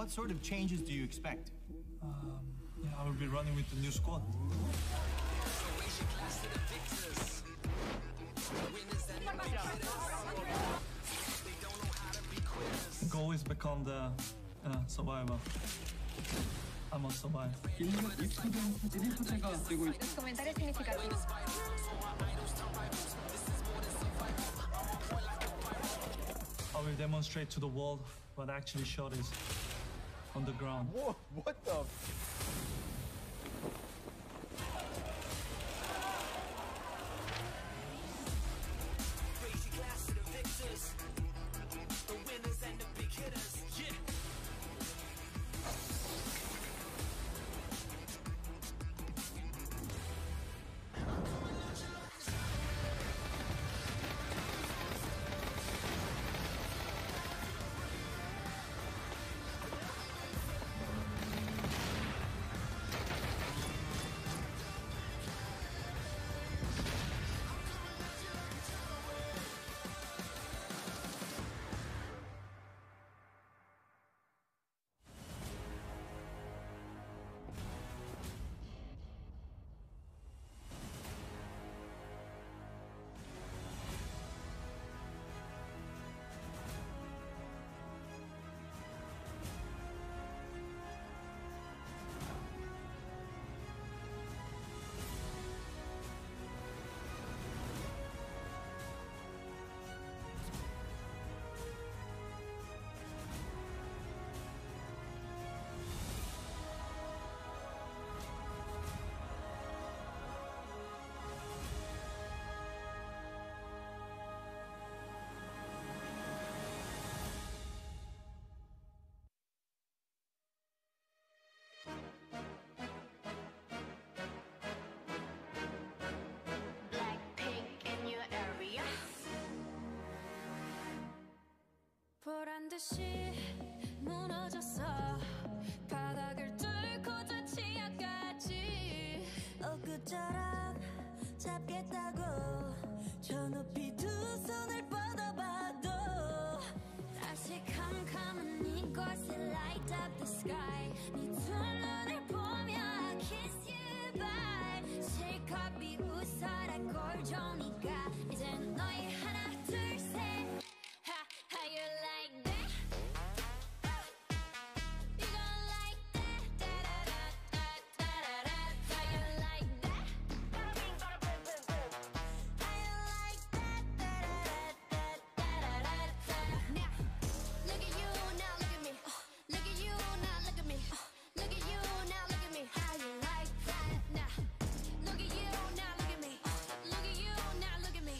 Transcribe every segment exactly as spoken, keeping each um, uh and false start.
what sort of changes do you expect? Um, yeah, I will be running with the new squad. The goal is become the uh, survivor. I must survive. Los comentarios significativos. I will demonstrate to the world what actually shot is on the ground. Whoa, what the? 보란 듯이 무너졌어 바닥을 뚫고 저 치아까지 엊그처럼 잡겠다고 저 높이 두 손을 뻗어봐도 다시 캄캄한 이곳에 light up the sky 네 두 눈을 보며 I kiss you bye 실컷 비웃어라 꼴좋으니까 이젠 너희 하나 둘셋 How you like that? You gon' like that? Da da da da da da. How you like that? Bada bing, bada boom, boom, boom. How you like that? Da da da da da da da. Now, look at you, now look at me. Look at you, now look at me. Look at you, now look at me. How you like that? Now, look at you, now look at me. Look at you, now look at me.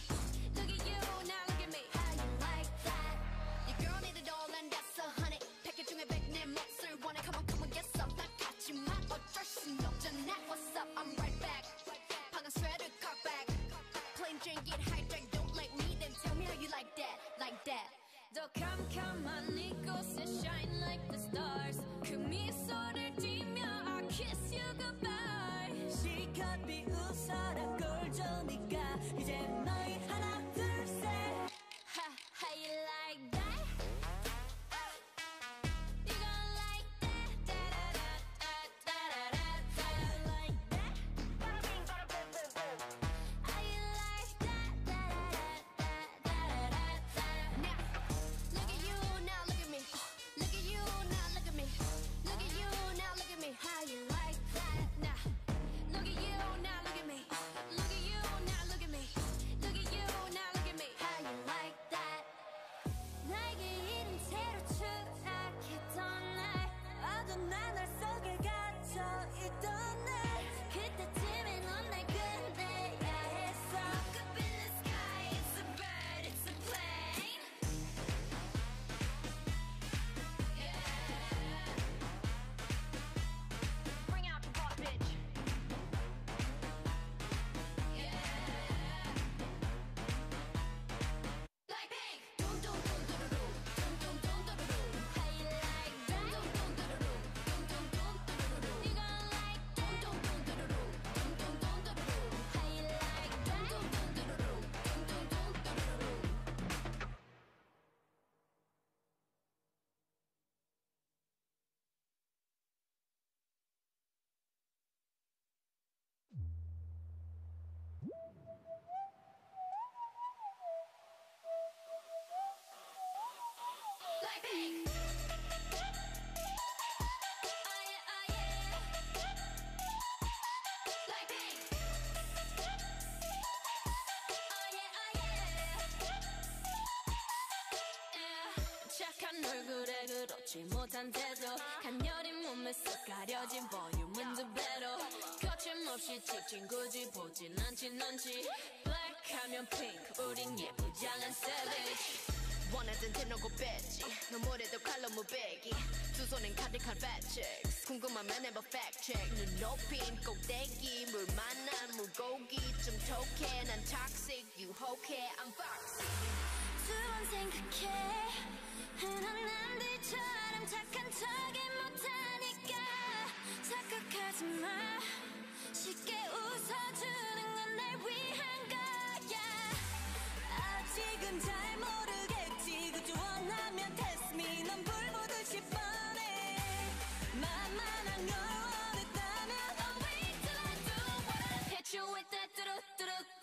걷지 못한 태도 간녀린 몸에 쏙 가려진 볼륨은 두 배로 거침없이 찍힌 굳이 보진 않진 않지 블랙하면 핑크 우린 예쁘장한 savage 원하던 대놓고 뺐지 너무래도 칼로 무배기 두 손엔 가득한 fat checks 궁금하면 해봐 fact check 눈 높인 꼭대기 물 만난 물고기 좀 톡해 난 toxic 유혹해 I'm foxy 두 번 생각해 흔한 남들처럼 착한 척이 못하니까 착각하지 마 쉽게 웃어주는 건 날 위한 거야 아직은 잘 모르겠지 그저 원하면 test me 넌 불 보듯이 뻔해 만만한 걸 원했다면 Oh wait till I do what hit you with that 뚜루뚜루뚜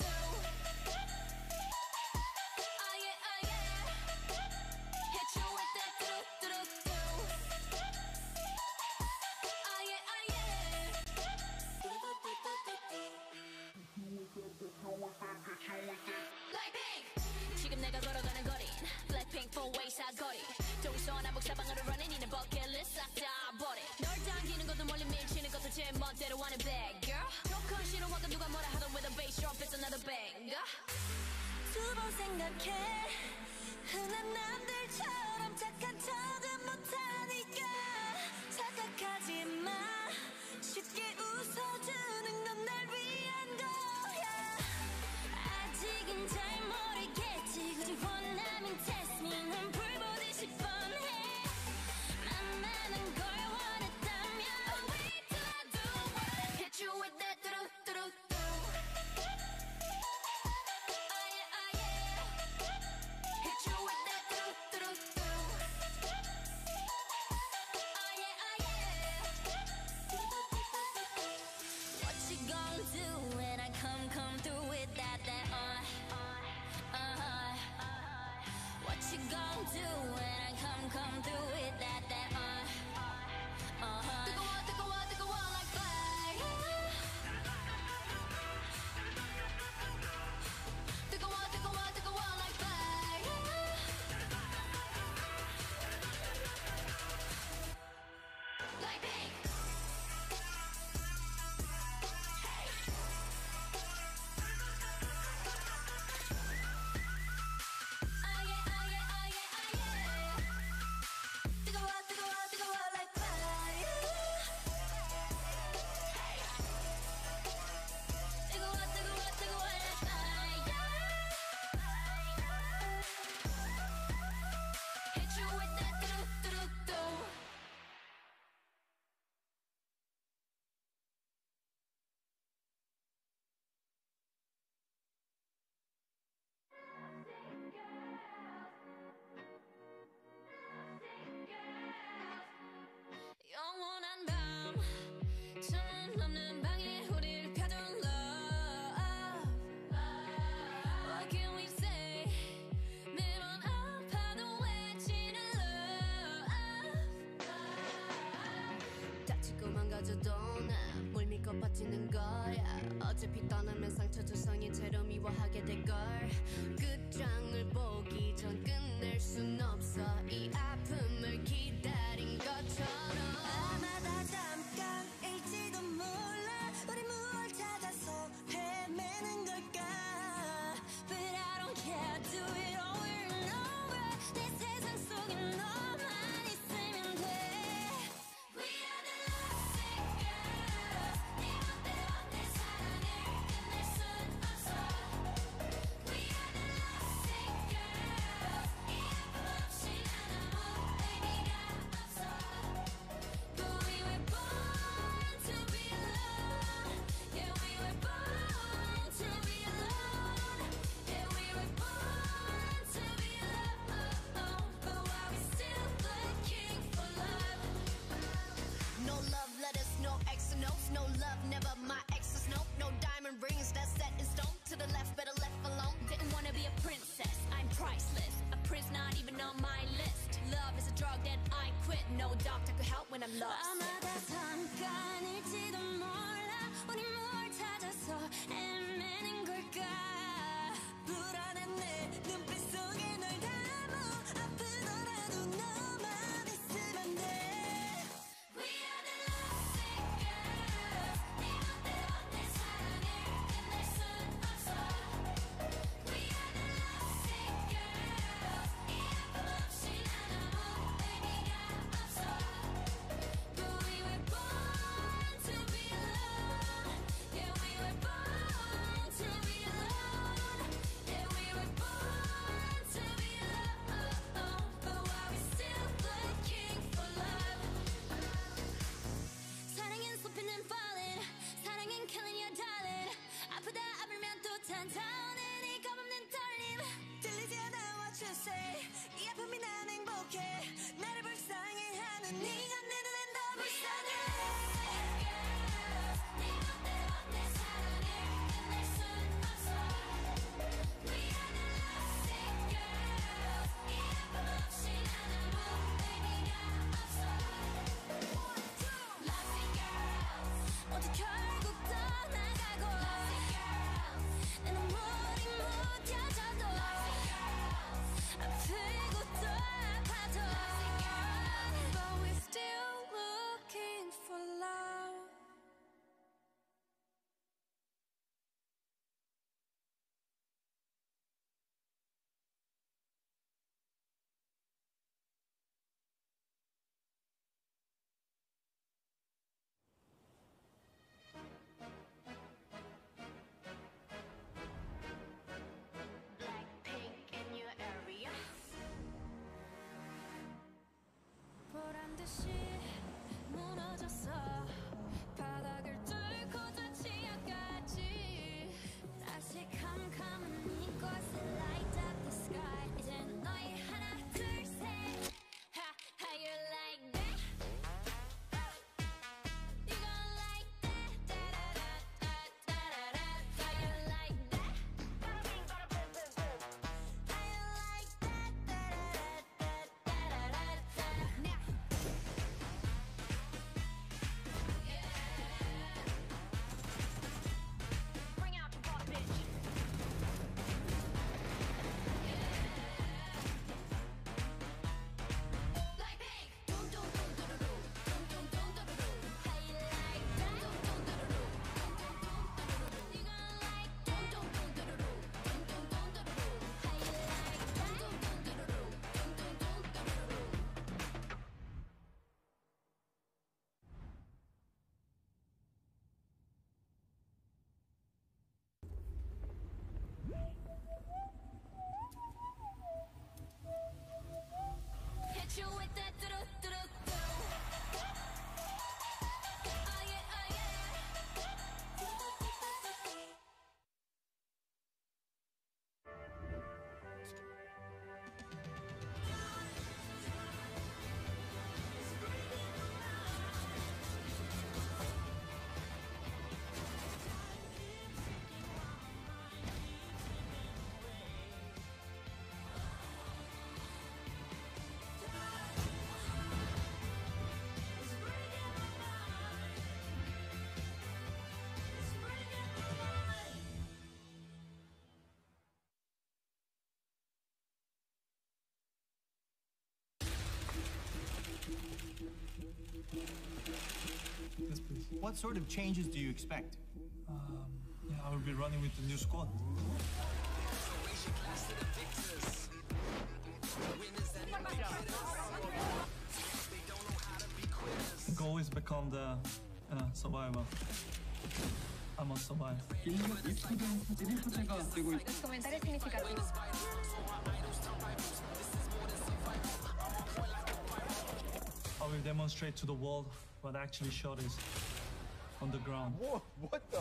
Oh yeah oh yeah hit you with that 뚜루뚜루뚜 Oh yeah oh yeah Blackpink 지금 내가 걸어가는 거린 Blackpink four-way 사거리 동서남북 사방으로 running 이는 버킷리스트 싹 다 버려 널 당기는 것도 멀리 밀치는 것도 제 멋대로 하는 bad girl 조금 싫어하고 누가 뭐라 하던 with a bass drop it's another banger 두 번 생각해 흔한 남들처럼 착한 척은 못하니까 착각하지 마 쉽게 웃어주는 건 날 위한 거야 아직은 잘 모르겠지 굳이 원하면 test me 넌 불 보듯이 뻔해 만만한 걸 원했다면 Oh wait till I do what hit you with that 뚜루뚜루뚜 Oh yeah oh yeah hit you with that 뚜루뚜루뚜 Oh yeah oh yeah What you gonna do when I come come through with that that uh uh What you gonna do when I come come through with that that uh uh 뜨거워 뜨거워 뜨거워 like fire 뜨거워 뜨거워 뜨거워 like fire like pink Oh yeah, oh yeah, oh yeah, oh yeah. 뜨거워, 뜨거워, 뜨거워 like fire. 뜨거워, 뜨거워, 뜨거워 like fire. Hit you with that 뚜루뚜루뚜. 영원한 밤 천문 없는 방에 우릴 가둔 love What can we say 매번 아파도 외치는 love 다치고 망가져도 난 뭘 믿고 버티는 거야 어차피 떠나면 상처 조성이 채로 미워하게 될걸 끝장을 보기 전 끝낼 순 없어 이 아픔을 기다린 것처럼 아마 다 잠깐일지도 몰라 우리 무얼 찾아서 헤매는 걸까 But I don't care do it over and over 내 세상 속에 너만 있으면 돼 We are the lovesick girls 네 멋대로 내 사랑을 끝낼 순 없어 We are the lovesick girls 이 아픔 없이 난 아무 의미가 없어 But we were born to be alone Yeah we were born to be alone Yeah we were born to be alone But why we still looking for love No love letters, no X and O's No love, never my exes, no No diamond rings, that's set in stone To the left, better left alone Didn't wanna be a princess, I'm priceless A prince not even on my list Love is a drug that I quit No doctor could help when I'm lost 아마 다 잠깐일지도 몰라 우리 뭘 찾아서 헤매는 걸까 불안한 내 눈빛 속에 널 담아 아프더라도 너만 있으면 듯이 무너졌어 바닥을 뚫고 저 지하까지 다시 캄캄한 이곳에 light up the sky 이젠 너희 하나 둘셋 Ha, how you like that? You gon' like that? Da-da-da-da-da-da-da. How you like that? Bada bing, bada boom, boom, boom. How you like that? Da-da-da-da-da-da-da-da. Now. Bring out the boss, bitch. Like pink. Dum dum dum dum dum dum dum dum dum dum. How you like that? Dum dum dum dum dum dum dum dum. You gonna like dum dum dum dum dum dum dum dum dum dum. How you like that? Dum dum dum dum dum dum dum dum dum. Hit you with that do do do do. Oh yeah, oh yeah. Yes, please. What sort of changes do you expect? Um, yeah, I will be running with the new squad. The goal is become the uh, survivor. I must survive. 일본 예쁘던 사진 일포제가 되고 있 Los comentarios significativos. I will demonstrate to the world what actually shot is on the ground. Whoa, what the?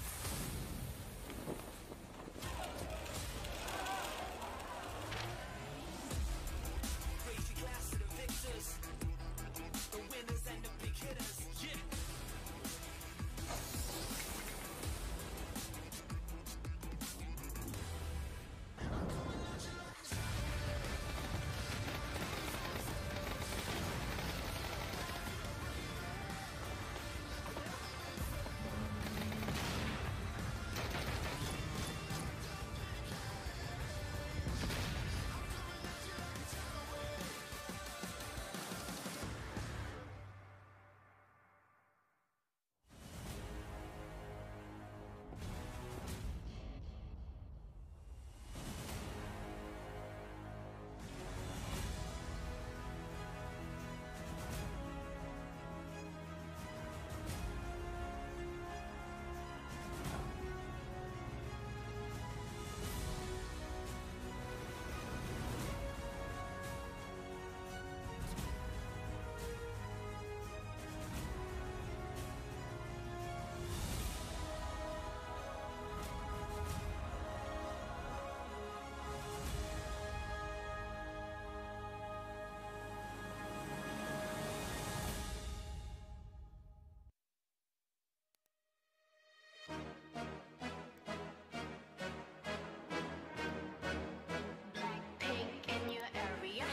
Blackpink in your area.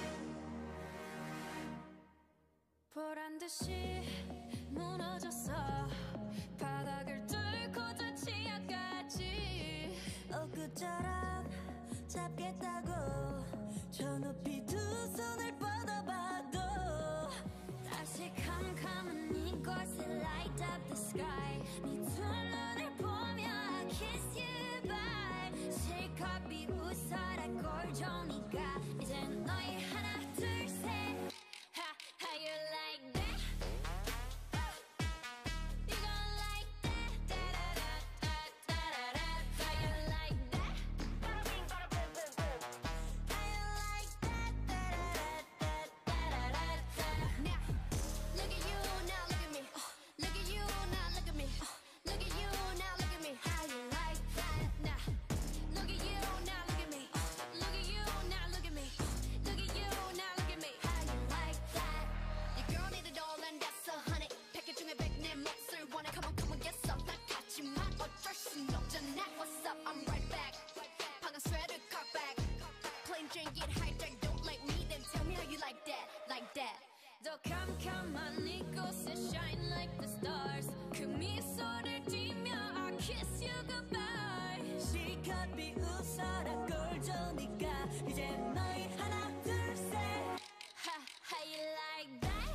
보란 듯이 무너졌어 바닥을 뚫고 저 지하까지 엊그처럼 잡겠다고 저 높이 두 손을 뻗어봐도 다시 캄캄한 이곳에 light up the sky 네 두 눈을 보며 I kiss you bye 실컷 비웃어라 꼴종이가 이젠 너희 하나 둘셋 Ha, how you like that? You gon' like that? 나만 이곳에 shine like the stars 그 미소를 띠며 I kiss you goodbye 실컷 비웃어라 꼴 좋으니까 이제 너희 하나 둘셋 Ha, how you like that?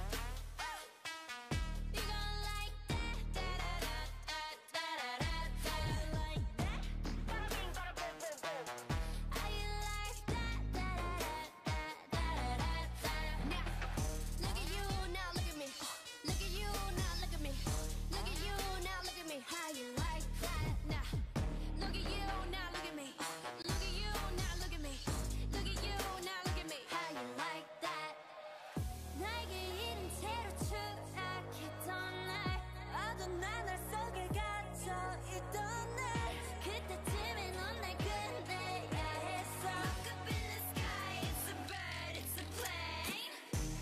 You gon' like that? Da-da-da-da-da-da-da. How you like that? Bada bing, bada boom, boom, boom. How you like that? Da-da-da-da-da-da-da. Now, look at you, now look at me. Look at you, now look at me. Look at you, now look at me. How you like that? Now, look at you, now look at me. Look at you, now look at me. Look at you, now look at me. How you like that? 나에게 이른 채로 추락했던 날 어두운 나날 속에 갇혀 있던 날 그때쯤에 넌 날 끝내야 했어 Look up in the sky, it's a bird, it's a plane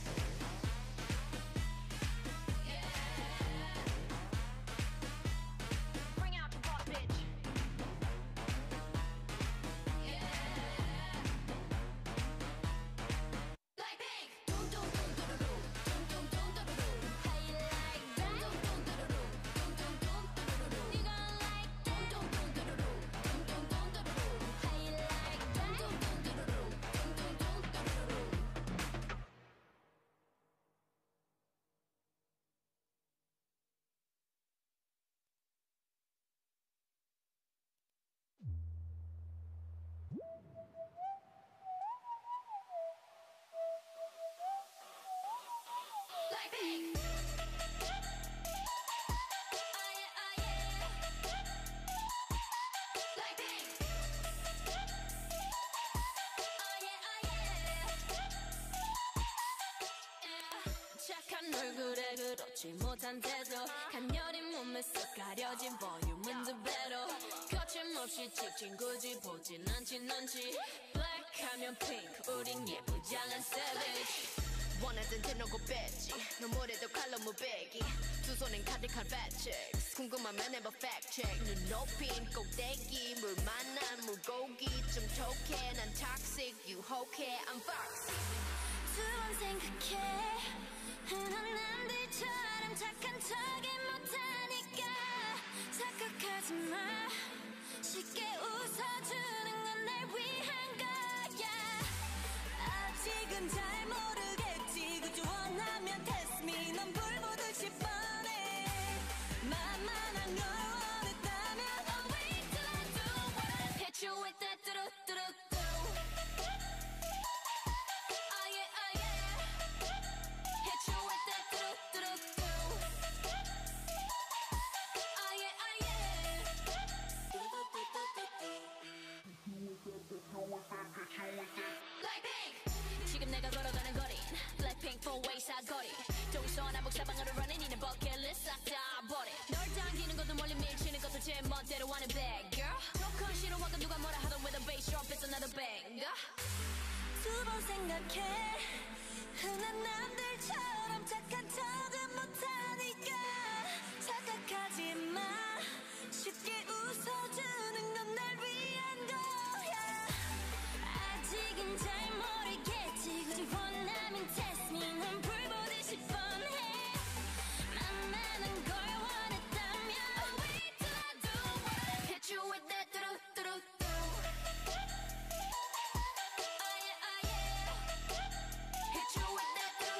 Yeah Bring out the boss, bitch Yeah Like pink Dum dum dum dum dum dum dum dum dum dum How you like that? Dum dum dum dum dum dum dum dum dum You gon' like that? Dum dum dum dum dum dum dum dum dum How you like that? Dum dum dum dum dum dum dum dum dum Like pink Oh yeah, oh yeah Like pink Oh yeah, oh yeah Yeah 착한 얼굴에 그렇지 못한 태도 가녀린 몸에 쓱 가려진 볼륨은 두 배로 거침없이 찍힌 굳이 보진 않진 않지 Black 하면 pink 우린 예쁘장한 savage 원하던 대놓고 뺐지 너무래도 칼로 무배기 두 손엔 가득한 fat checks 궁금하면 해봐 fact check 눈 높인 꼭대기 물 만난 물고기 좀 톡해 난 toxic 유혹해 I'm foxy 두 번 생각해 흔한 남들처럼 착한 척이 못하니까 착각하지 마 쉽게 웃어주는 건 날 위한 거야 아직은 잘 모르겠지 그저 원하면 test me 넌 불 보듯이 뻔해 만만한 걸 원했다면 Oh wait till I do what I hit you with that do-do-do-do Oh yeah, oh yeah Hit you with that do-do-do-do Oh yeah, oh yeah Like pink 지금 내가 걸어가는 거린 Blackpink four-way 사거리 동서 남북 사방으로 running 이는 버킷리스트 싹 다 버린 널 당기는 것도 멀리 밀치는 것도 제 멋대로 하는 bad girl 조금 싫어하고 누가 뭐라 하던 with a bass drop it's another banger 두 번 생각해 흔한 남들처럼 착한 척은 못하니까 착각하지 마 쉽게 웃어주는 건 날 위한 거야 아직은 잘 모르겠지 굳이 원하면 test me 넌 불 보듯이 뻔해 만만한 걸 원했다면 Oh wait till I do what I hit you with that do-do-do-do Oh yeah, oh yeah Hit you with that do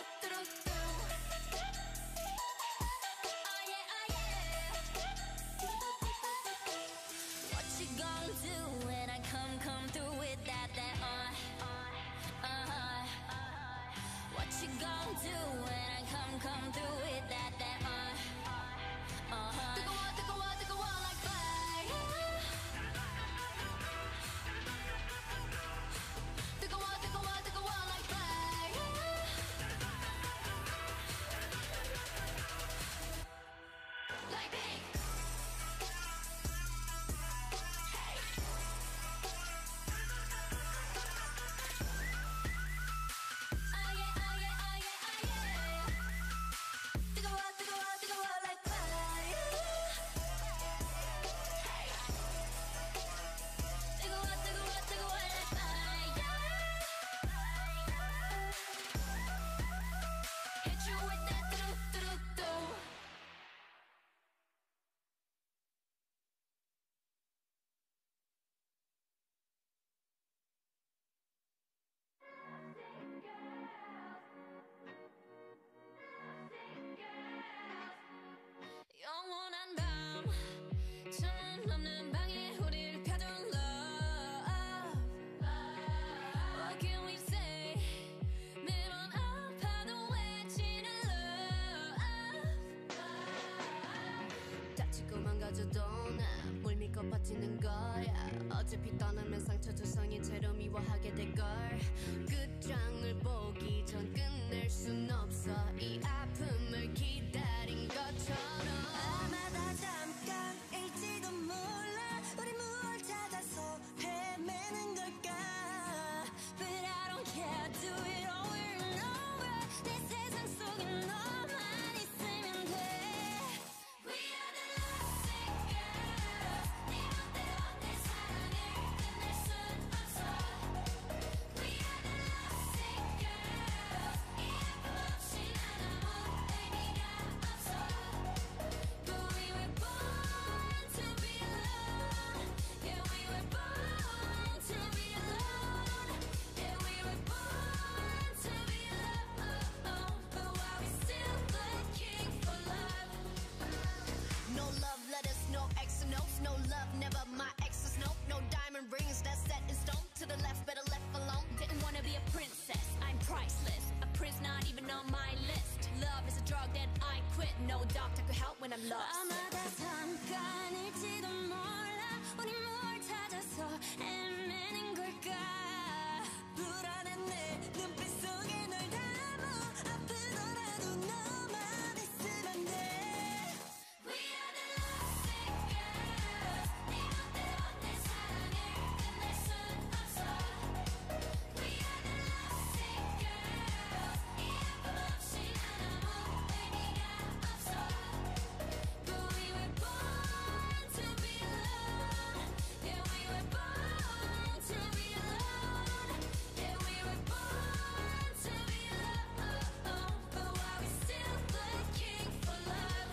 던져도 나뭘 믿고 버티는 거야 어차피 떠나면 상처 조성인 채로 미워하게 될걸 끝장을 보기 전 끝낼 순 없어 이 아픔을 기다린 것처럼 아마 다 잠깐일지도 몰라 우리 무얼 찾아서 헤매는 걸까 But I don't care do it over and over 내 세상 속에 너만 있으면 돼 We are the lovesick girls 네 맘대로 내 사랑을 끝낼 순 없어 We are the lovesick girls 이 아픔 없이 난 아무 의미가 없어 But we were born to be alone Yeah we were born to be alone Yeah we were born to be alone But why we still looking for love No love letters, no X notes, no love, never my exes, no, no diamond rings that's set in stone. To the left, better left alone. Didn't wanna be a princess, I'm priceless A prince not even on my list Love is a drug that I quit No doctor could help when I'm lost 아마 다 잠깐일지도 몰라 우리 뭘 찾아서 헤매는 걸까 불안한 내 눈빛 속에 널 담아 아프더라도 너만 있으면 돼 We are the lovesick girls 네 맘대로 내 사랑을 끝낼 순 없어 We are the lovesick girls 이 아픔 없이 난 아무 의미가 없어 But we were born to be alone Yeah we were born to be alone Yeah we were born to be alone But why we still looking for love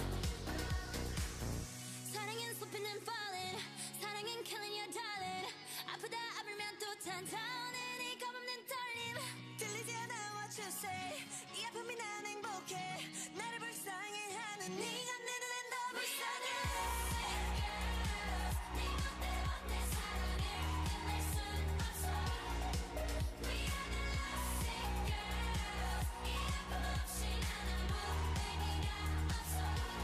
사랑은 쏟히는 falling 사랑은 killing your darling 아프다 아프면 또 탄탄해 네 겁없는 떨림 들리지 않아 what you say 이 아픔이 난 행복해 나를 불쌍해 하는 네가 내 눈엔 더 불쌍해 네 맘대로 내 사랑을 끝낼 순 없어 We are the lovesick girls 이 아픔 없이 난 아무 의미가 없어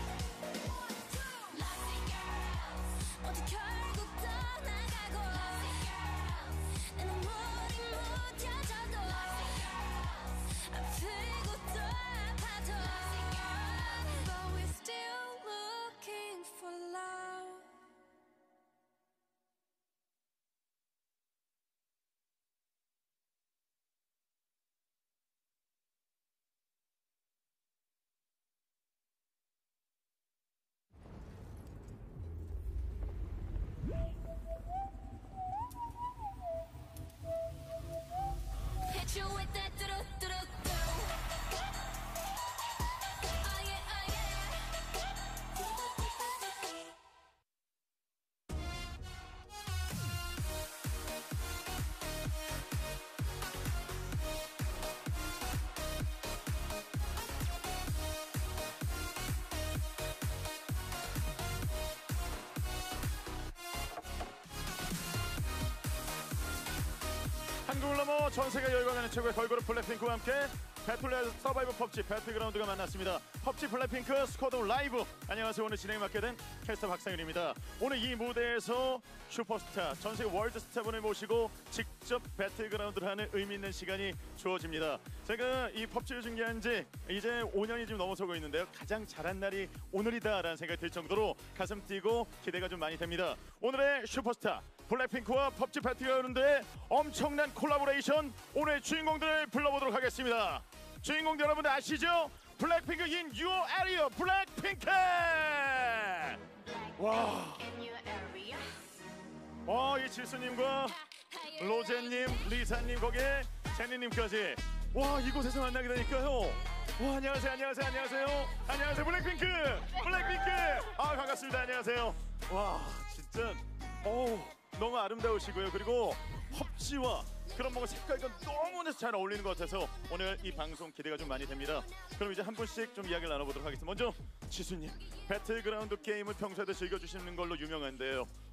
Lovesick girls 모두 결국 떠나가고 Lovesick girls 내 눈물이 묻혀져도 Lovesick girls 아프고 또 아파도 Lovesick girls But we're still looking for love Hit you with that do do do do. Oh yeah, oh yeah. 한국을 넘어 전 세계 열광하는 최고의 걸그룹 블랙핑크와 함께 배틀넷 서바이벌 펍지 배틀그라운드가 만났습니다. 펍지 블랙핑크 스쿼드 라이브. 안녕하세요. 오늘 진행 맡게 된 캐스터 박상윤입니다. 오늘 이 무대에서 슈퍼스타 전 세계 월드스타분을 모시고 직접 배틀그라운드를 하는 의미 있는 시간이 주어집니다. 제가 이 펍지를 중계한 지 이제 오 년이 좀 넘어서고 있는데요. 가장 잘한 날이 오늘이다라는 생각이 들 정도로 가슴 뛰고 기대가 좀 많이 됩니다. 오늘의 슈퍼스타 블랙핑크와 펍지 배틀그라운드의 엄청난 콜라보레이션, 오늘 주인공들을 불러보도록 하겠습니다. 주인공들 여러분들 아시죠? 블랙핑크 in your area, 블랙핑크! 와, 와, 이 질수님과 로제님, 리사님, 거기에 제니님까지, 와, 이곳에서 만나게 되니까요. 와, 안녕하세요, 안녕하세요, 안녕하세요, 안녕하세요, 블랙핑크, 블랙핑크. 아, 반갑습니다, 안녕하세요. 와, 진짜, 오, 너무 아름다우시고요. 그리고 펍지와 그런 뭔가 색깔과 너무나 잘 어울리는 것 같아서 오늘 이 방송 기대가 좀 많이 됩니다. 그럼 이제 한 분씩 좀 이야기를 나눠보도록 하겠습니다. 먼저 지수님, 배틀그라운드 게임을 평소에도 즐겨주시는 걸로 유명한데요.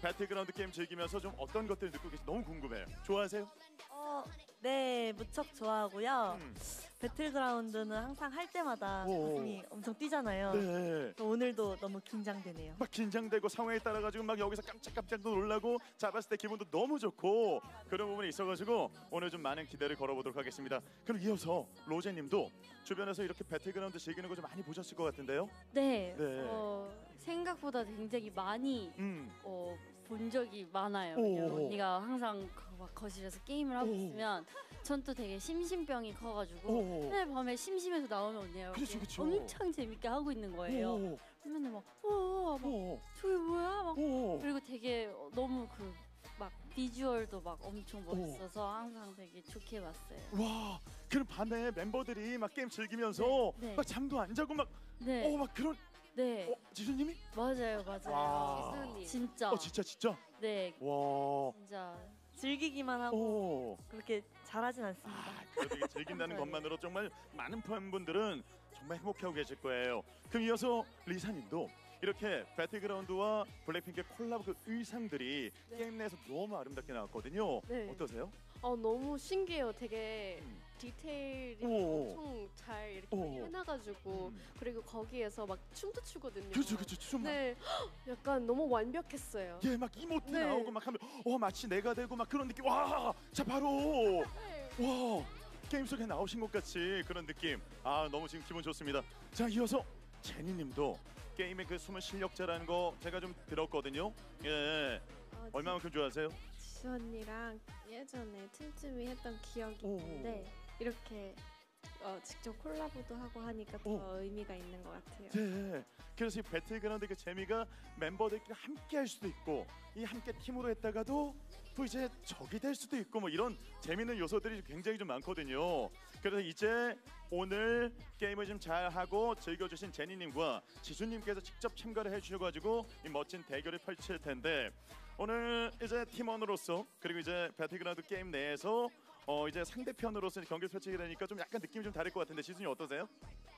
배틀그라운드 게임 즐기면서 좀 어떤 것들 느끼고 계신지 너무 궁금해요. 좋아하세요? 어, 네, 무척 좋아하고요. 음. 배틀그라운드는 항상 할 때마다 오. 가슴이 엄청 뛰잖아요. 네. 오늘도 너무 긴장되네요. 막 긴장되고 상황에 따라 가지고 막 여기서 깜짝깜짝도 놀라고 잡았을 때 기분도 너무 좋고 그런 부분이 있어가지고 오늘 좀 많은 기대를 걸어보도록 하겠습니다. 그럼 이어서 로제님도 주변에서 이렇게 배틀그라운드 즐기는 거 좀 많이 보셨을 것 같은데요? 네, 네. 어, 생각보다 굉장히 많이 음. 어, 본 적이 많아요. 오. 왜냐면 언니가 항상 그 막 거실에서 게임을 하고 오. 있으면 전 또 되게 심심병이 커가지고 오. 맨날 밤에 심심해서 나오면 언니가 그렇죠, 그렇죠. 엄청 재밌게 하고 있는 거예요. 오. 맨날 막, 어, 막 오. 저게 뭐야? 막 오. 그리고 되게 어, 너무 그 막 비주얼도 막 엄청 멋있어서 항상 되게 좋게 봤어요. 와, 그럼 밤에 멤버들이 막 게임 즐기면서 네, 네. 막 잠도 안 자고 막, 네, 어, 막 그런, 네, 어, 지수님이? 맞아요, 맞아요. 와. 진짜. 어, 진짜 진짜. 네, 와, 진짜. 즐기기만 하고 오. 그렇게 잘하진 않습니다. 아, 그래도 이게 즐긴다는 맞아요. 것만으로 정말 많은 팬분들은 정말 행복해하고 계실 거예요. 그럼 이어서 리사님도 이렇게 배틀그라운드와 블랙핑크의 콜라보 그 의상들이 네. 게임 내에서 너무 아름답게 나왔거든요. 네. 어떠세요? 어 너무 신기해요. 되게 음. 디테일이 오. 엄청 잘 이렇게 오. 해놔가지고 음. 그리고 거기에서 막 춤도 추거든요. 그렇죠, 그렇죠. 좀 막, 네, 약간 너무 완벽했어요. 예, 막 이모트 네. 나오고 막 하면, 어, 마치 내가 되고 막 그런 느낌. 와, 자 바로. 네. 와, 게임 속에 나오신 것 같이 그런 느낌. 아, 너무 지금 기분 좋습니다. 자, 이어서 제니님도 게임의 그 숨은 실력자라는 거 제가 좀 들었거든요. 예, 어, 얼마만큼 좋아하세요? 지수 언니랑 예전에 틈틈이 했던 기억이 오. 있는데 이렇게 어, 직접 콜라보도 하고 하니까 더 오. 의미가 있는 것 같아요. 네. 그래서 이 배틀그라운드 그 재미가 멤버들끼리 함께 할 수도 있고 이 함께 팀으로 했다가도 또 이제 적이 될 수도 있고 뭐 이런 재미있는 요소들이 굉장히 좀 많거든요. 그래서 이제 오늘 게임을 좀 잘 하고 즐겨주신 제니님과 지수님께서 직접 참가를 해주셔가지고 이 멋진 대결을 펼칠 텐데 오늘 이제 팀원으로서 그리고 이제 배틀그라운드 게임 내에서 어 이제 상대편으로서 경기를 펼치게 되니까 좀 약간 느낌이 좀 다를 것 같은데 지수님 어떠세요?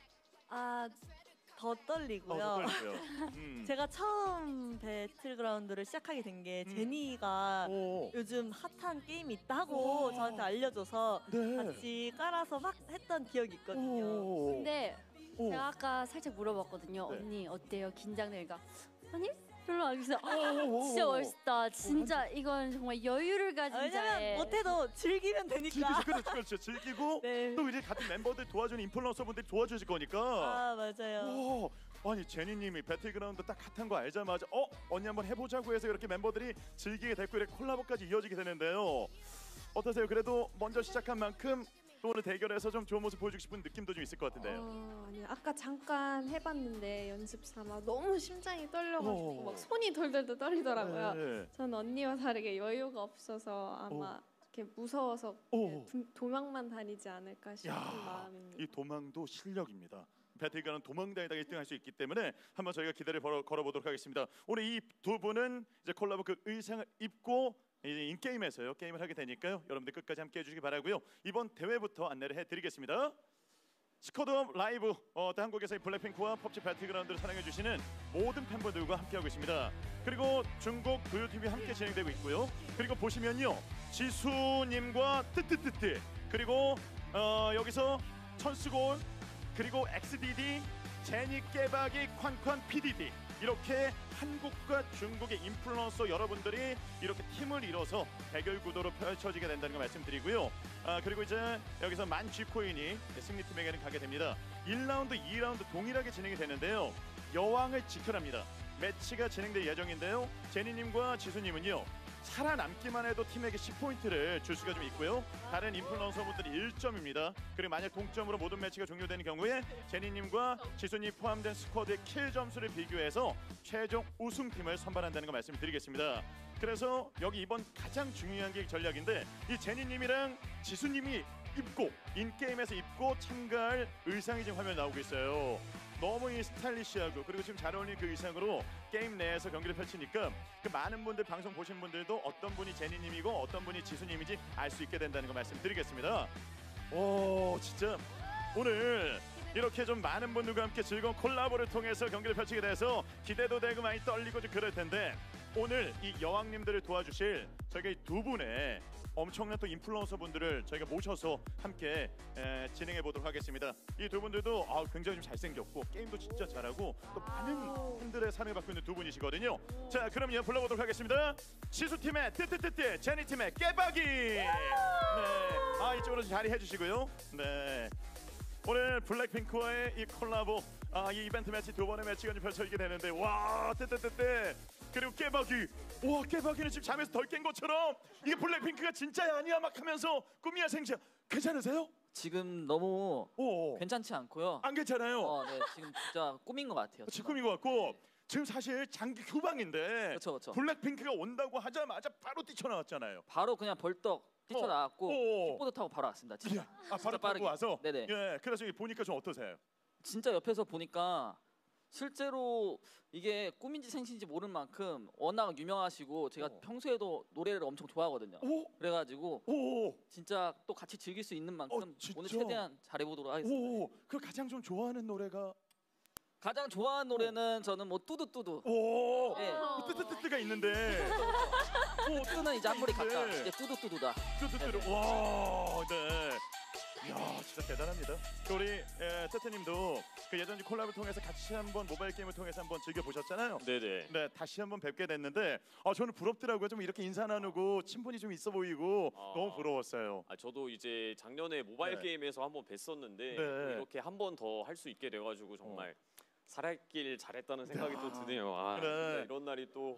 아, 더 떨리고요. 어, 떨리고요. 음. 제가 처음 배틀그라운드를 시작하게 된 게 음. 제니가 오. 요즘 핫한 게임이 있다 하고 오. 저한테 알려줘서 네. 같이 깔아서 막 했던 기억이 있거든요. 오. 근데 오. 제가 아까 살짝 물어봤거든요. 네. 언니 어때요? 긴장되니까 아니 별로 안 긴장. 오. 진짜 멋있다. 진짜 이건 정말 여유를 가진 아, 왜냐면 자의 못해도 즐기면 되니까. 즐기죠, 그렇죠, 그렇죠. 즐기고 네. 또 이제 같은 멤버들 도와주는 인플루언서분들이 도와주실 거니까. 아, 맞아요. 오, 아니 제니님이 배틀그라운드 딱 핫한 거 알자마자 어 언니 한번 해보자고 해서 이렇게 멤버들이 즐기게 됐고 이렇게 콜라보까지 이어지게 되는데요. 어떠세요? 그래도 먼저 시작한 만큼 또 오늘 대결에서 좀 좋은 모습 보여주고 싶은 느낌도 좀 있을 것 같은데요. 어, 아니 아까 잠깐 해봤는데 연습 삼아 너무 심장이 떨려가지고 어. 막 손이 덜덜덜 떨리더라고요. 네. 전 언니와 다르게 여유가 없어서 아마 이렇게 무서워서 오. 도, 도망만 다니지 않을까 싶은 야, 마음입니다. 이 도망도 실력입니다. 배틀그라운드 도망다니다 일 등 할 수 있기 때문에 한번 저희가 기대를 걸어, 걸어보도록 하겠습니다. 오늘 이 두 분은 이제 콜라보 그 의상을 입고 이제 인게임에서요 게임을 하게 되니까요 여러분들 끝까지 함께 해주시기 바라고요. 이번 대회부터 안내를 해드리겠습니다. 스쿼드업 라이브 어, 또 한국에서의 블랙핑크와 펍지 배틀그라운드를 사랑해주시는 모든 팬분들과 함께하고 있습니다. 그리고 중국 부유티비 함께 진행되고 있고요. 그리고 보시면요 지수님과 뜨뜨뜨뜨 그리고 어, 여기서 천수골 그리고 엑스디디 제니 깨박이 콴콴 피디디 이렇게 한국과 중국의 인플루언서 여러분들이 이렇게 팀을 이뤄서 대결 구도로 펼쳐지게 된다는 걸 말씀드리고요. 아, 그리고 이제 여기서 만 G코인이 승리팀에게는 가게 됩니다. 일 라운드, 이 라운드 동일하게 진행이 되는데요. 여왕을 지켜랍니다. 매치가 진행될 예정인데요. 제니님과 지수님은요. 살아남기만 해도 팀에게 십 포인트를 줄 수가 좀 있고요. 다른 인플루언서분들이 일 점입니다. 그리고 만약 동점으로 모든 매치가 종료되는 경우에 제니님과 지수님 포함된 스쿼드의 킬 점수를 비교해서 최종 우승팀을 선발한다는 거 말씀드리겠습니다. 그래서 여기 이번 가장 중요한 게 전략인데 이 제니님이랑 지수님이 입고 인게임에서 입고 참가할 의상이 지금 화면에 나오고 있어요. 너무 이 스타일리시하고 그리고 지금 잘 어울리는 그 의상으로 게임 내에서 경기를 펼치니까 그 많은 분들 방송 보신 분들도 어떤 분이 제니님이고 어떤 분이 지수님인지 알 수 있게 된다는 거 말씀드리겠습니다. 오 진짜 오늘 이렇게 좀 많은 분들과 함께 즐거운 콜라보를 통해서 경기를 펼치게 돼서 기대도 되고 많이 떨리고 좀 그럴 텐데 오늘 이 여왕님들을 도와주실 저희가 이 두 분의 엄청난 또 인플루언서 분들을 저희가 모셔서 함께 에, 진행해 보도록 하겠습니다. 이 두 분들도 아, 굉장히 좀 잘생겼고 게임도 진짜 잘하고 또 많은 팬들의 사랑을 받고 있는 두 분이시거든요. 자, 그럼요 불러보도록 하겠습니다. 시수팀의 뜨뜨뜨뜨, 제니팀의 깨박이. 네, 아 이쪽으로 자리해 주시고요. 네. 오늘 블랙핑크와의 이 콜라보, 아, 이 이벤트 매치 두 번의 매치가 좀 펼쳐지게 되는데, 와, 뜨뜨뜨뜨. 그리고 깨박이, 와, 깨박이는 지금 잠에서 덜 깬 것처럼 이게 블랙핑크가 진짜야 아니야 막 하면서 꿈이야 생시야. 괜찮으세요? 지금 너무 오, 괜찮지 않고요. 안 괜찮아요? 어, 네, 지금 진짜 꿈인 것 같아요. 지금 꿈인 것 같고 지금 사실 장기 후방인데 그렇죠, 그렇죠. 블랙핑크가 온다고 하자마자 바로 뛰쳐나왔잖아요. 바로 그냥 벌떡 뛰쳐나왔고 어. 킥보드 타고 바로 왔습니다. 진짜. 아, 바로 빠르게. 타고 와서. 네네. 예, 그래서 이게 보니까 좀 어떠세요? 진짜 옆에서 보니까 실제로 이게 꿈인지 생신인지 모를 만큼 워낙 유명하시고 제가 어. 평소에도 노래를 엄청 좋아하거든요. 오, 그래가지고 오, 진짜 또 같이 즐길 수 있는 만큼 어, 진짜? 오늘 최대한 잘해보도록 하겠습니다. 오, 그 가장 좀 좋아하는 노래가 가장 좋아하는 노래는 저는 뭐 뚜두뚜두. 오, 예. 뜨뜨뜨뜨가 있는데. 오, 뜨는 이제 한 물이 네. 가까. 이제 뚜두뚜두다. 뜨뜨뜨. 와, 네. 야, 진짜 대단합니다. 또 우리 예, 뜨뜨님도 그 예전 콜라보를 통해서 같이 한번 모바일 게임을 통해서 한번 즐겨 보셨잖아요. 네네. 네, 다시 한번 뵙게 됐는데, 아, 저는 부럽더라고요. 좀 이렇게 인사 나누고 친분이 좀 있어 보이고 아. 너무 부러웠어요. 아, 저도 이제 작년에 모바일 네. 게임에서 한번 뵀었는데 네. 이렇게 한 번 더 할 수 있게 돼가지고 정말 살았길 잘했다는 생각이 또 드네요. 아, 그래. 진짜 이런 날이 또.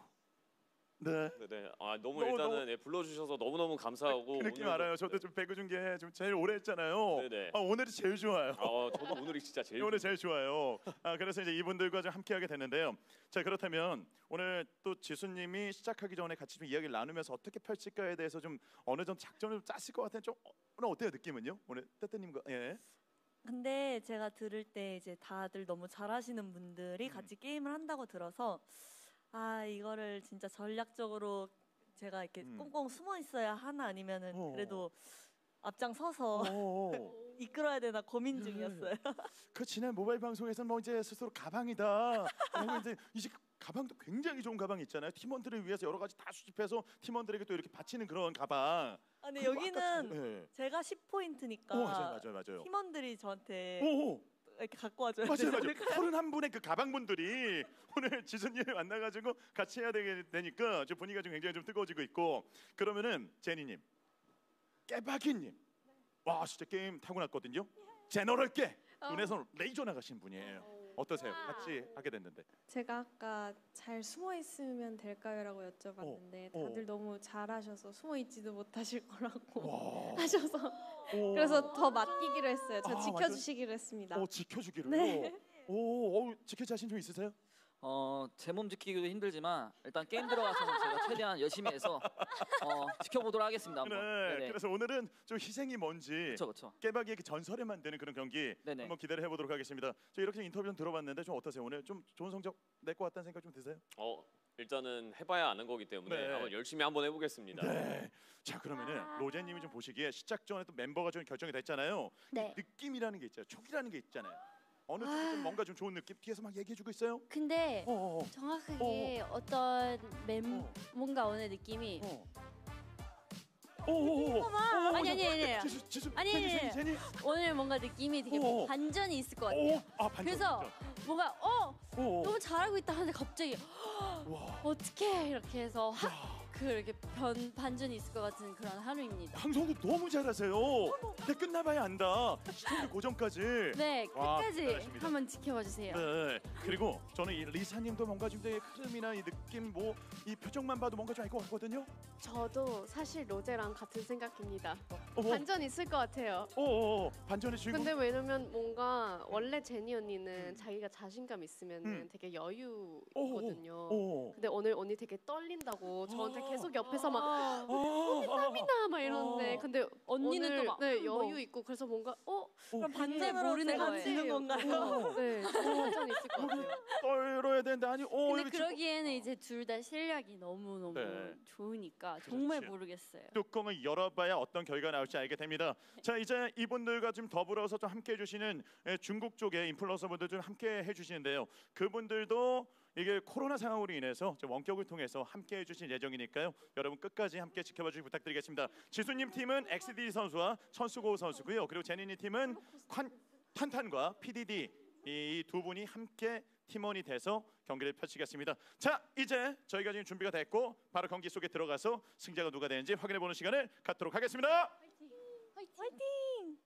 네. 네네. 아 너무, 너무, 일단은 너무- 예, 불러주셔서 너무 너무 감사하고. 그 느낌 오늘도- 알아요. 저도 좀 배구 중계 좀 제일 오래 했잖아요. 네네. 아, 오늘이 제일 좋아요. 아 저도 오늘이 진짜 제일. 오늘 제일 좋아요. 아, 그래서 이제 이분들과 좀 함께하게 됐는데요. 자, 그렇다면 오늘 또 지수님이 시작하기 전에 같이 좀 이야기를 나누면서 어떻게 펼칠까에 대해서 좀 어느 정도 작전을 좀 짰을 것 같은 좀 오늘 어때요 느낌은요? 오늘 뜨뜨님과 예. 근데 제가 들을 때 이제 다들 너무 잘하시는 분들이 같이 게임을 한다고 들어서 아 이거를 진짜 전략적으로 제가 이렇게 음. 꽁꽁 숨어 있어야 하나 아니면은 어. 그래도 앞장서서 어. 이끌어야 되나 고민 중이었어요. 그 지난 모바일 방송에서 뭐 이제 스스로 가방이다. 그리고 이제 이제 가방도 굉장히 좋은 가방이 있잖아요. 팀원들을 위해서 여러 가지 다 수집해서 팀원들에게 또 이렇게 바치는 그런 가방. 아니 그리고 여기는 아까 저- 예. 제가 십 포인트니까 오, 맞아요, 맞아요, 맞아요. 팀원들이 저한테 오, 오. 이렇게 갖고 와줘야 맞아요, 되지 맞아요. 않을까요? 서른한 분의 그 가방분들이 오늘 지수님을 만나가지고 같이 해야 되게 되니까 좀 분위기가 좀 굉장히 좀 뜨거워지고 있고. 그러면은 제니님, 깨박이님, 와 진짜 게임 타고났거든요. 제너럴 깨 눈에서 레이저 나가신 분이에요. 어떠세요? 같이 하게 됐는데. 제가 아까 잘 숨어 있으면 될까요라고 여쭤봤는데 어, 어. 다들 너무 잘하셔서 숨어 있지도 못하실 거라고 와. 하셔서 오. 그래서 더 맡기기로 했어요. 저 아, 지켜주시기로 했습니다. 어 지켜주기로요. 네. 오, 어, 지킬 자신 좀 있으세요? 어, 제 몸 지키기도 힘들지만 일단 게임 들어가서는 제가 최대한 열심히 해서 어, 지켜보도록 하겠습니다. 한번. 네. 네네. 그래서 오늘은 좀 희생이 뭔지 그렇죠, 그렇죠. 깨박이의 그 전설을 만드는 그런 경기 네네. 한번 기대를 해보도록 하겠습니다. 저 이렇게 인터뷰 좀 들어봤는데 좀 어떠세요? 오늘 좀 좋은 성적 낼 것 같다는 생각 좀 드세요? 어 일단은 해봐야 아는 거기 때문에 네. 한번 열심히 한번 해보겠습니다. 네. 자 그러면은 로제님이 좀 보시기에 시작 전에 또 멤버가 좀 결정이 됐잖아요. 네. 느낌이라는 게 있잖아요. 촉이라는 게 있잖아요. 어느 쪽이 좀 뭔가 좀 좋은 느낌 뒤에서 막 얘기해주고 있어요. 근데 어, 어, 어. 정확하게 어. 떤 멤 어. 뭔가 오늘 느낌이 어. 오, 오, 오. 오, 아니 아니 아니 지수, 지수, 아니 제니, 아니 제니, 제니. 오늘 뭔가 느낌이 되게 어. 반전이 있을 것 같아요. 오, 아 반전. 그래서 반전. 뭔가 어 오, 오. 너무 잘하고 있다 하는데 갑자기 와. 어떻게 이렇게 해서 확 그 이렇게 변 반전이 있을 것 같은 그런 하루입니다. 방송도 너무 잘하세요. 근데 끝나봐야 안다. 시청률 고정까지. 네 와, 끝까지 대단하십니다. 한번 지켜봐 주세요. 네. 그리고 저는 이 리사님도 뭔가 좀 되게 흐름이나 이 느낌 뭐 이 표정만 봐도 뭔가 좀 알 것 같거든요. 저도 사실 로제랑 같은 생각입니다. 어머. 반전 있을 것 같아요. 어, 어, 반전의 주인공. 근데 왜냐면 뭔가 원래 제니 언니는 자기가 자신감 있으면 음. 되게 여유 어, 있거든요. 어, 어. 근데 오늘 언니 되게 떨린다고 저한테 어. 계속 옆에서 막 아, 언니 땀이나 막 이러는데 어. 근데 언니는 오늘 또 막, 네, 음, 여유 뭐. 있고 그래서 뭔가 어 그럼 되게 반전으로 모르는 제가 거예요. 지는 건가요? 네, 반전 있을 것 같아요. 떨어야 되는데 아니 어 근데 여기 지금 그러기에는 이제 둘 다 실력이 너무 너무 네. 좋으니까 정말 그렇지. 모르겠어요. 뚜껑을 열어봐야 어떤 결과가 나올지 알게 됩니다. 자 이제 이분들과 좀 더불어서 좀 함께 해주시는 예, 중국 쪽의 인플루언서분들 좀 함께 해주시는데요. 그분들도 이게 코로나 상황으로 인해서 원격을 통해서 함께 해주신 예정이니까요. 여러분 끝까지 함께 지켜봐 주시기 부탁드리겠습니다. 지수님 팀은 엑스디 선수와 천수고 선수고요. 그리고 제니님 팀은 관, 탄탄과 피디디 이 두 분이 함께 팀원이 돼서 경기를 펼치겠습니다. 자, 이제 저희가 지금 준비가 됐고 바로 경기 속에 들어가서 승자가 누가 되는지 확인해 보는 시간을 갖도록 하겠습니다. 화이팅! 화이팅!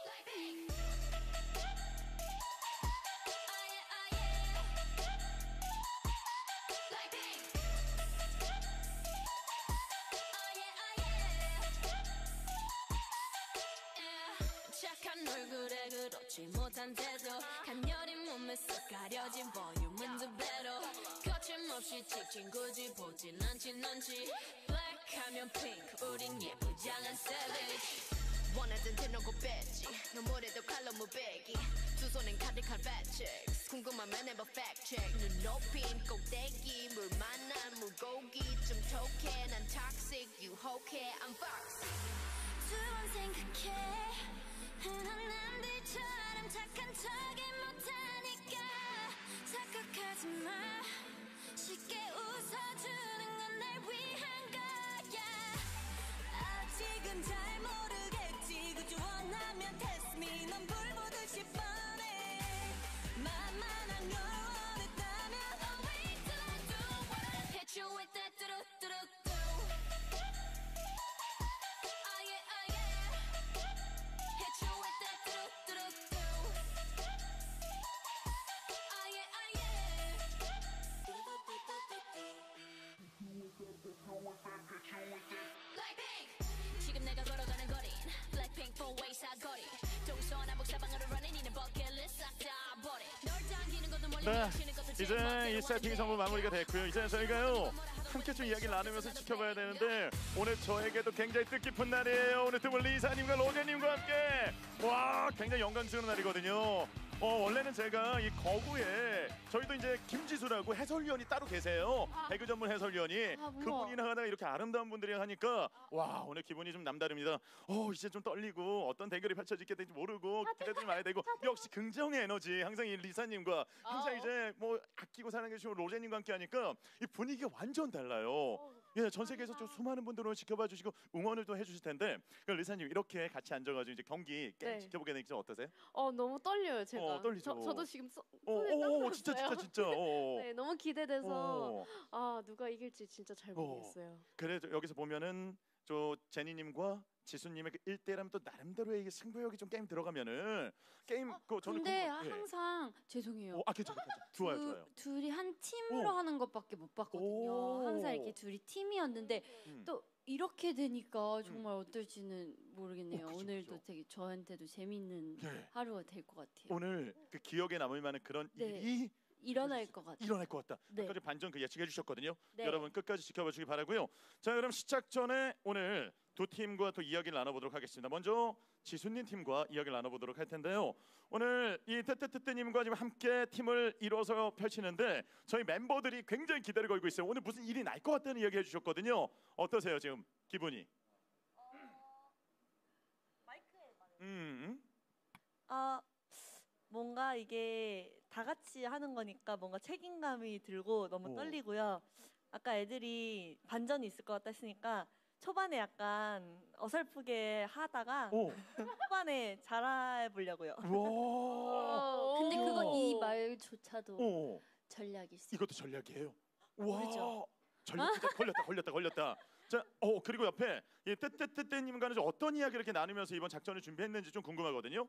착한 얼굴에 그렇지 못한 태도 간녀린 몸에 쏙 가려진 볼륨은 두 배로 거침없이 찍힌 굳이 보진 않지 넌지 블랙하면 핑크 우린 예쁘장한 savage 원하던 대놓고 뺐지 너무래도 칼로 무배기 두 손엔 가득한 fat chicks 궁금하면 해봐 fact check 눈 높인 꼭대기 물 만난 물고기 좀 톡해 난 toxic 유혹해 I'm foxy 두 번 생각해 흔한 남들처럼 착한 척이 못하니까 착각하지 마 쉽게 웃어주는 건 날 위한 거야 아직은 잘 모르겠지 그저 원하면 test me 넌 불보듯이 뻔해 만만한 걸 원했다면 I'll wait till I do what I hit you with that 뚜루뚜루뚜 Oh yeah, oh yeah Hit you with that 뚜루뚜루뚜 Oh yeah, oh yeah Blackpink 지금 내가 걸어가는 거린 Blackpink four-way 사거리 동서남북 사방으로 running 이는 버킷리스트 싹 다 버려 널 당기는 것도 멀리 네, 미치는 것도 제 이제 멋대로 이 세팅이 전부 마무리가 됐고요. 이제 저희가요 함께 좀 이야기를 나누면서 지켜봐야 되는데 오늘 저에게도 굉장히 뜻깊은 날이에요. 오늘 두 분 리사님과 로제님과 함께 와 굉장히 영광스러운 날이거든요. 어, 원래는 제가 이 거구에 저희도 이제 김지수라고 해설위원이 따로 계세요. 배구 전문 해설위원이 아, 뭐야. 그분이나 하다가 이렇게 아름다운 분들이랑 하니까 와 오늘 기분이 좀 남다릅니다. 어 이제 좀 떨리고 어떤 대결이 펼쳐지게 될지 모르고 기대도 많이 되고 역시 긍정의 에너지 항상 이 리사님과 항상 이제 뭐 아끼고 사랑해주시고 로제님과 함께 하니까 이 분위기가 완전 달라요. 예, 전 세계에서 좀 수많은 분들을 지켜봐 주시고 응원을 또 해주실 텐데 그 리사님 이렇게 같이 앉아가지고 이제 경기 게임 네. 지켜보게 되니까 좀 어떠세요? 어 너무 떨려요 제가. 어, 떨리죠. 저, 저도 지금 소, 어, 손에 어, 땀 어, 났어요. 진짜 진짜 진짜. 어, 어. 네, 너무 기대돼서 어. 아 누가 이길지 진짜 잘 모르겠어요. 그래 여기서 보면은 저 제니님과 지수님의 그 일 대일하면 또 나름대로의 이게 승부욕이 좀 게임 들어가면은 게임 그 저는 근데 궁금- 예. 항상 죄송해요. 어, 아 괜찮아 괜찮아. 좋아요 두- 좋아요. 둘이 한 팀으로 어. 하는 것밖에 못 봤거든요. 오. 항상 이렇게 둘이 팀이었는데 음. 또 이렇게 되니까 정말 어떨지는 모르겠네요. 어, 그죠, 오늘도 그죠. 되게 저한테도 재밌는 예. 하루가 될 것 같아요. 오늘 그 기억에 남을 만한 그런 네. 일이 일어날 것 같아요. 일어날 것 같다. 네. 끝까지 반전 그 예측해 주셨거든요. 네. 여러분 끝까지 지켜봐 주시기 바라고요. 자 그럼 시작 전에 오늘 두 팀과 또 이야기를 나눠보도록 하겠습니다. 먼저 지수님 팀과 이야기를 나눠보도록 할 텐데요. 오늘 이 뜨뜨뜨뜨님과 지금 함께 팀을 이뤄서 펼치는데 저희 멤버들이 굉장히 기대를 걸고 있어요. 오늘 무슨 일이 날 것 같다는 이야기 해주셨거든요. 어떠세요 지금 기분이? 음. 아 뭔가 이게 다 같이 하는 거니까 뭔가 책임감이 들고 너무 오. 떨리고요. 아까 애들이 반전이 있을 것 같다 했으니까 초반에 약간 어설프게 하다가 오. 후반에 잘해 보려고요. 와. 근데 그건 이 말조차도 오. 전략이 있어요. 이것도 전략이에요. 와. 모르죠? 전략 진짜 걸렸다 걸렸다 걸렸다. 자, 어 그리고 옆에 이 뜨뜨뜨뜨님과는 좀 어떤 이야기를 이렇게 나누면서 이번 작전을 준비했는지 좀 궁금하거든요.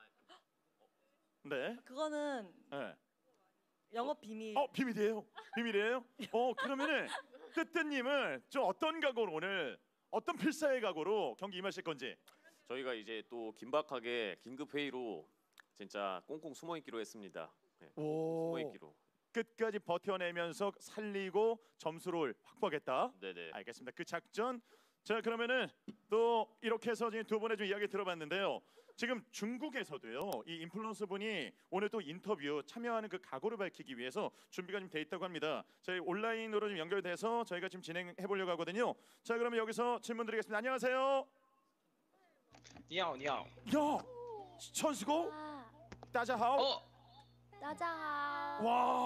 네. 그거는 네. 영업 비밀. 어 비밀이에요. 비밀이에요. 어 그러면은 뜨뜨님은 좀 어떤 각오로 오늘 어떤 필사의 각오로 경기 임하실 건지. 저희가 이제 또 긴박하게 긴급 회의로 진짜 꽁꽁 숨어 있기로 했습니다. 네, 오. 숨어 있기로. 끝까지 버텨내면서 살리고 점수를 확보하겠다. 네네. 알겠습니다. 그 작전. 자 그러면은 또 이렇게 해서 지금 두 분의 좀 이야기 들어봤는데요. 지금 중국에서도요 이 인플루언서 분이 오늘 또 인터뷰 참여하는 그 각오를 밝히기 위해서 준비가 좀 돼 있다고 합니다. 저희 온라인으로 좀 연결돼서 저희가 지금 진행해 보려고 하거든요. 자 그러면 여기서 질문 드리겠습니다. 안녕하세요. 你好，你好。 야 천수고. 大家好. 따자. 와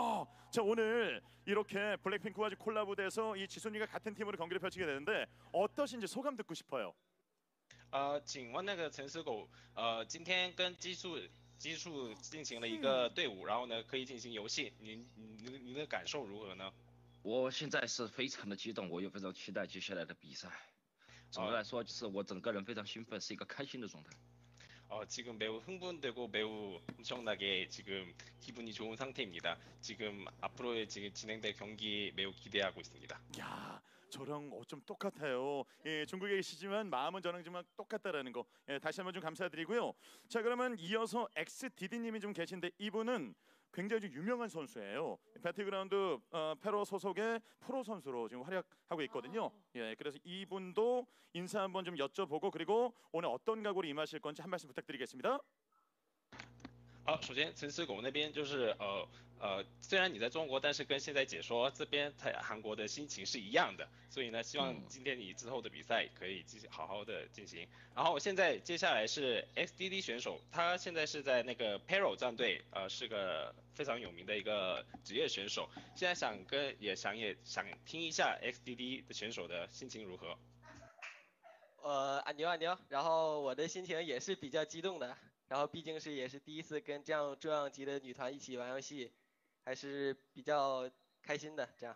자 오늘 이렇게 블랙핑크와 콜라보돼서 이 지순이가 같은 팀으로 경기를 펼치게 되는데 어떠신지 소감 듣고 싶어요. 呃，请问那个陈思狗，呃，今天跟基数基数进行了一个队伍，然后呢可以进行游戏，您您您的感受如何呢？ 我现在是非常的激动，我也非常期待接下来的比赛。总的来说，就是我整个人非常兴奋，是一个开心的状态。 어, 지금 매우 흥분되고 매우 엄청나게 지금 기분이 좋은 상태입니다. 지금 앞으로의 지금 진행될 경기 매우 기대하고 있습니다. 야, 저랑 어쩜 똑같아요. 예, 중국에 계시지만 마음은 저랑 좀 똑같다라는 거. 예, 다시 한번 좀 감사드리고요. 자, 그러면 이어서 엑스디디님이 좀 계신데 이분은 굉장히 좀 유명한 선수예요. 배틀그라운드 어, 페로 소속의 프로 선수로 지금 활약하고 있거든요. 예, 그래서 이분도 인사 한번 좀 여쭤보고 그리고 오늘 어떤 각오로 임하실 건지 한 말씀 부탁드리겠습니다. 好，首先陈思狗那边就是呃呃，虽然你在中国，但是跟现在解说这边在韩国的心情是一样的，所以呢，希望今天你之后的比赛可以继续好好的进行。然后现在接下来是 X D D 选手，他现在是在那个 Pero 战队，呃，是个非常有名的一个职业选手。现在想跟也想也想听一下 X D D 的选手的心情如何？ 呃，安牛安牛，然后我的心情也是比较激动的，然后毕竟是也是第一次跟这样重量级的女团一起玩游戏，还是比较开心的。这样。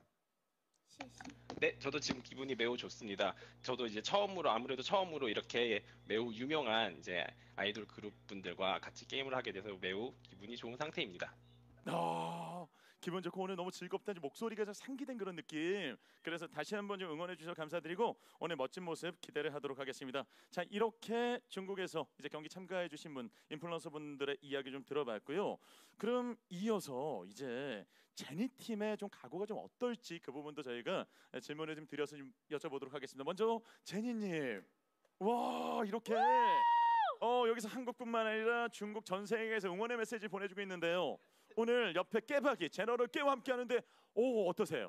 네, 저도 지금 기분이 매우 좋습니다. 저도 이제 처음으로 아무래도 처음으로 이렇게 매우 유명한 이제 아이돌 그룹 분들과 같이 게임을 하게 돼서 매우 기분이 좋은 상태입니다. 아, 기분 좋고 오늘 너무 즐겁다. 목소리가 좀 상기된 그런 느낌. 그래서 다시 한번 좀 응원해 주셔서 감사드리고 오늘 멋진 모습 기대를 하도록 하겠습니다. 자, 이렇게 중국에서 이제 경기 참가해 주신 분, 인플루언서 분들의 이야기 좀 들어봤고요. 그럼 이어서 이제 제니 팀의 좀 각오가 좀 어떨지 그 부분도 저희가 질문을 좀 드려서 좀 여쭤보도록 하겠습니다. 먼저 제니님, 와 이렇게 어 여기서 한국뿐만 아니라 중국 전 세계에서 응원의 메시지 보내주고 있는데요. 오늘 옆에 깨박이 제너럴 깨와 함께 하는데 오 어떠세요?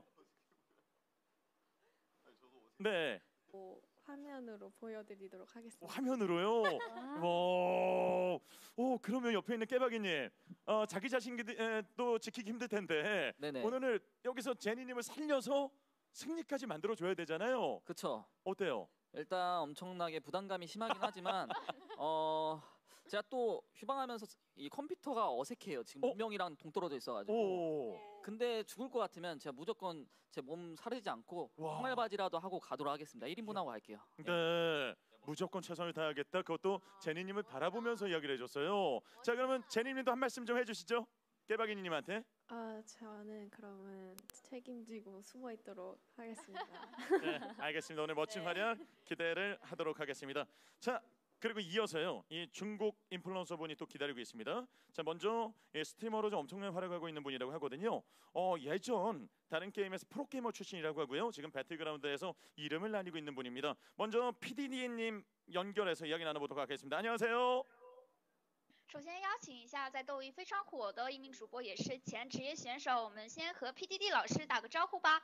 네. 뭐, 화면으로 보여드리도록 하겠습니다. 화면으로요? 와, 오 그러면 옆에 있는 깨박이님, 어, 자기 자신도 지키기 힘들 텐데 네네. 오늘 여기서 제니님을 살려서 승리까지 만들어 줘야 되잖아요. 그렇죠. 어때요? 일단 엄청나게 부담감이 심하긴 하지만 어 제가 또 휴방하면서 이 컴퓨터가 어색해요. 지금 문명이랑 동떨어져 있어가지고. 오. 근데 죽을 것 같으면 제가 무조건 제 몸 사르지 않고 항말바지라도 하고 가도록 하겠습니다. 일 인분 하고 갈게요. 네, 무조건 최선을 다하겠다. 그것도 제니님을 바라보면서 이야기를 해줬어요. 자, 그러면 제니님도 한 말씀 좀 해주시죠. 깨박이님한테. 아, 저는 그러면 책임지고 숨어 있도록 하겠습니다. 네, 알겠습니다. 오늘 멋진 활약 기대를 하도록 하겠습니다. 자, 그리고 이어서요, 이 중국 인플루언서 분이 또 기다리고 있습니다. 자, 먼저 예, 스트리머로 좀 엄청나게 활약하고 있는 분이라고 하거든요. 어, 예전 다른 게임에서 프로게이머 출신이라고 하고요. 지금 배틀그라운드에서 이름을 날리고 있는 분입니다. 먼저 피디디님 연결해서 이야기 나눠보도록 하겠습니다. 안녕하세요. 首先邀请一下在斗鱼非常火的一名主播，也是前职业选手，我们先和 P D D 老师打个招呼吧。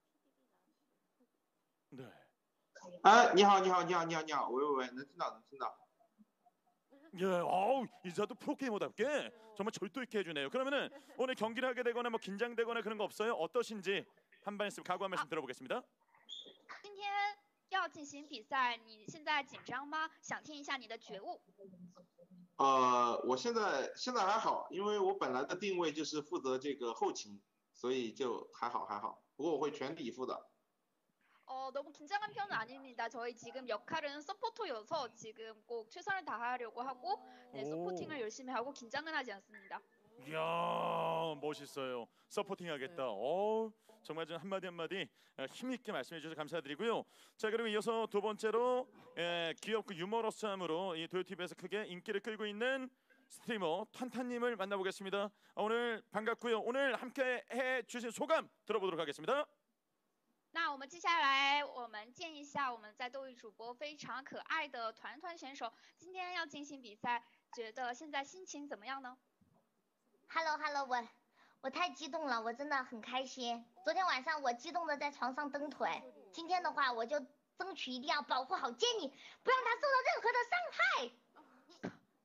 네. 啊，你好，你好，你好，你好，你好，喂喂喂，能听到，能听到。 예, 어우 인사도 프로게이머답게 정말 절도 있게 해주네요. 그러면은 오늘 경기를 하게 되거나 뭐 긴장되거나 그런 거 없어요? 어떠신지 한 말씀 각오 한 말씀 들어보겠습니다. 今天要进行比赛，你现在紧张吗？想听一下你的觉悟。 呃，我现在现在还好，因为我本来的定位就是负责这个后勤，所以就还好还好。不过我会全力以赴的。 어, 너무 긴장한 편은 아닙니다. 저희 지금 역할은 서포터여서 지금 꼭 최선을 다하려고 하고 네, 서포팅을 열심히 하고 긴장은 하지 않습니다. 이야 멋있어요. 서포팅하겠다. 어 정말 좀 한마디 한마디 힘있게 말씀해 주셔서 감사드리고요. 자 그리고 이어서 두 번째로 예, 귀엽고 유머러스함으로 이 도요티비에서 크게 인기를 끌고 있는 스트리머 탄탄님을 만나보겠습니다. 오늘 반갑고요. 오늘 함께 해주신 소감 들어보도록 하겠습니다. 那我们接下来我们见一下我们在斗鱼主播非常可爱的团团选手，今天要进行比赛，觉得现在心情怎么样呢 ？Hello Hello， 我我太激动了，我真的很开心。昨天晚上我激动的在床上蹬腿，今天的话我就争取一定要保护好 Jenny， 不让她受到任何的伤害。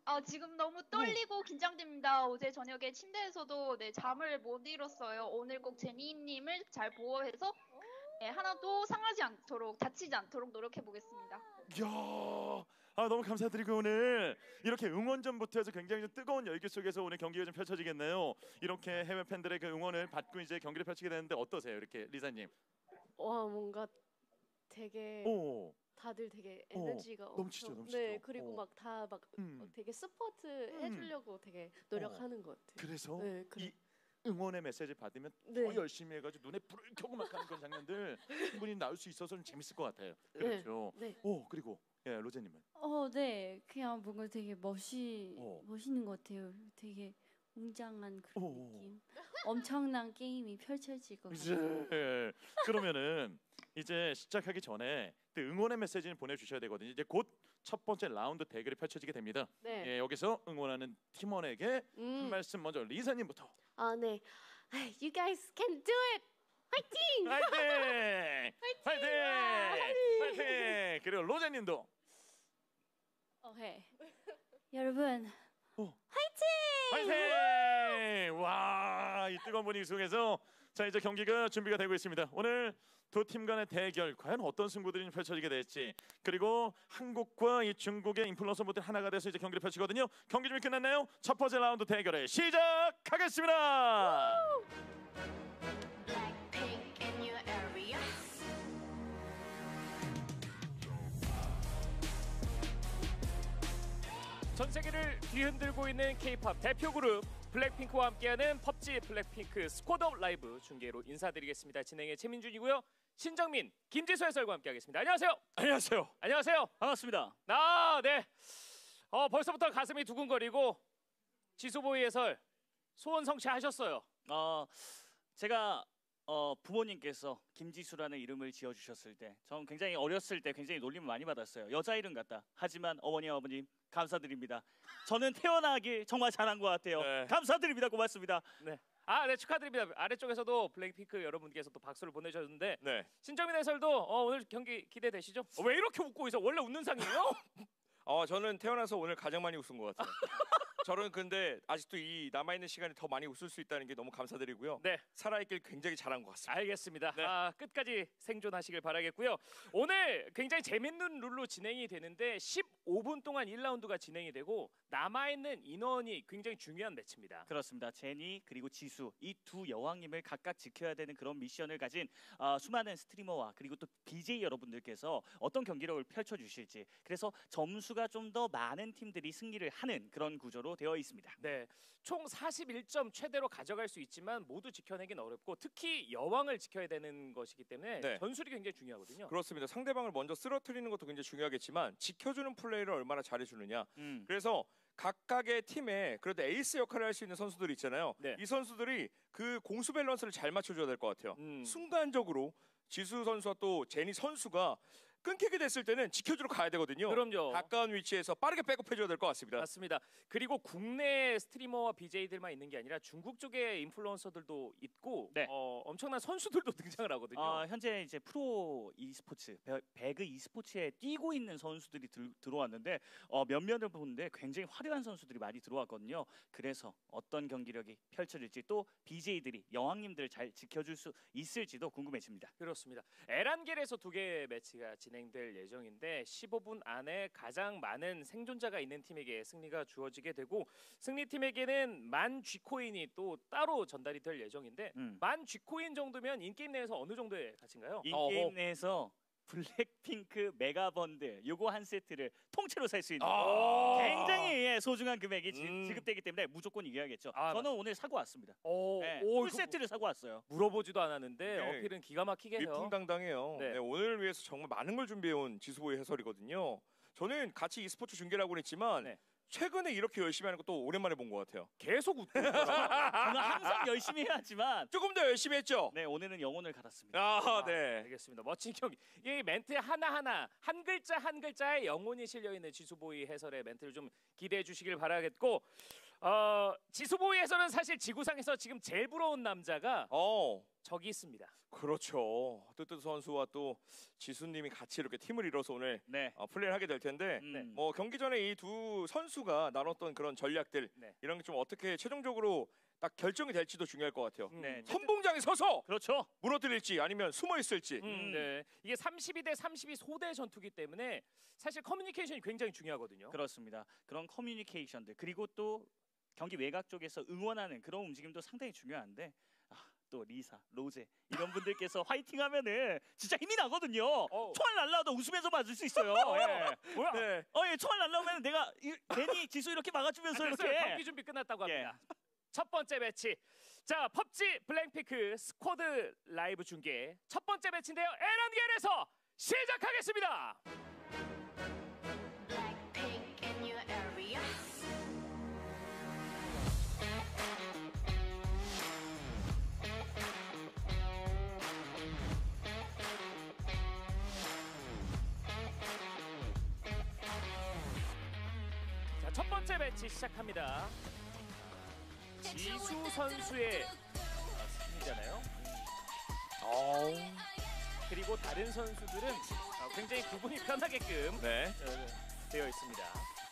어, 지금 너무 떨리고 긴장됩니다. 어제 저녁에 침대에서도 네, 잠을 못 이뤘어요. 오늘 꼭 제니님을 잘 보호해서 네, 하나도 상하지 않도록 다치지 않도록 노력해 보겠습니다. 이야, 아 너무 감사드리고 오늘 이렇게 응원전부터 해서 굉장히 좀 뜨거운 열기 속에서 오늘 경기가 좀 펼쳐지겠네요. 이렇게 해외 팬들의 그 응원을 받고 이제 경기를 펼치게 되는데 어떠세요, 이렇게 리사님? 와 뭔가 되게 오. 다들 되게 어, 에너지가 넘치죠, 엄청 넘치죠. 네 그리고 어. 막 다 막 음. 되게 서포트 해주려고 되게 노력하는 것 같아요. 그래서 네, 그래. 이 응원의 메시지 받으면 네. 더 열심히 해가지고 눈에 불을 켜고 막 하는 그런 장면들 충분히 나올 수 있어서 좀 재밌을 것 같아요. 그렇죠. 네. 오 그리고 예 로제님은 어, 네. 그냥 뭔가 되게 멋이 어. 멋있는 것 같아요. 되게 웅장한 그런 오. 느낌. 엄청난 게임이 펼쳐질 것 같아요. 이제 그러면은 이제 시작하기 전에 또 응원의 메시지를 보내주셔야 되거든요. 이제 곧 첫 번째 라운드 대결이 펼쳐지게 됩니다. 네. 예, 여기서 응원하는 팀원에게 음. 한 말씀 먼저 리사님부터. 아 네. You guys can do it. 화이팅! 화이팅! 화이팅! 화이팅! 그리고 로제님도. 오케이. 여러분 화이팅! 화이팅! 와, 이 뜨거운 분위기 속에서 자 이제 경기가 준비가 되고 있습니다. 오늘 두 팀 간의 대결 과연 어떤 승부들이 펼쳐지게 될지 그리고 한국과 이 중국의 인플루언서분들 하나가 돼서 이제 경기를 펼치거든요. 경기 준비 끝났나요? 첫 번째 라운드 대결을 시작하겠습니다. Blackpink in your area. 전 세계를 뒤흔들고 있는 K-팝 대표 그룹 블랙핑크와 함께하는 펍지 블랙핑크 스쿼드 업 라이브 중계로 인사드리겠습니다. 진행의 최민준이고요. 신정민, 김지수 해설과 함께하겠습니다. 안녕하세요. 안녕하세요. 안녕하세요. 반갑습니다. 아, 네. 어, 벌써부터 가슴이 두근거리고 지수보이 해설 소원 성취하셨어요. 어, 제가 어, 부모님께서 김지수라는 이름을 지어주셨을 때 전 굉장히 어렸을 때 굉장히 놀림을 많이 받았어요. 여자 이름 같다. 하지만 어머니 아버님 감사드립니다. 저는 태어나길 정말 잘한 것 같아요. 네. 감사드립니다. 고맙습니다. 네. 아, 네 축하드립니다. 아래쪽에서도 블랙핑크 여러분께서 또 박수를 보내주셨는데 네. 신정민 해설도 어, 오늘 경기 기대되시죠? 어, 왜 이렇게 웃고 있어? 원래 웃는 상이에요? 어, 저는 태어나서 오늘 가장 많이 웃은 것 같아요. 저는 근데 아직도 이 남아있는 시간에 더 많이 웃을 수 있다는 게 너무 감사드리고요. 네. 살아있길 굉장히 잘한 것 같습니다. 알겠습니다. 네. 아, 끝까지 생존하시길 바라겠고요. 오늘 굉장히 재밌는 룰로 진행이 되는데 십오 분 동안 일 라운드가 진행이 되고 남아있는 인원이 굉장히 중요한 매치입니다. 그렇습니다. 제니 그리고 지수 이 두 여왕님을 각각 지켜야 되는 그런 미션을 가진 어, 수많은 스트리머와 그리고 또 비제이 여러분들께서 어떤 경기력을 펼쳐주실지 그래서 점수가 좀 더 많은 팀들이 승리를 하는 그런 구조로 되어 있습니다. 네, 총 사십일 점 최대로 가져갈 수 있지만 모두 지켜내긴 어렵고 특히 여왕을 지켜야 되는 것이기 때문에 네. 전술이 굉장히 중요하거든요. 그렇습니다. 상대방을 먼저 쓰러뜨리는 것도 굉장히 중요하겠지만 지켜주는 플레이를 얼마나 잘해주느냐. 음. 그래서 각각의 팀에 그래도 에이스 역할을 할 수 있는 선수들이 있잖아요. 네. 이 선수들이 그 공수 밸런스를 잘 맞춰줘야 될 것 같아요. 음. 순간적으로 지수 선수와 또 제니 선수가 끊기게 됐을 때는 지켜주러 가야 되거든요. 그럼요. 가까운 위치에서 빠르게 백업해줘야 될 것 같습니다. 맞습니다. 그리고 국내 스트리머와 비제이들만 있는 게 아니라 중국 쪽의 인플루언서들도 있고 네. 어, 엄청난 선수들도 등장을 하거든요. 아, 현재 이제 프로 e스포츠, 배- 배그 e스포츠에 뛰고 있는 선수들이 들, 들어왔는데 어, 몇몇을 보는데 굉장히 화려한 선수들이 많이 들어왔거든요. 그래서 어떤 경기력이 펼쳐질지 또 비제이들이 여왕님들을 잘 지켜줄 수 있을지도 궁금해집니다. 그렇습니다. 에란겔에서 두 개의 매치가 진행될 예정인데 십오 분 안에 가장 많은 생존자가 있는 팀에게 승리가 주어지게 되고 승리팀에게는 만 G코인이 또 따로 전달이 될 예정인데 음. 만 G코인 정도면 인게임 내에서 어느 정도의 가치인가요? 인게임 내에서 블랙핑크 메가번들 요거 한 세트를 통째로 살 수 있는 아. 굉장히 예, 소중한 금액이 지, 음. 지급되기 때문에 무조건 이겨야겠죠. 아, 저는 오늘 사고 왔습니다. 오, 네, 오, 풀 이거 세트를 사고 왔어요. 물어보지도 않았는데 네. 어필은 기가 막히게 해요. 위풍당당해요. 네. 네, 오늘 위해서 정말 많은 걸 준비해온 지수보이 해설이거든요. 저는 같이 e스포츠 중계라고는 했지만 네. 최근에 이렇게 열심히 하는 것도 오랜만에 본 것 같아요. 계속 웃고 저는 항상 열심히 해야지만 조금 더 열심히 했죠. 네, 오늘은 영혼을 갈았습니다. 아, 네. 알겠습니다. 멋진 경기. 이 멘트 하나하나 한 글자 한 글자에 영혼이 실려 있는 지수보이 해설의 멘트를 좀 기대해 주시길 바라겠고 어, 지수보이 해설은 사실 지구상에서 지금 제일 부러운 남자가 어. 적이 있습니다. 그렇죠. 뜨뜨 선수와 또 지수님이 같이 이렇게 팀을 이뤄서 오늘 네. 어, 플레이를 하게 될 텐데 음. 뭐 경기 전에 이 두 선수가 나눴던 그런 전략들 네. 이런 게 좀 어떻게 최종적으로 딱 결정이 될지도 중요할 것 같아요. 네. 선봉장에 서서 그렇죠. 무너뜨릴지 아니면 숨어 있을지. 음, 네. 이게 삼십이 대 삼십이 소대 전투기 때문에 사실 커뮤니케이션이 굉장히 중요하거든요. 그렇습니다. 그런 커뮤니케이션들 그리고 또 경기 외곽 쪽에서 응원하는 그런 움직임도 상당히 중요한데 아, 또 리사, 로제 이런 분들께서 화이팅하면은 진짜 힘이 나거든요. 총알 날라와도 웃으면서 맞을 수 있어요. 예. 뭐야? 네. 어, 예, 총알 날라오면 내가 이, 괜히 지수 이렇게 막아주면서 아, 이렇게. 경기 준비 끝났다고 합니다. 첫 번째 매치. 자, 펍지 블랙핑크 스쿼드 라이브 중계 첫 번째 매치인데요. 에란겔에서 시작하겠습니다. Blackpink in your area. 자, 첫 번째 매치 시작합니다. 지수 선수의 아, 스킨이잖아요. 어. 그리고 다른 선수들은 어, 굉장히 구분이 편하게끔 네. 어, 되어 있습니다.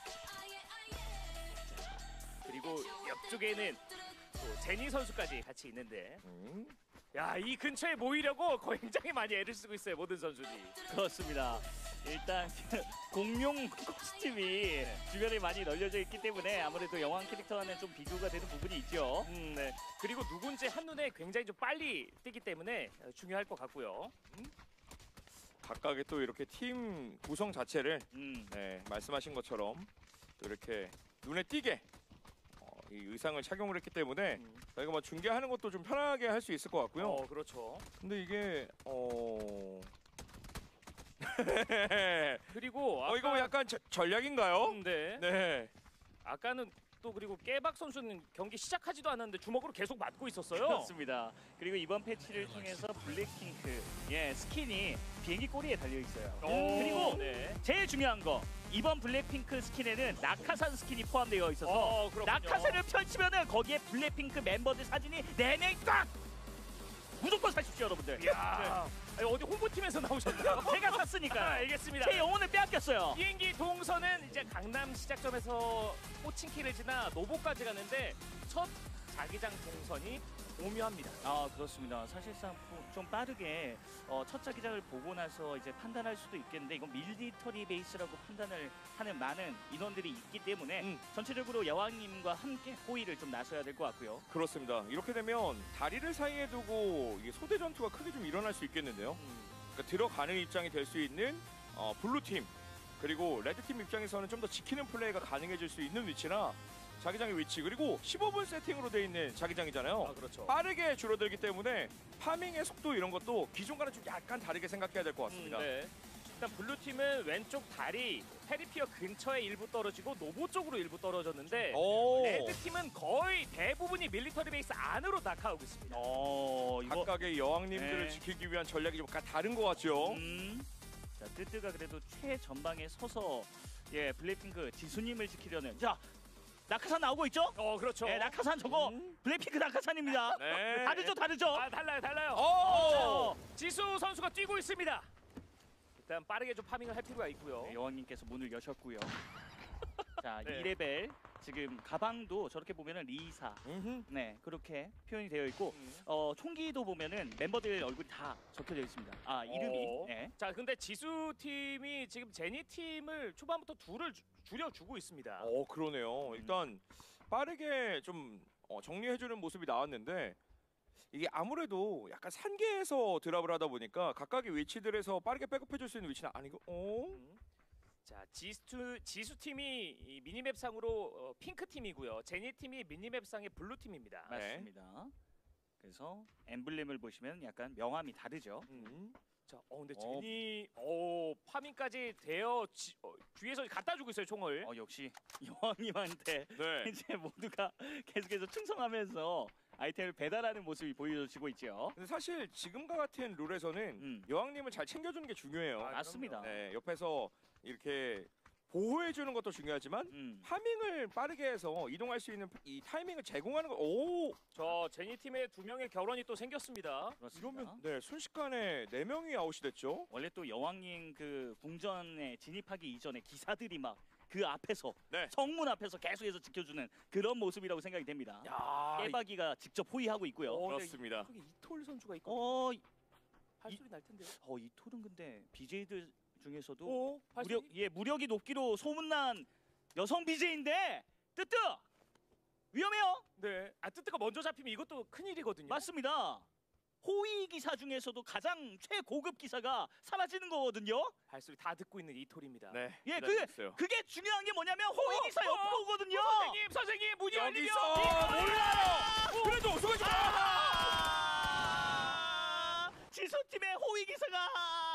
그리고 옆쪽에는 또 제니 선수까지 같이 있는데, 음. 야, 이 근처에 모이려고 굉장히 많이 애를 쓰고 있어요, 모든 선수들이. 그렇습니다. 일단 공룡 코스튬이 주변에 많이 널려져 있기 때문에 아무래도 여왕 캐릭터와는 좀 비교가 되는 부분이 있죠. 음, 네. 그리고 누군지 한눈에 굉장히 좀 빨리 뜨기 때문에 중요할 것 같고요. 음? 각각의 또 이렇게 팀 구성 자체를 음. 네, 말씀하신 것처럼 또 이렇게 눈에 띄게 어, 이 의상을 착용을 했기 때문에 저희가 뭐 중계하는 것도 좀 편하게 할 수 있을 것 같고요. 어, 그렇죠. 근데 이게 어 그리고 어 이거 아까- 약간 저- 전략인가요? 음, 네. 네. 아까는 또 그리고 깨박 선수는 경기 시작하지도 않았는데 주먹으로 계속 맞고 있었어요. 그렇습니다. 그리고 이번 패치를 통해서 블랙핑크 예 스킨이 비행기 꼬리에 달려 있어요. 오, 그리고 네. 제일 중요한 거 이번 블랙핑크 스킨에는 낙하산 스킨이 포함되어 있어서 어, 그렇군요. 낙하산을 펼치면은 거기에 블랙핑크 멤버들 사진이 내내 딱 무조건 사십시오, 여러분들. 이야. 아니, 어디 홍보팀에서 나오셨나요? 제가 샀으니까요. 아, 알겠습니다. 제 영혼을 빼앗겼어요. 비행기 동선은 이제 강남 시작점에서 호칭키를 지나 노보까지 가는데 첫 자기장 동선이 오묘합니다. 아 그렇습니다. 사실상 뭐 좀 빠르게 어, 첫 자기장을 보고 나서 이제 판단할 수도 있겠는데 이건 밀리터리 베이스라고 판단을 하는 많은 인원들이 있기 때문에 음. 전체적으로 여왕님과 함께 호의를 좀 나서야 될 것 같고요. 그렇습니다. 이렇게 되면 다리를 사이에 두고 이게 소대 전투가 크게 좀 일어날 수 있겠는데요. 그러니까 들어가는 입장이 될 수 있는 어, 블루 팀 그리고 레드 팀 입장에서는 좀 더 지키는 플레이가 가능해질 수 있는 위치나 자기장의 위치 그리고 십오 분 세팅으로 돼 있는 자기장이잖아요. 아, 그렇죠. 빠르게 줄어들기 때문에 파밍의 속도 이런 것도 기존과는 좀 약간 다르게 생각해야 될 것 같습니다. 음, 네. 일단 블루팀은 왼쪽 다리 페리피어 근처에 일부 떨어지고 노보 쪽으로 일부 떨어졌는데 오. 레드팀은 거의 대부분이 밀리터리 베이스 안으로 낙하하고 있습니다. 어, 이거 각각의 여왕님들을 네. 지키기 위한 전략이 좀 약간 다른 것 같죠. 음. 자, 뜨뜨가 그래도 최전방에 서서 예 블랙핑크 지수님을 지키려는 자 낙하산 나오고 있죠? 어, 그렇죠. 네, 낙하산 저거 블랙핑크 낙하산입니다. 네. 다르죠, 다르죠? 아, 달라요, 달라요. 오! 어, 지수 선수가 뛰고 있습니다. 일단 빠르게 좀 파밍을 할 필요가 있고요. 네, 여왕님께서 문을 여셨고요. 자, 네. 이 레벨 지금 가방도 저렇게 보면은 리사, 네 그렇게 표현이 되어 있고 어, 총기도 보면은 멤버들 얼굴이 다 적혀져 있습니다. 아 이름이. 어. 네. 자, 근데 지수 팀이 지금 제니 팀을 초반부터 둘을 주- 줄여주고 있습니다. 어 그러네요. 일단 빠르게 좀 어, 정리해주는 모습이 나왔는데 이게 아무래도 약간 산계에서 드랍을 하다 보니까 각각의 위치들에서 빠르게 백업해줄 수 있는 위치는 아니고. 어? 자, 지수 지수 팀이 이 미니맵상으로 어, 핑크 팀이고요. 제니 팀이 미니맵상의 블루 팀입니다. 맞습니다. 그래서 엠블렘을 보시면 약간 명암이 다르죠. 음. 자, 어 근데 제니 어 파밍까지 되어 지, 어, 뒤에서 갖다 주고 있어요, 총을. 어 역시 여왕님한테 네. 이제 모두가 계속해서 충성하면서 아이템을 배달하는 모습이 보여지고 있죠. 근데 사실 지금과 같은 룰에서는 여왕님을 잘 챙겨주는 게 중요해요. 아, 맞습니다. 네, 옆에서 이렇게 보호해주는 것도 중요하지만 음. 파밍을 빠르게 해서 이동할 수 있는 이 타이밍을 제공하는 거. 오, 저 제니 팀의 두 명의 결혼이 또 생겼습니다. 이러면 네 순식간에 네 명이 아웃이 됐죠. 원래 또 여왕님 그 궁전에 진입하기 이전에 기사들이 막 그 앞에서 네. 성문 앞에서 계속해서 지켜주는 그런 모습이라고 생각이 됩니다. 야, 깨박이가 직접 호위하고 있고요. 어, 그렇습니다. 여기 이톨 선수가 있고. 어, 발소리 날 텐데요. 어, 이 톨은 근데 비제이들 중에서도 오, 무력 예 무력이 높기로 소문난 여성 비제이인데 뜨뜨 위험해요. 네. 아 뜨뜨가 먼저 잡히면 이것도 큰일이거든요. 맞습니다. 호위 기사 중에서도 가장 최고급 기사가 사라지는 거거든요. 발소리 다 듣고 있는 이톨입니다. 네. 예, 그게 그게 중요한 게 뭐냐면 호위 기사 어, 옆으로 오거든요. 선생님, 선생님 문이 열리면 여기서 몰라요. 그래도 우승하지 마. 아, 지수팀의 호위 기사가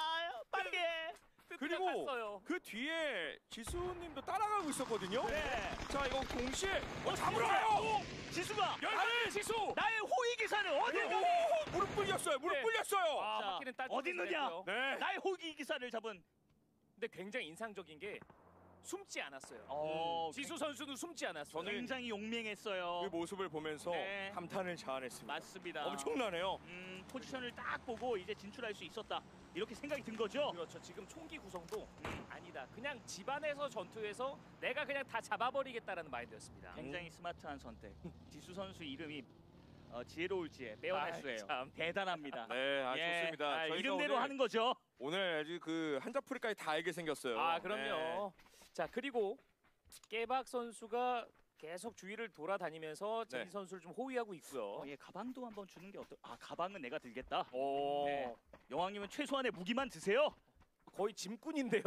빠르게 그리고 갔어요. 그 뒤에 지수님도 따라가고 있었거든요. 네. 자 이거 동시에 어, 잡으러 잡으러요. 가요. 지수가 열받는 지수. 나의 호위 기사를 어딜 가니? 오, 무릎 꿇렸어요. 무릎 네. 꿇렸어요. 아, 자, 바퀴는 딸 어디 있느냐? 네. 나의 호위 기사를 잡은. 근데 굉장히 인상적인 게 숨지 않았어요. 어, 음, 지수 선수는 숨지 않았어요. 저는 굉장히 용맹했어요. 그 모습을 보면서 네. 감탄을 자아냈습니다. 맞습니다. 엄청나네요. 음, 포지션을 딱 보고 이제 진출할 수 있었다. 이렇게 생각이 든 거죠. 그렇죠. 지금 총기 구성도 음, 아니다. 그냥 집안에서 전투에서 내가 그냥 다 잡아버리겠다라는 마인드였습니다. 굉장히 스마트한 선택. 지수 선수 이름이 어, 지혜로울지에 빼어날 아이, 수예요. 참. 대단합니다. 네, 아, 예, 좋습니다. 아, 저희가 이름대로 오늘- 하는 거죠. 오늘 아주 그 한자풀이까지 다 알게 생겼어요. 아 그럼요. 자 그리고 깨박 선수가 계속 주위를 돌아다니면서 제니 네. 선수를 좀 호위하고 있고요. 어, 예, 가방도 한번 주는 게 어떨? 아, 가방은 내가 들겠다. 오, 네. 여왕님은 최소한의 무기만 드세요. 거의 짐꾼인데요.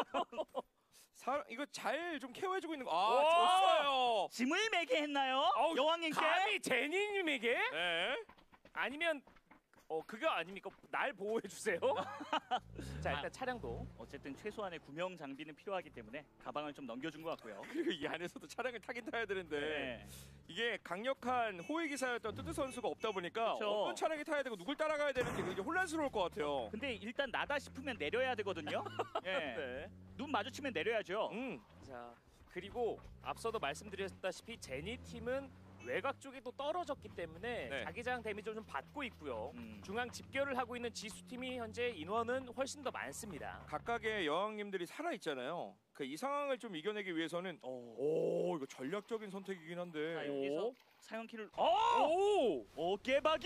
사, 이거 잘 좀 케어해주고 있는 거. 오! 아, 줬어요. 짐을 매게 했나요? 어우, 여왕님께? 감히 제니님에게? 네. 아니면 어 그거 아닙니까? 날 보호해 주세요. 자 일단 아. 차량도 어쨌든 최소한의 구명 장비는 필요하기 때문에 가방을 좀 넘겨준 것 같고요. 그리고 이 안에서도 차량을 타긴 타야 되는데 네. 이게 강력한 호위 기사였던 뜨뜨 선수가 없다 보니까 그쵸. 어떤 차량이 타야 되고 누굴 따라가야 되는지 굉장히 혼란스러울 것 같아요. 근데 일단 나다 싶으면 내려야 되거든요. 예. 네. 눈 마주치면 내려야죠. 음. 자 그리고 앞서도 말씀드렸다시피 제니 팀은 외곽 쪽이 또 떨어졌기 때문에 네. 자기장 데미지를 좀 받고 있고요. 음. 중앙 집결을 하고 있는 지수 팀이 현재 인원은 훨씬 더 많습니다. 각각의 여왕님들이 살아 있잖아요. 그 이 상황을 좀 이겨내기 위해서는 오, 이거 전략적인 선택이긴 한데. 자, 여기서 사형키를 오! 오! 오, 깨박이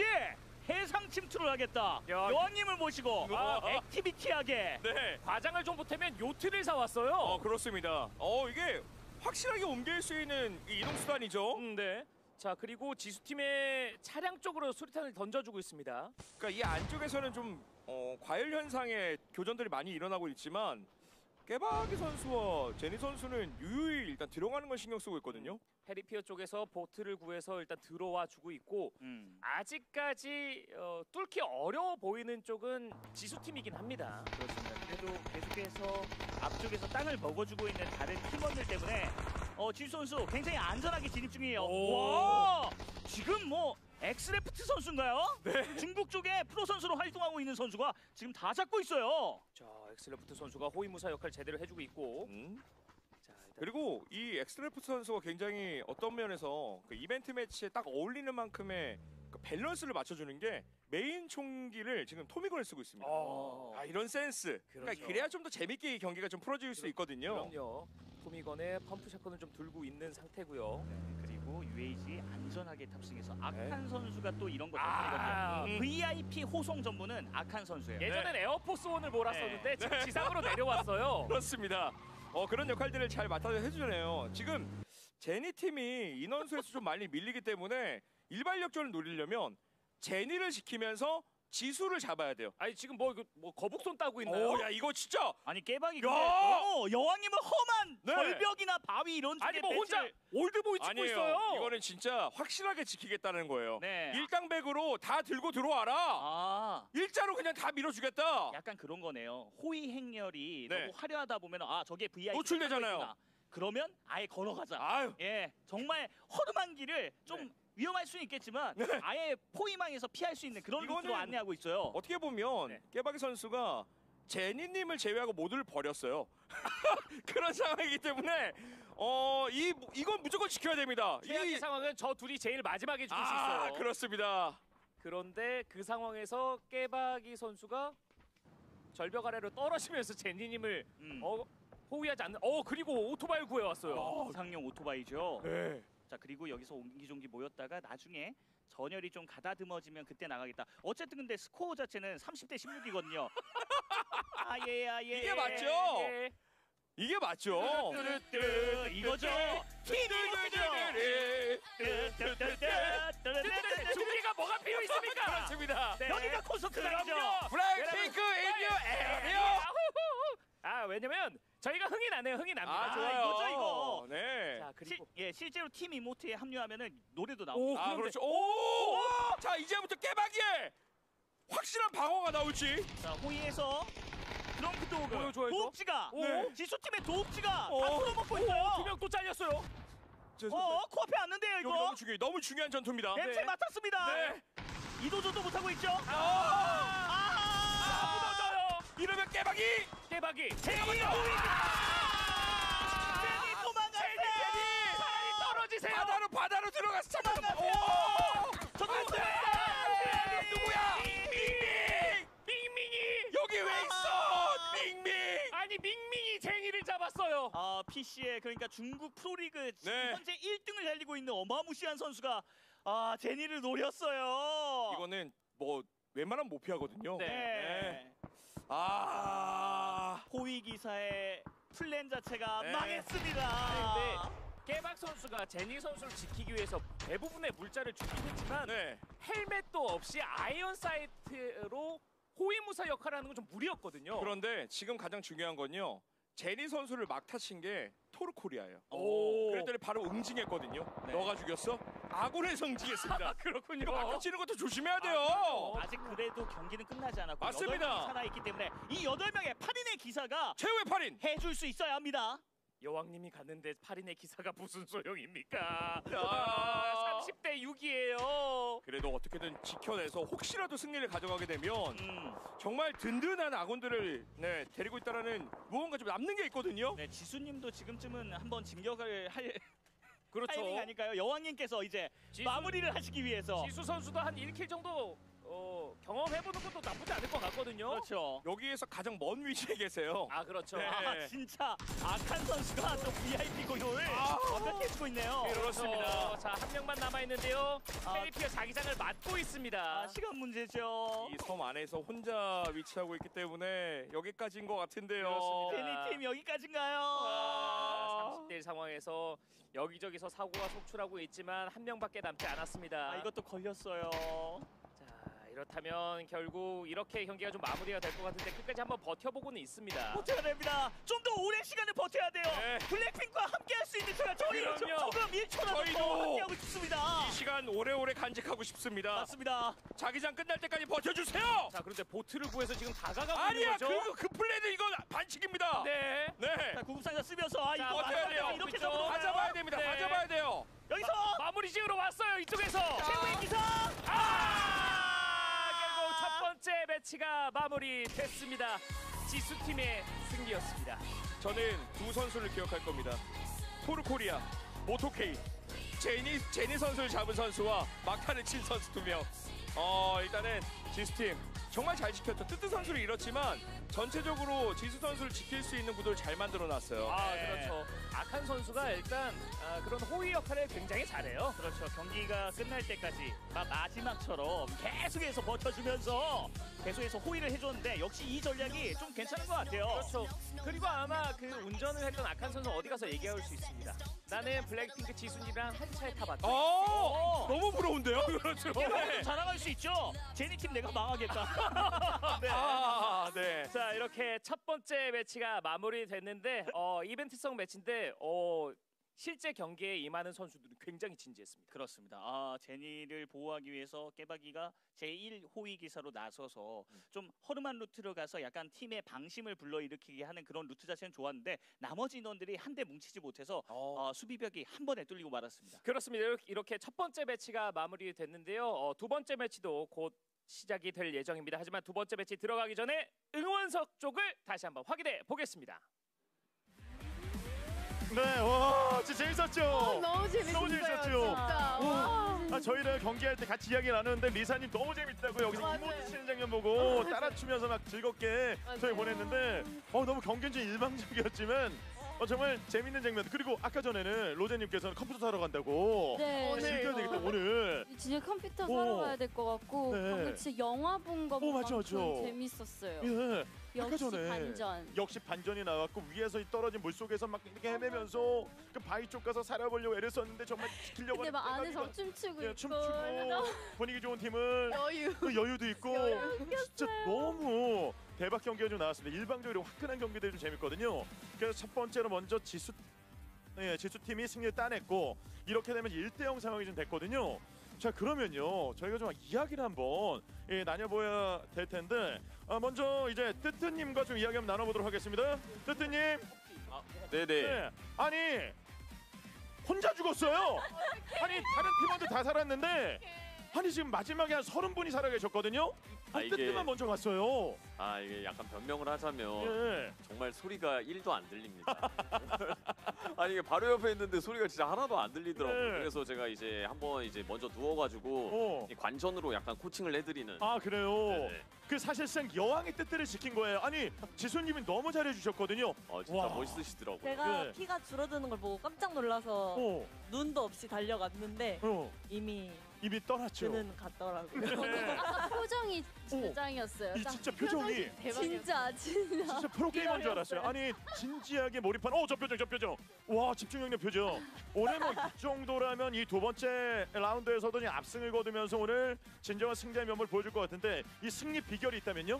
해상 침투를 하겠다. 야, 여왕님을 모시고 아, 아. 액티비티하게. 네. 과장을 좀 보태면 요트를 사왔어요. 어, 그렇습니다. 어, 이게 확실하게 옮길 수 있는 이 이동 수단이죠. 음, 네. 자 그리고 지수 팀의 차량 쪽으로 수리탄을 던져주고 있습니다. 그러니까 이 안쪽에서는 좀 어, 과열 현상의 교전들이 많이 일어나고 있지만 깨박이 선수와 제니 선수는 유유히 일단 들어가는 걸 신경 쓰고 있거든요. 해리피어 쪽에서 보트를 구해서 일단 들어와 주고 있고 음. 아직까지 어, 뚫기 어려워 보이는 쪽은 지수 팀이긴 합니다. 그렇습니다. 그래도 계속해서 앞쪽에서 땅을 먹어주고 있는 다른 팀원들 때문에 어, 지수 선수 굉장히 안전하게 진입 중이에요. 오. 와, 지금 뭐 엑스레프트 선수인가요? 네. 중국 쪽에 프로 선수로 활동하고 있는 선수가 지금 다 잡고 있어요. 자 엑스레프트 선수가 호위무사 역할 제대로 해주고 있고. 음. 자 일단 그리고 이 엑스트래프트 선수가 굉장히 어떤 면에서 그 이벤트 매치에 딱 어울리는 만큼의 그 밸런스를 맞춰주는 게 메인 총기를 지금 토미건을 쓰고 있습니다. 어. 아, 이런 센스. 그러니까 그렇죠. 그래야 좀 더 재밌게 이 경기가 좀 풀어질 수 있거든요. 그럼요. 토미건의 펌프 샷건을 좀 들고 있는 상태고요. 네, 그리고 유에이지 안전하게 탑승해서 아칸 네. 선수가 또 이런 거 아, 전문이거든요. 음. 브이아이피 호송 전문은 아칸 선수예요. 예전엔 에어포스 원을 몰았었는데 네. 지금 지상으로 내려왔어요. 그렇습니다. 어, 그런 역할들을 잘 맡아서 해주네요. 지금 제니 팀이 인원수에서 좀 많이 밀리기 때문에 일발력전을 노리려면 제니를 지키면서 지수를 잡아야 돼요. 아니 지금 뭐, 이거 뭐 거북손 따고 있나요? 오, 야 이거 진짜. 아니 깨박이 야! 근데 어, 여왕님은 험한 네. 절벽이나 바위 이런 쪽에 아니 뭐 혼자 배치를- 올드보이 찍고 아니에요. 있어요. 이거는 진짜 확실하게 지키겠다는 거예요. 네. 일당백으로 다 들고 들어와라. 아, 일자로 그냥 다 밀어주겠다. 약간 그런 거네요. 호위 행렬이 네. 너무 화려하다 보면 아 저게 브이아이피 노출되잖아요. 그러면 아예 걸어가자. 아유. 예, 정말 허름한 길을 좀 네. 위험할 수는 있겠지만 아예 포위망에서 피할 수 있는 그런 이거는 루트로 안내하고 있어요. 어떻게 보면 네. 깨박이 선수가 제니님을 제외하고 모두를 버렸어요. 그런 상황이기 때문에 어, 이 이건 무조건 지켜야 됩니다. 최악의 이 상황은 저 둘이 제일 마지막에 죽을 수 아, 있어요. 그렇습니다. 그런데 그 상황에서 깨박이 선수가 절벽 아래로 떨어지면서 제니님을 어, 호위하지 않는. 어 그리고 오토바이를 구해왔어요. 어, 이상용 오토바이죠. 네. 자 그리고 여기서 옹기종기 모였다가 나중에 전열이 좀 가다듬어지면 그때 나가겠다. 어쨌든 근데 스코어 자체는 삼십 대 십육이거든요. 아예 아예. 이게 맞죠? 예. 이게 맞죠? 뚜루뚜루 이거죠. 준비가 뭐가 필요 있습니까? 그렇습니다. 네. 여기가 콘서트장이죠. 그럼요. 블랙핑크 in your area. 아 왜냐면 저희가 흥이 나네요. 흥이 납니다. 아, 좋아요. 이거죠 이거. 네. 자 그리고 실, 예 실제로 팀 이모트에 합류하면은 노래도 오, 나옵니다. 아, 그런데- 그렇죠. 오! 자, 이제부터 깨박이에 확실한 방어가 나올지. 자 호위에서 드렁크 도그 보여줘야죠. 도읍지가 네. 지수팀의 도읍지가 다 어. 풀어먹고 있어요. 두 명 또 잘렸어요. 어 코앞에 왔는데요 여기 이거. 너무 중요해. 너무 중요한 전투입니다. 냄새 네. 맡았습니다. 네. 이도저도 못하고 있죠. 아! 아! 무너져요. 이러면 깨박이. 깨박이. 제니 먼저. 제니 도망가세요. 차라리 떨어지세요. 바다로 바다로 들어가서 잡아. 도망가세요. 오! 저도 안 돼! 왔어요. 누구야? 밍밍! 밍밍이. 여기 왜 있어? 밍밍! 아니 밍밍이 제니를 잡았어요. 아 피씨의 그러니까 중국 프로리그 지금 네. 현재 일 등을 달리고 있는 어마무시한 선수가 아 제니를 노렸어요. 이거는 뭐 웬만하면 못 피하거든요. 네. 네. 아. 호위 기사의 플랜 자체가 네. 망했습니다. 근데 깨박 선수가 제니 선수를 지키기 위해서 대부분의 물자를 주긴 했지만 네. 헬멧도 없이 아이언 사이트로 호위무사 역할을 하는 건 좀 무리였거든요. 그런데 지금 가장 중요한 건요. 제니 선수를 막 타신 게 토르코리아예요. 오. 그랬더니 바로 응징했거든요. 네. 너가 죽였어? 아군에서 응징했습니다. 그렇군요. 이거 막혀치는 것도 조심해야 돼요. 아직 그래도 경기는 끝나지 않았고 맞습니다. 여덟 명이 살아있기 때문에 이 여덟 명의 팔 인의 기사가 최후의 팔 인. 해줄 수 있어야 합니다. 여왕님이 갔는데 팔 인의 기사가 무슨 소용입니까? 야. 아, 삼십 대 육이에요. 그래도 어떻게든 지켜내서 혹시라도 승리를 가져가게 되면 음. 정말 든든한 아군들을 네, 데리고 있다라는 무언가 좀 남는 게 있거든요. 네, 지수님도 지금쯤은 한번 진격을 할 그렇죠. 타이밍 아닐까요? 여왕님께서 이제 지수- 마무리를 하시기 위해서. 지수 선수도 한 일 킬 정도 어, 경험해보는 것도 나쁘지 않을 것 같거든요. 그렇죠. 여기에서 가장 먼 위치에 계세요. 아 그렇죠. 네. 아 진짜 악한 선수가 또 브이아이피 고요를 아. 완벽히 해주고 있네요. 그렇습니다. 자, 한 명만 남아 있는데요. 아. 페리피어 자기장을 맡고 있습니다. 아, 시간 문제죠. 이 섬 안에서 혼자 위치하고 있기 때문에 여기까지인 것 같은데요. 그렇습니다. 제니 팀 여기까지인가요? 아, 삼십 대 일 상황에서 여기저기서 사고가 속출하고 있지만 한 명밖에 남지 않았습니다. 아 이것도 걸렸어요. 자, 이렇다면 결국 이렇게 경기가 좀 마무리가 될 것 같은데 끝까지 한번 버텨보고는 있습니다. 버텨야 됩니다. 좀 더 오랜 시간을 버텨야 돼요. 네. 블랙핑크와 함께 할 수 있는 시간 저희 좀 그럼요. 조금 일 초라도 더 저희도 함께하고 싶습니다. 이 시간 오래오래 간직하고 싶습니다. 맞습니다. 자기장 끝날 때까지 버텨주세요. 자, 그런데 보트를 구해서 지금 다가가고 아니야, 있는 거죠? 그, 그 플레이는 이건 반칙입니다. 네. 네. 자 구급상자 쓰면서 아 자, 이거 버텨야 맞아야 돼요. 돼요. 이렇게 그쵸. 잡으러 다 잡아야 됩니다. 다 네. 잡아야 돼요. 여기서 마무리 지으러 왔어요, 이쪽에서. 최후의 기사. 아! 결국 첫 번째 매치가 마무리됐습니다. 지수팀의 승리였습니다. 저는 두 선수를 기억할 겁니다. 토르코리아, 모토케이, 제니 제니 선수를 잡은 선수와 막타를 친 선수 두 명. 어 일단은 지수팀 정말 잘 지켰죠. 뜨뜨 선수를 잃었지만 전체적으로 지수 선수를 지킬 수 있는 구도를 잘 만들어놨어요. 아, 네. 그렇죠. 악한 선수가 일단 아, 그런 호위 역할을 굉장히 잘해요. 그렇죠. 경기가 끝날 때까지 막 마지막처럼 계속해서 버텨주면서 계속해서 호의를 해줬는데 역시 이 전략이 좀 괜찮은 것 같아요. 그렇죠. 그리고 아마 그 운전을 했던 악한 선수 어디 가서 얘기할 수 있습니다. 나는 블랙핑크 지순이랑 한 차에 타봤다. 어, 너무 부러운데요? 그렇죠. 네. 자랑할 수 있죠. 제니 팀 내가 망하겠다. 네. 아, 네. 자, 이렇게 첫 번째 매치가 마무리됐는데 어, 이벤트성 매치인데 어, 실제 경기에 임하는 선수들은 굉장히 진지했습니다. 그렇습니다. 아, 제니를 보호하기 위해서 깨박이가 제일 호위 기사로 나서서 좀 허름한 루트로 가서 약간 팀의 방심을 불러일으키게 하는 그런 루트 자체는 좋았는데 나머지 인원들이 한데 뭉치지 못해서 어, 수비벽이 한 번에 뚫리고 말았습니다. 그렇습니다. 이렇게 첫 번째 매치가 마무리됐는데요. 어, 두 번째 매치도 곧 시작이 될 예정입니다. 하지만 두 번째 매치 들어가기 전에 응원석 쪽을 다시 한번 확인해 보겠습니다. 네, 와, 진짜 재밌었죠? 어, 너무 재밌었어요, 너무 재밌었죠? 진짜. 와. 아, 저희랑 경기할 때 같이 이야기 나누는데 리사님 너무 재밌다고 여기서 맞아요. 이모트 치는 장면 보고 따라 추면서 막 즐겁게 저희 보냈는데 어, 너무 경기는 좀 일방적이었지만 어, 정말 재밌는 장면. 그리고 아까 전에는 로제님께서는 컴퓨터 사러 간다고. 네. 어, 즐겨야 되겠다 오늘. 진짜 컴퓨터 오. 사러 가야 될 것 같고 네. 방금 진짜 영화 본 오, 맞아, 것만큼 맞아. 재밌었어요. 예. 아까 역시 전에 반전. 역시 반전이 나왔고 위에서 이 떨어진 물 속에서 막 이렇게 헤매면서 그 바위 쪽 가서 살아보려고 애를 썼는데 정말 지키려고 근데 막 하는 안에서 춤추고 예, 있고 춤추고 그래서 분위기 좋은 팀을 여유. 그 여유도 있고 진짜 너무 대박 경기가 좀 나왔습니다. 일방적으로 화끈한 경기들이 좀 재밌거든요. 그래서 첫 번째로 먼저 지수 예, 지수 팀이 승리를 따냈고 이렇게 되면 일 대 영 상황이 좀 됐거든요. 자, 그러면요 저희가 좀 이야기를 한번 예, 나눠봐야 될 텐데 아, 먼저 이제 뜨뜨님과 좀 이야기 한번 나눠보도록 하겠습니다. 뜨뜨님. 아, 네네. 네. 아니 혼자 죽었어요. 아니 다른 팀원들 다 살았는데 아니 지금 마지막에 한 서른 분이 살아 계셨거든요. 아, 이게- 뜨뜨만 먼저 갔어요. 아 이게 약간 변명을 하자면 예. 정말 소리가 일도 안 들립니다. 아니 이게 바로 옆에 있는데 소리가 진짜 하나도 안 들리더라고요. 네. 그래서 제가 이제 한번 이제 먼저 누워가지고 어. 이 관전으로 약간 코칭을 해드리는. 아 그래요? 네네. 그 사실상 여왕의 뜻들을 지킨 거예요. 아니 지수님이 너무 잘해주셨거든요. 어, 진짜 멋있으시더라고요. 제가 네. 피가 줄어드는 걸 보고 깜짝 놀라서 어. 눈도 없이 달려갔는데 어. 이미 이미 떠났죠. 그는 갔더라고요. 네. 아까 표정이 대장이었어요. 이 딱 진짜 표정이 진짜 진짜. 진짜 프로게이머인 줄 알았어요. 아니 진지하게 몰입한 어저 표정 저 표정 와 집중력 있는 표정. 오늘 뭐 이 정도라면 이 두 번째 라운드에서도 이제 압승을 거두면서 오늘 진정한 승자의 면모를 보여줄 것 같은데 이 승리 비결이 있다면요?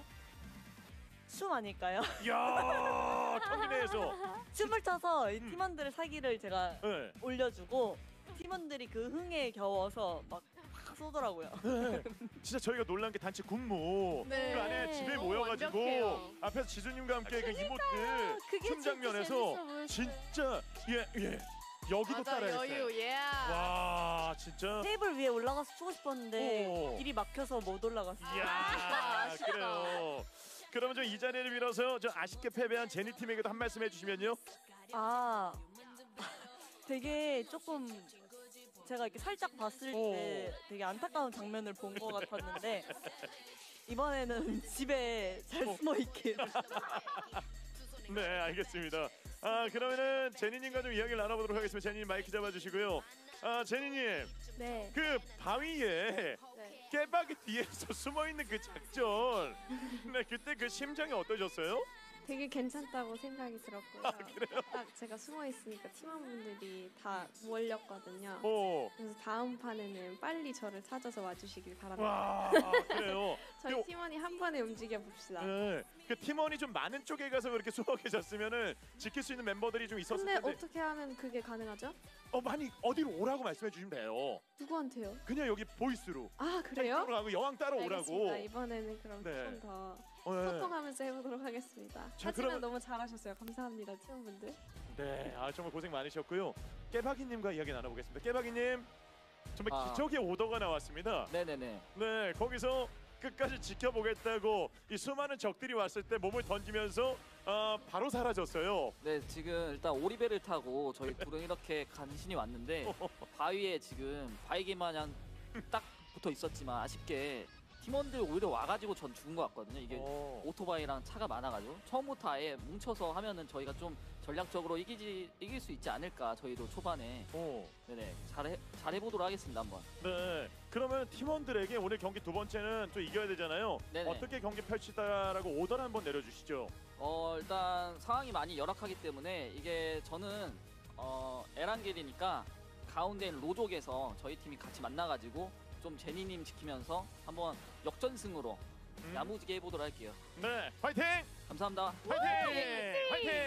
춤 아닐까요? 이야 경기 내에서 춤을 춰서 이 팀원들의 사기를 제가 네. 올려주고 팀원들이 그 흥에 겨워서 막 확 쏘더라고요. 네. 진짜 저희가 놀란 게 단체 군무 네. 그 안에 집에 어, 모여가지고 완벽해요. 앞에서 지수님과 함께 그 이모트 그게 춤 진짜 장면에서 재밌어 보였어요. 진짜 예예 여기도 맞아, 따라했어요. 여유, 예. 와 진짜. 테이블 위에 올라가서 추고 싶었는데 오. 길이 막혀서 못 올라갔어요. 이야 그래요. 그러면 좀 이 자리를 빌어서 저 아쉽게 패배한 제니 팀에게도 한 말씀 해주시면요. 아 되게 조금 제가 이렇게 살짝 봤을 때 되게 안타까운 장면을 본 것 같았는데 이번에는 집에 잘 숨어 있길. 네 알겠습니다. 아 그러면은 제니님과 좀 이야기를 나눠보도록 하겠습니다. 제니님 마이크 잡아주시고요. 아 제니님 네. 그 바위에 네. 깨박이 뒤에서 숨어 있는 그 작전. 네 그때 그 심정이 어떠셨어요? 되게 괜찮다고 생각이 들었고요. 아, 그래요? 딱 제가 숨어 있으니까 팀원분들이 다 몰렸거든요. 오. 그래서 다음 판에는 빨리 저를 찾아서 와주시길 바랍니다. 와 그래요. 저희 그- 팀원이 한 번에 움직여 봅시다. 네, 그 팀원이 좀 많은 쪽에 가서 그렇게 숨어 계셨으면은 지킬 수 있는 멤버들이 좀 있었을 근데 텐데 어떻게 하면 그게 가능하죠? 어 많이 어디로 오라고 말씀해 주시면 돼요. 누구한테요? 그냥 여기 보이스로. 아 그래요? 이쪽으로 가고 여왕 따로 알겠습니다. 오라고. 이번에는 그럼 네. 조금 더 어, 네. 소통하면서 해보도록 하겠습니다. 자, 하지만 그러면- 너무 잘하셨어요. 감사합니다, 팀원분들. 네, 아 정말 고생 많으셨고요. 깨박이님과 이야기 나눠보겠습니다. 깨박이님 정말 아. 기적의 오더가 나왔습니다. 네네네. 네, 거기서 끝까지 지켜보겠다고 이 수많은 적들이 왔을 때 몸을 던지면서 어, 바로 사라졌어요. 네, 지금 일단 오리배를 타고 저희 둘은 이렇게 간신히 왔는데 바위에 지금 바위게 마냥 딱 붙어 있었지만 아쉽게 팀원들 오히려 와가지고 전 죽은 것 같거든요. 이게 어. 오토바이랑 차가 많아가지고 처음부터 아예 뭉쳐서 하면은 저희가 좀 전략적으로 이기지 이길 수 있지 않을까. 저희도 초반에 어. 네네 잘해 잘 해보도록 하겠습니다 한번. 네, 그러면 팀원들에게 오늘 경기 두 번째는 또 이겨야 되잖아요. 네네. 어떻게 경기 펼치다라고 오더를 한번 내려주시죠. 어 일단 상황이 많이 열악하기 때문에 이게 저는 어 에란겔이니까 가운데 있는 로족에서 저희 팀이 같이 만나가지고 좀 제니님 지키면서 한번 역전승으로 야무지게 해보도록 할게요. 네, 화이팅! 감사합니다. 화이팅!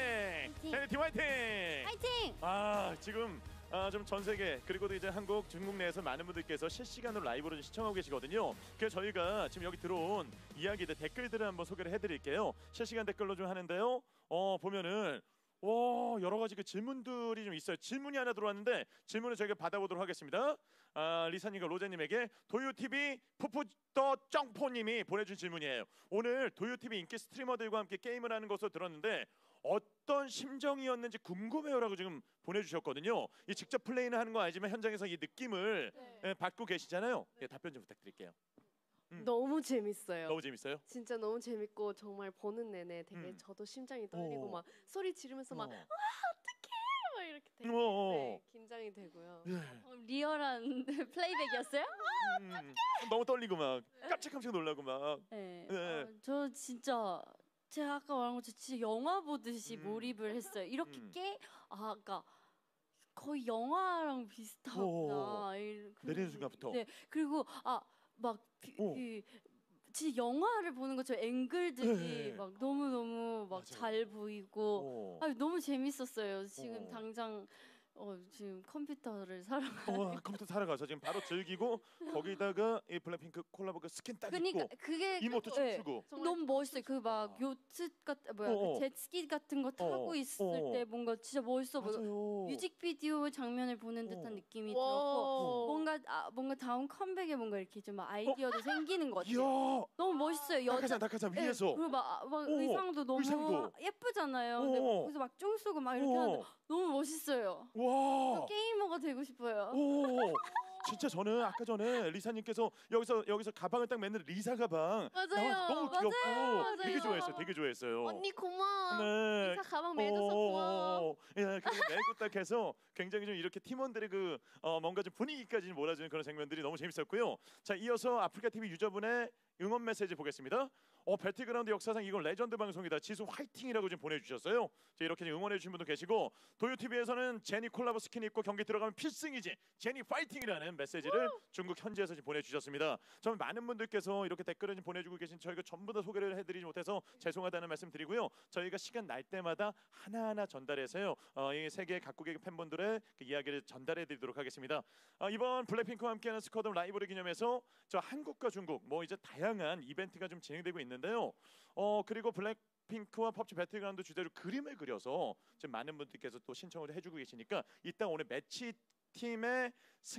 화이팅! 제니팀 화이팅! 화이팅! 아 지금 아, 좀 전 세계 그리고도 이제 한국, 중국 내에서 많은 분들께서 실시간으로 라이브로 좀 시청하고 계시거든요. 그래서 저희가 지금 여기 들어온 이야기들 댓글들을 한번 소개를 해드릴게요. 실시간 댓글로 좀 하는데요. 어 보면은 와, 여러 가지 그 질문들이 좀 있어요. 질문이 하나 들어왔는데 질문을 저희가 받아보도록 하겠습니다. 아, 리사님과 로제님에게 도요티비 푸푸더 쩡포님이 보내준 질문이에요. 오늘 도요티비 인기 스트리머들과 함께 게임을 하는 것으로 들었는데 어떤 심정이었는지 궁금해요라고 지금 보내주셨거든요. 이 직접 플레이는 하는 거 아니지만 현장에서 이 느낌을 네. 예, 받고 계시잖아요. 예, 답변 좀 부탁드릴게요. 음. 너무 재밌어요. 너무 재밌어요? 진짜 너무 재밌고 정말 보는 내내 되게 음. 저도 심장이 떨리고 어. 막 소리 지르면서 막 어. 와 어떡해 막 이렇게 되게 어. 네, 긴장이 되고요. 예. 어, 리얼한 플레이백이었어요? 음, 너무 떨리고 막 깜짝깜짝 놀라고 막. 네. 예. 어, 저 진짜 제가 아까 말한 것처럼 진짜 영화 보듯이 몰입을 했어요. 이렇게 음. 깨 아, 아까 거의 영화랑 비슷하구나. 이- 그- 내리는 순간부터. 네. 그리고 아막 오. 그, 진짜 영화를 보는 것처럼 앵글들이 네. 막 너무 너무 막 잘 보이고 어. 아, 너무 재밌었어요. 지금 어. 당장 어, 지금 컴퓨터를 사러 어, 컴퓨터 사러 가서 지금 바로 즐기고 거기다가 이 블랙핑크 콜라보 그 스킨 딱 그러니까 입고 그게 이모트 네, 춤추고. 너무 멋있어요. 그 막 요트 같은 뭐야 어, 어. 그 jetski 같은 거 타고 어, 있을 어. 때 뭔가 진짜 멋있어 보여. 맞아요. 뮤직비디오 장면을 보는 듯한 느낌이 와. 들었고 뭔가 아, 뭔가 다음 컴백에 뭔가 이렇게 좀 아이디어도 생기는 것 같아요. 이야. 너무 멋있어요. 낙하산, 낙하산 네, 위에서. 그리고 막, 막 오, 의상도 너무 의상도. 예쁘잖아요. 근데 오. 거기서 막 쫑 쏘고 막 이렇게 오. 하는데 너무 멋있어요. 와. 저 게이머가 되고 싶어요. 오. 진짜 저는 아까 전에 리사님께서 여기서 여기서 가방을 딱 맨는 리사 가방 맞아요. 나와서 너무 맞아요. 귀엽고 맞아요. 되게 좋아했어요. 되게 좋아했어요. 언니 고마워. 네. 리사 가방 매줘서 고마워. 예, 그리고 메고 딱 해서 굉장히 좀 이렇게 팀원들의 그 어, 뭔가 좀 분위기까지 몰아주는 그런 장면들이 너무 재밌었고요. 자, 이어서 아프리카 티비 유저분의 응원 메시지 보겠습니다. 어, 배틀그라운드 역사상 이건 레전드 방송이다. 지수 화이팅이라고 좀 보내주셨어요. 자, 이렇게 좀 응원해 주신 분도 계시고 도요티비에서는 제니 콜라보 스킨 입고 경기 들어가면 필승이지. 제니 파이팅이라는 메시지를 중국 현지에서 지금 보내주셨습니다. 정말 많은 분들께서 이렇게 댓글을 좀 보내주고 계신 저희가 전부 다 소개를 해드리지 못해서 죄송하다는 말씀 드리고요. 저희가 시간 날 때마다 하나하나 전달해서요. 어, 이 세계 각국의 팬분들의 그 이야기를 전달해드리도록 하겠습니다. 어, 이번 블랙핑크와 함께하는 스쿼드 라이브를 기념해서 저 한국과 중국 뭐 이제 다양한 이벤트가 좀 진행되고 있는데요. 어 그리고 블랙핑크와 펍지 배틀그라운드 주제로 그림을 그려서 지금 많은 분들께서 또 신청을 해주고 계시니까 이따 오늘 매치 팀의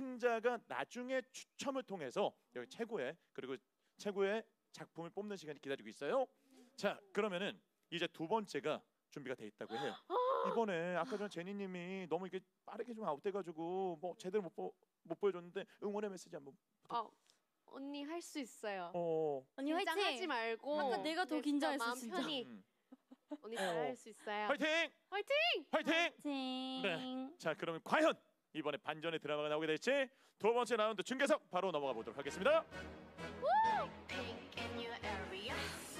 승자가 나중에 추첨을 통해서 여기 최고의 그리고 최고의 작품을 뽑는 시간이 기다리고 있어요. 자, 그러면은 이제 두 번째가 준비가 돼 있다고 해요. 이번에 아까 전에 제니님이 너무 이게 빠르게 좀 아웃돼가지고 뭐 제대로 못, 보, 못 보여줬는데 응원의 메시지 한번. 어, 언니 할 수 있어요. 어. 언니 화이팅! 긴장하지 말고. 아까 내가 더 네, 긴장했어, 마음 진짜. 편히. 음. 언니 어. 잘할 수 있어요. 화이팅! 화이팅! 화이팅! 화이팅! 네. 자, 그러면 과연 이번에 반전의 드라마가 나오게 될지 두 번째 라운드 중계석 바로 넘어가 보도록 하겠습니다. Pink in your area.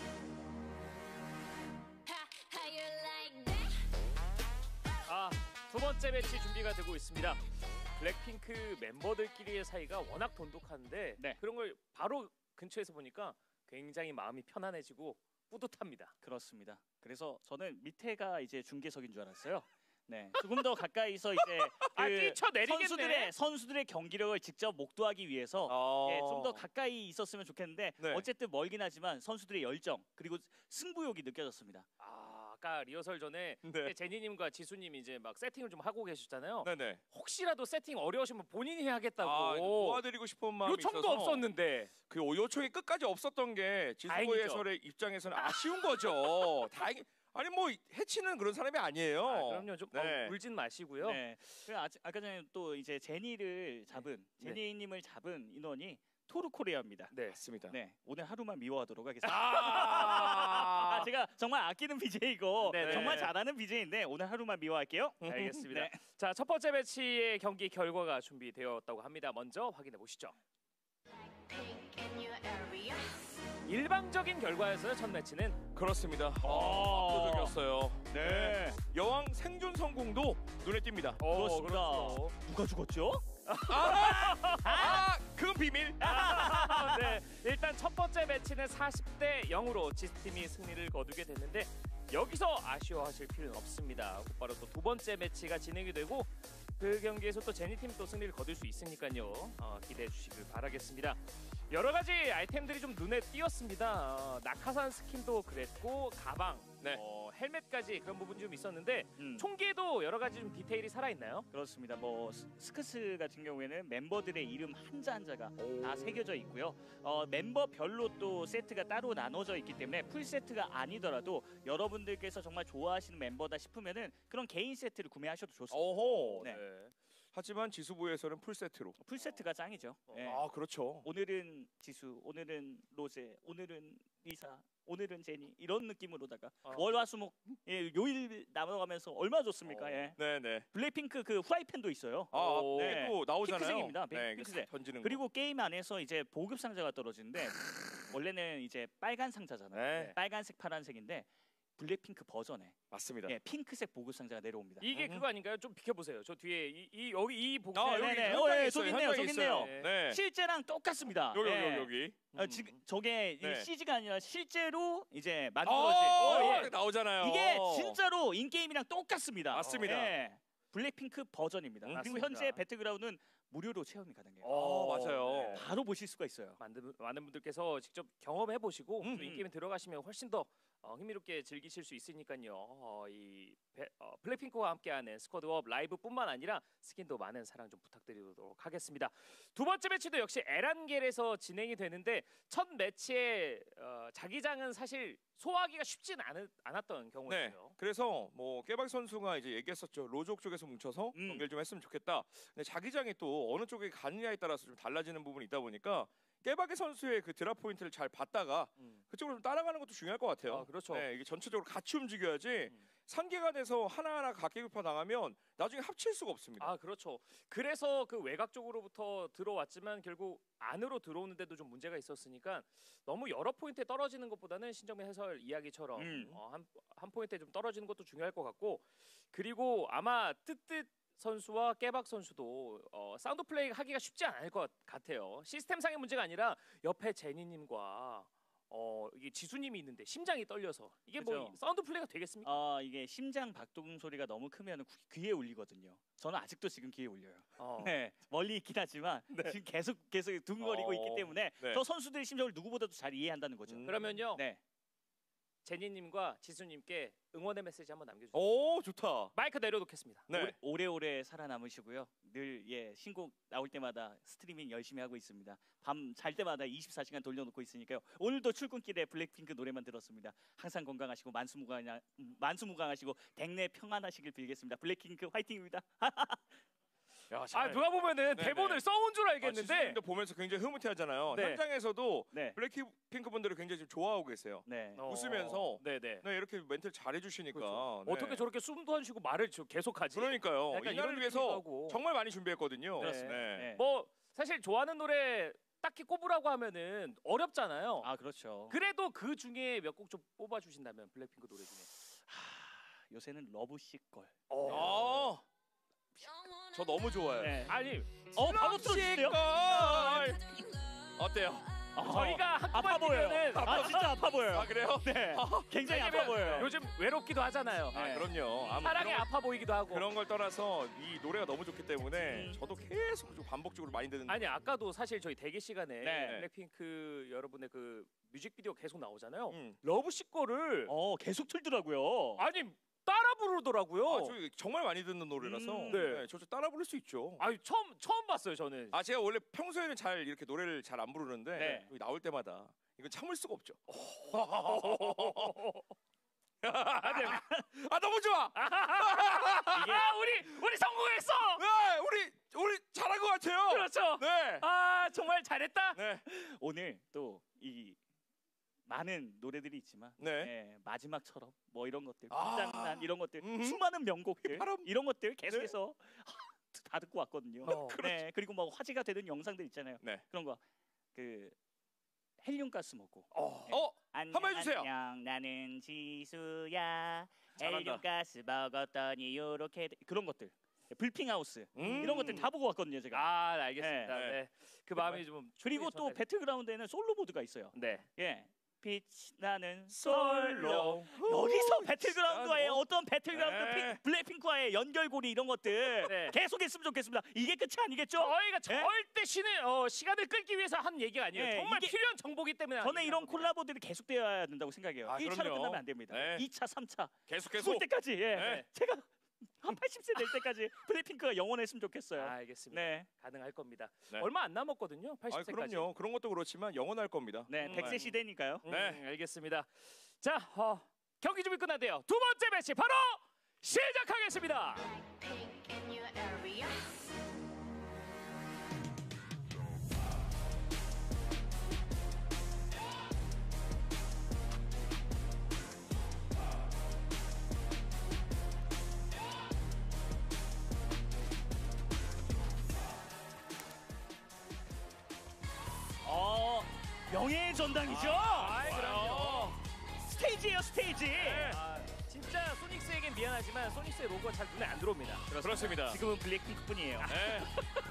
Ha, how you like that? 아, 두 번째 매치 준비가 되고 있습니다. 블랙핑크 멤버들끼리의 사이가 워낙 돈독한데 네. 그런 걸 바로 근처에서 보니까 굉장히 마음이 편안해지고 뿌듯합니다. 그렇습니다. 그래서 저는 밑에가 이제 중계석인 줄 알았어요. 네, 조금 더 가까이서 이제 아, 그 뛰쳐내리겠네. 선수들의 선수들의 경기력을 직접 목도하기 위해서 어. 예, 좀 더 가까이 있었으면 좋겠는데 네. 어쨌든 멀긴 하지만 선수들의 열정 그리고 승부욕이 느껴졌습니다. 아, 아까 리허설 전에 네. 제니님과 지수님 이제 막 세팅을 좀 하고 계셨잖아요. 네네. 혹시라도 세팅 어려우시면 본인이 해야겠다고 아, 이거 도와드리고 싶은 마음이 요청도 있어서 없었는데 그 요청이 끝까지 없었던 게 지수고 다행이죠. 해설의 입장에서는 아쉬운 거죠. 다행히 아니 뭐 해치는 그런 사람이 아니에요. 아, 그럼요. 좀 네. 어, 울진 마시고요. 네. 그 아, 아까 전에 또 이제 제니를 잡은 네. 제니님을 잡은 인원이 토르코리아입니다. 네, 맞습니다. 네, 오늘 하루만 미워하도록 하겠습니다. 아, 아, 제가 정말 아끼는 비제이고 네네. 정말 잘하는 비제이인데 오늘 하루만 미워할게요. 알겠습니다. 네. 자, 첫 번째 매치의 경기 결과가 준비되었다고 합니다. 먼저 확인해 보시죠. Pink in your area. 일방적인 결과에서의 첫 매치는 그렇습니다. 어. 아, 압도적이었어요. 네. 여왕 생존 성공도 눈에 띕니다. 그렇습니다. 그렇죠. 누가 죽었죠? 아, 아, 그건 비밀. 네, 일단 첫 번째 매치는 사십 대 영으로 지스팀이 승리를 거두게 됐는데 여기서 아쉬워하실 필요는 없습니다. 곧바로 또 두 번째 매치가 진행이 되고 그 경기에서 또 제니팀 또 승리를 거둘 수 있으니까요. 어, 기대해 주시길 바라겠습니다. 여러 가지 아이템들이 좀 눈에 띄었습니다. 어, 낙하산 스킨도 그랬고 가방, 네. 어, 헬멧까지 그런 부분이 좀 있었는데 음. 총기에도 여러 가지 좀 디테일이 살아 있나요? 그렇습니다. 뭐 스- 스크스 같은 경우에는 멤버들의 이름 한자 한자가 다 새겨져 있고요. 어, 멤버별로 또 세트가 따로 나눠져 있기 때문에 풀 세트가 아니더라도 여러분들께서 정말 좋아하시는 멤버다 싶으면은 그런 개인 세트를 구매하셔도 좋습니다. 오호. 네. 네. 하지만 지수부에서는 풀 세트로. 풀 세트가 짱이죠. 예. 아 그렇죠. 오늘은 지수, 오늘은 로제, 오늘은 리사, 오늘은 제니 이런 느낌으로다가 월화수목 예, 요일 남아가면서 얼마나 좋습니까? 예. 네네. 블랙핑크 그 후라이팬도 있어요. 아, 이게 또 나오잖아요. 핑크색입니다. 네, 핑크색. 던지는 거. 그리고 게임 안에서 이제 보급 상자가 떨어지는데 원래는 이제 빨간 상자잖아요. 네. 빨간색, 파란색인데 블랙핑크 버전에 맞습니다. 예, 핑크색 보급 상자가 내려옵니다. 이게 그거 아닌가요? 좀 비켜보세요. 저 뒤에 이, 이 여기 이 보고 아, 네네. 어, 예, 저기 있네요. 저기 있네요. 네. 실제랑 똑같습니다. 여기 예. 여기 여기. 어, 지금 저게 이 네. 씨지가 아니라 실제로 이제 어, 만들어진 어, 예. 나오잖아요. 이게 진짜로 인게임이랑 똑같습니다. 맞습니다. 예. 블랙핑크 버전입니다. 음, 그리고 맞습니다. 현재 배틀그라운드는 무료로 체험이 가능해요. 어, 맞아요. 바로 보실 수가 있어요. 많은, 많은 분들께서 직접 경험해 보시고 음. 또 인게임에 들어가시면 훨씬 더 어, 흥미롭게 즐기실 수 있으니까요. 어, 이 배, 어, 블랙핑크와 함께하는 스쿼드업 라이브뿐만 아니라 스킨도 많은 사랑 좀 부탁드리도록 하겠습니다. 두 번째 매치도 역시 에란겔에서 진행이 되는데 첫 매치에 어, 자기장은 사실 소화하기가 쉽진 않, 않았던 네. 경우였어요. 그래서 뭐 깨박 선수가 이제 얘기했었죠. 로족 쪽에서 뭉쳐서 음. 연결 좀 했으면 좋겠다. 근데 자기장이 또 어느 쪽에 가느냐에 따라서 좀 달라지는 부분이 있다 보니까 깨박의 선수의 그 드랍 포인트를 잘 봤다가 그쪽으로 좀 따라가는 것도 중요할 것 같아요. 아, 그렇죠. 네, 이게 전체적으로 같이 움직여야지 산계가 돼서 하나하나 각계급파 당하면 나중에 합칠 수가 없습니다. 아 그렇죠. 그래서 그 외곽 쪽으로부터 들어왔지만 결국 안으로 들어오는데도 좀 문제가 있었으니까 너무 여러 포인트에 떨어지는 것보다는 신정민 해설 이야기처럼 음. 어, 한, 한 포인트에 좀 떨어지는 것도 중요할 것 같고 그리고 아마 뜨뜻 선수와 깨박 선수도 어, 사운드 플레이 하기가 쉽지 않을 것 같아요. 시스템상의 문제가 아니라 옆에 제니님과 어, 이게 지수님이 있는데 심장이 떨려서 이게 뭐 그죠. 사운드 플레이가 되겠습니까? 어, 이게 심장 박동 소리가 너무 크면 귀에 울리거든요. 저는 아직도 지금 귀에 울려요. 어. 네, 멀리 있긴 하지만 지금 계속 계속 둥거리고 어, 있기 때문에 네. 저 선수들의 심정을 누구보다도 잘 이해한다는 거죠. 그러면요. 네. 제니님과 지수님께 응원의 메시지 한번 남겨주세요. 오 좋다. 마이크 내려놓겠습니다. 오래, 오래오래 살아남으시고요. 늘 예 신곡 나올 때마다 스트리밍 열심히 하고 있습니다. 밤 잘 때마다 이십사 시간 돌려놓고 있으니까요. 오늘도 출근길에 블랙핑크 노래만 들었습니다. 항상 건강하시고 만수무강 만수무강하시고 백내 평안하시길 빌겠습니다. 블랙핑크 화이팅입니다. 야, 아 누가 보면은 네네. 대본을 써온 줄 아, 알겠는데 지수님도 보면서 굉장히 흐뭇해하잖아요. 네. 현장에서도 네. 블랙핑크 분들을 굉장히 지금 좋아하고 계세요. 네. 웃으면서 네네. 네, 이렇게 멘트를 잘해주시니까 그렇죠. 네. 어떻게 저렇게 숨도 안 쉬고 말을 저- 계속하지? 그러니까요. 약간 이 이런 날을 위해서 느낌이기도 하고. 정말 많이 준비했거든요. 네. 네. 뭐 사실 좋아하는 노래 딱히 꼽으라고 하면은 어렵잖아요. 아 그렇죠. 그래도 그 중에 몇 곡 좀 뽑아 주신다면 블랙핑크 노래 중에. 요새는 러브시걸. 아, 저 너무 좋아요. 네. 아니, 어 바로 틀어주세요. 어때요? 저희가 아파 보여요. 한꺼번이면은 아 진짜 아파 보여요. 아 그래요? 네. 굉장히 아파 왜냐면 보여요. 요즘 외롭기도 하잖아요. 아 그럼요. 아마 사랑이 그런- 아파 보이기도 하고. 그런 걸 떠나서 이 노래가 너무 좋기 때문에 저도 계속 좀 반복적으로 많이 듣는. 아니 아까도 사실 저희 대기 시간에 네. 블랙핑크 여러분의 그 뮤직비디오 계속 나오잖아요. 음. 러브식 거를 어 계속 틀더라고요. 아니 따라 부르더라고요. 아, 저 정말 많이 듣는 노래라서 음, 네. 네. 저 따라 부를 수 있죠. 아니 처음 처음 봤어요 저는. 아 제가 원래 평소에는 잘 이렇게 노래를 잘 안 부르는데 네. 여기 나올 때마다 이건 참을 수가 없죠. 아 너무 좋아. 이게 아, 우리 우리 성공했어. 네, 우리 우리 잘한 것 같아요. 그렇죠. 네. 아 정말 잘했다. 네. 오늘 또 이 많은 노래들이 있지만 네. 예, 마지막처럼 뭐 이런 것들 아. 불장난 이런 것들 음흠. 수많은 명곡들 바람. 이런 것들 계속해서 다 듣고 왔거든요. 어. 네, 그리고 뭐 화제가 되는 영상들 있잖아요. 네. 그런 거 그 헬륨가스 먹고 어. 네. 어. 안녕, 한번 해주세요. 안녕 나는 지수야 잘한다. 헬륨가스 먹었더니 요렇게 돼. 그런 것들 불핑하우스 음. 이런 것들 다 보고 왔거든요 제가. 아 알겠습니다. 네. 네. 그 마음이 좀 그리고 또 전달- 배틀그라운드에는 솔로 모드가 있어요. 네. 예, 빛 나는 솔로. 솔로. 여기서 어떤 배틀그라운드와의 너무- 어떤 배틀그라운드 네. 핑, 블랙핑크와의 연결고리 이런 것들 네. 계속 했으면 좋겠습니다. 이게 끝이 아니겠죠? 저희가 네? 절대 쉬는 어, 시간을 끌기 위해서 한 얘기가 아니에요. 네, 정말 이게- 필요한 정보기 때문에 저는 얘기한 이런 겁니다. 콜라보들이 계속되어야 된다고 생각해요. 아, 일 차로 그럼요. 끝나면 안 됩니다. 네. 이 차, 삼 차 계속 쏠 계속. 때까지 예. 네. 제가 한 팔십 세 될 때까지 블랙핑크가 영원했으면 좋겠어요. 아, 알겠습니다. 네. 가능할 겁니다. 네. 얼마 안 남았거든요. 아, 팔십 세까지. 그럼요. 그런 것도 그렇지만 영원할 겁니다. 네, 음, 백 세 네. 시대니까요. 음, 네. 알겠습니다. 자, 어, 경기 준비 끝났대요. 두 번째 매치 바로 시작하겠습니다. 어, 명예의 전당이죠. 아, 그럼요. 스테이지예요, 스테이지. 아, 진짜 소닉스에겐 미안하지만 소닉스의 로고가 잘 눈에 안 들어옵니다. 그렇습니다. 지금은 블랙핑크뿐이에요. 네.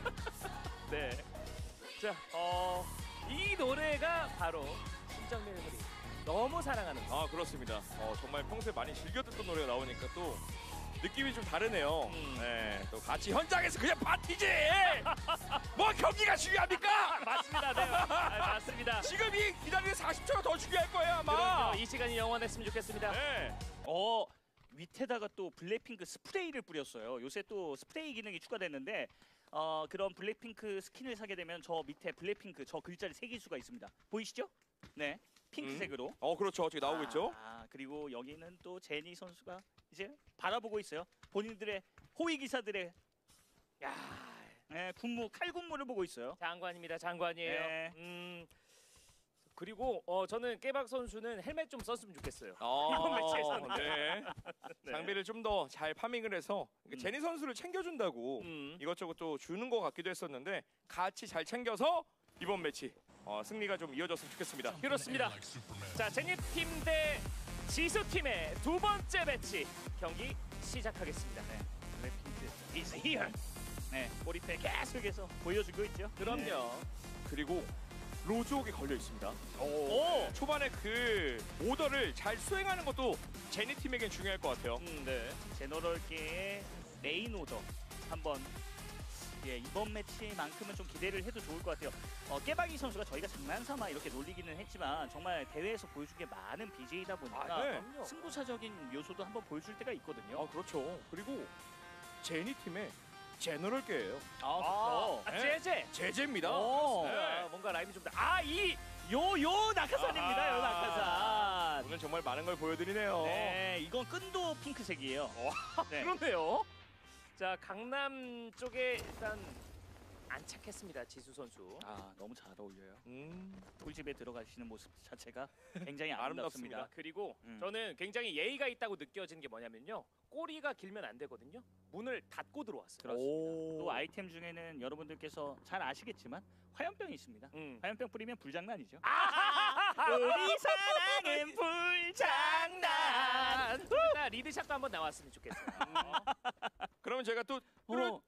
네. 자, 어, 이 노래가 바로 심장 멜로디. 너무 사랑하는 노래. 아, 그렇습니다. 어, 정말 평소에 많이 즐겨 듣던 노래가 나오니까 또 느낌이 좀 다르네요. 음. 네, 또 같이 현장에서 그냥 파티지. 뭐 경기가 중요합니까? 맞습니다. 네. 아, 맞습니다. 지금 이 기다리는 사십 초가 더 중요할 거예요, 아마. 그럼요. 이 시간이 영원했으면 좋겠습니다. 네. 어, 밑에다가 또 블랙핑크 스프레이를 뿌렸어요. 요새 또 스프레이 기능이 추가됐는데 어, 그런 블랙핑크 스킨을 사게 되면 저 밑에 블랙핑크 저 글자를 새길 수가 있습니다. 보이시죠? 네. 핑크색으로. 어, 그렇죠. 지금 나오고 있죠. 아, 그리고 여기는 또 제니 선수가 이제 바라보고 있어요. 본인들의 호위 기사들의 야, 네, 군무 칼군무를 보고 있어요. 장관입니다. 장관이에요. 네. 음. 그리고 어 저는 깨박 선수는 헬멧 좀 썼으면 좋겠어요. 어, 이번 매치에서는. 네. 네. 장비를 좀 더 잘 파밍을 해서 음. 제니 선수를 챙겨준다고 음. 이것저것 또 주는 것 같기도 했었는데 같이 잘 챙겨서 이번 매치 어, 승리가 좀 이어졌으면 좋겠습니다. 그렇습니다. 자, 제니 팀 대 지수 팀의 두 번째 매치 경기 시작하겠습니다. 네. 블랙핑크 is here. 네, 몰입해 계속해서 보여주고 있죠. 그럼요. 그리고 로즈옥이 걸려 있습니다. 오. 초반에 그 오더를 잘 수행하는 것도 제니 팀에겐 중요할 것 같아요. 음, 네. 제너럴계의 메인 오더 한번 예, 이번 매치만큼은 좀 기대를 해도 좋을 것 같아요. 어, 깨박이 선수가 저희가 장난삼아 이렇게 놀리기는 했지만 정말 대회에서 보여준 게 많은 비제이다 보니까 아, 네. 승부차적인 요소도 한번 보여줄 때가 있거든요. 아, 그렇죠. 그리고 제니 팀의 제너럴계예요. 아, 아, 네. 제제. 제제입니다. 오. 네. 아, 뭔가 라임이 좀 아, 이 요요 낙하산입니다. 아하. 요 낙하산. 오늘 정말 많은 걸 보여드리네요. 네, 이건 끈도 핑크색이에요. 네. 그렇네요. 자, 강남 쪽에 일단 안착했습니다. 지수 선수. 아, 너무 잘 어울려요. 음. 꿀집에 들어가시는 모습 자체가 굉장히 아름답습니다. 아름답습니다. 그리고 음. 저는 굉장히 예의가 있다고 느껴지는 게 뭐냐면요. 꼬리가 길면 안 되거든요. 문을 닫고 들어왔어요. 그렇습니다. 또 아이템 중에는 여러분들께서 잘 아시겠지만 화염병이 있습니다. 음. 화염병 뿌리면 불장난이죠. 아! 우리 사랑은 불장난. 자, 리드샷도 한번 나왔으면 좋겠어요. 그러면 제가 또 어.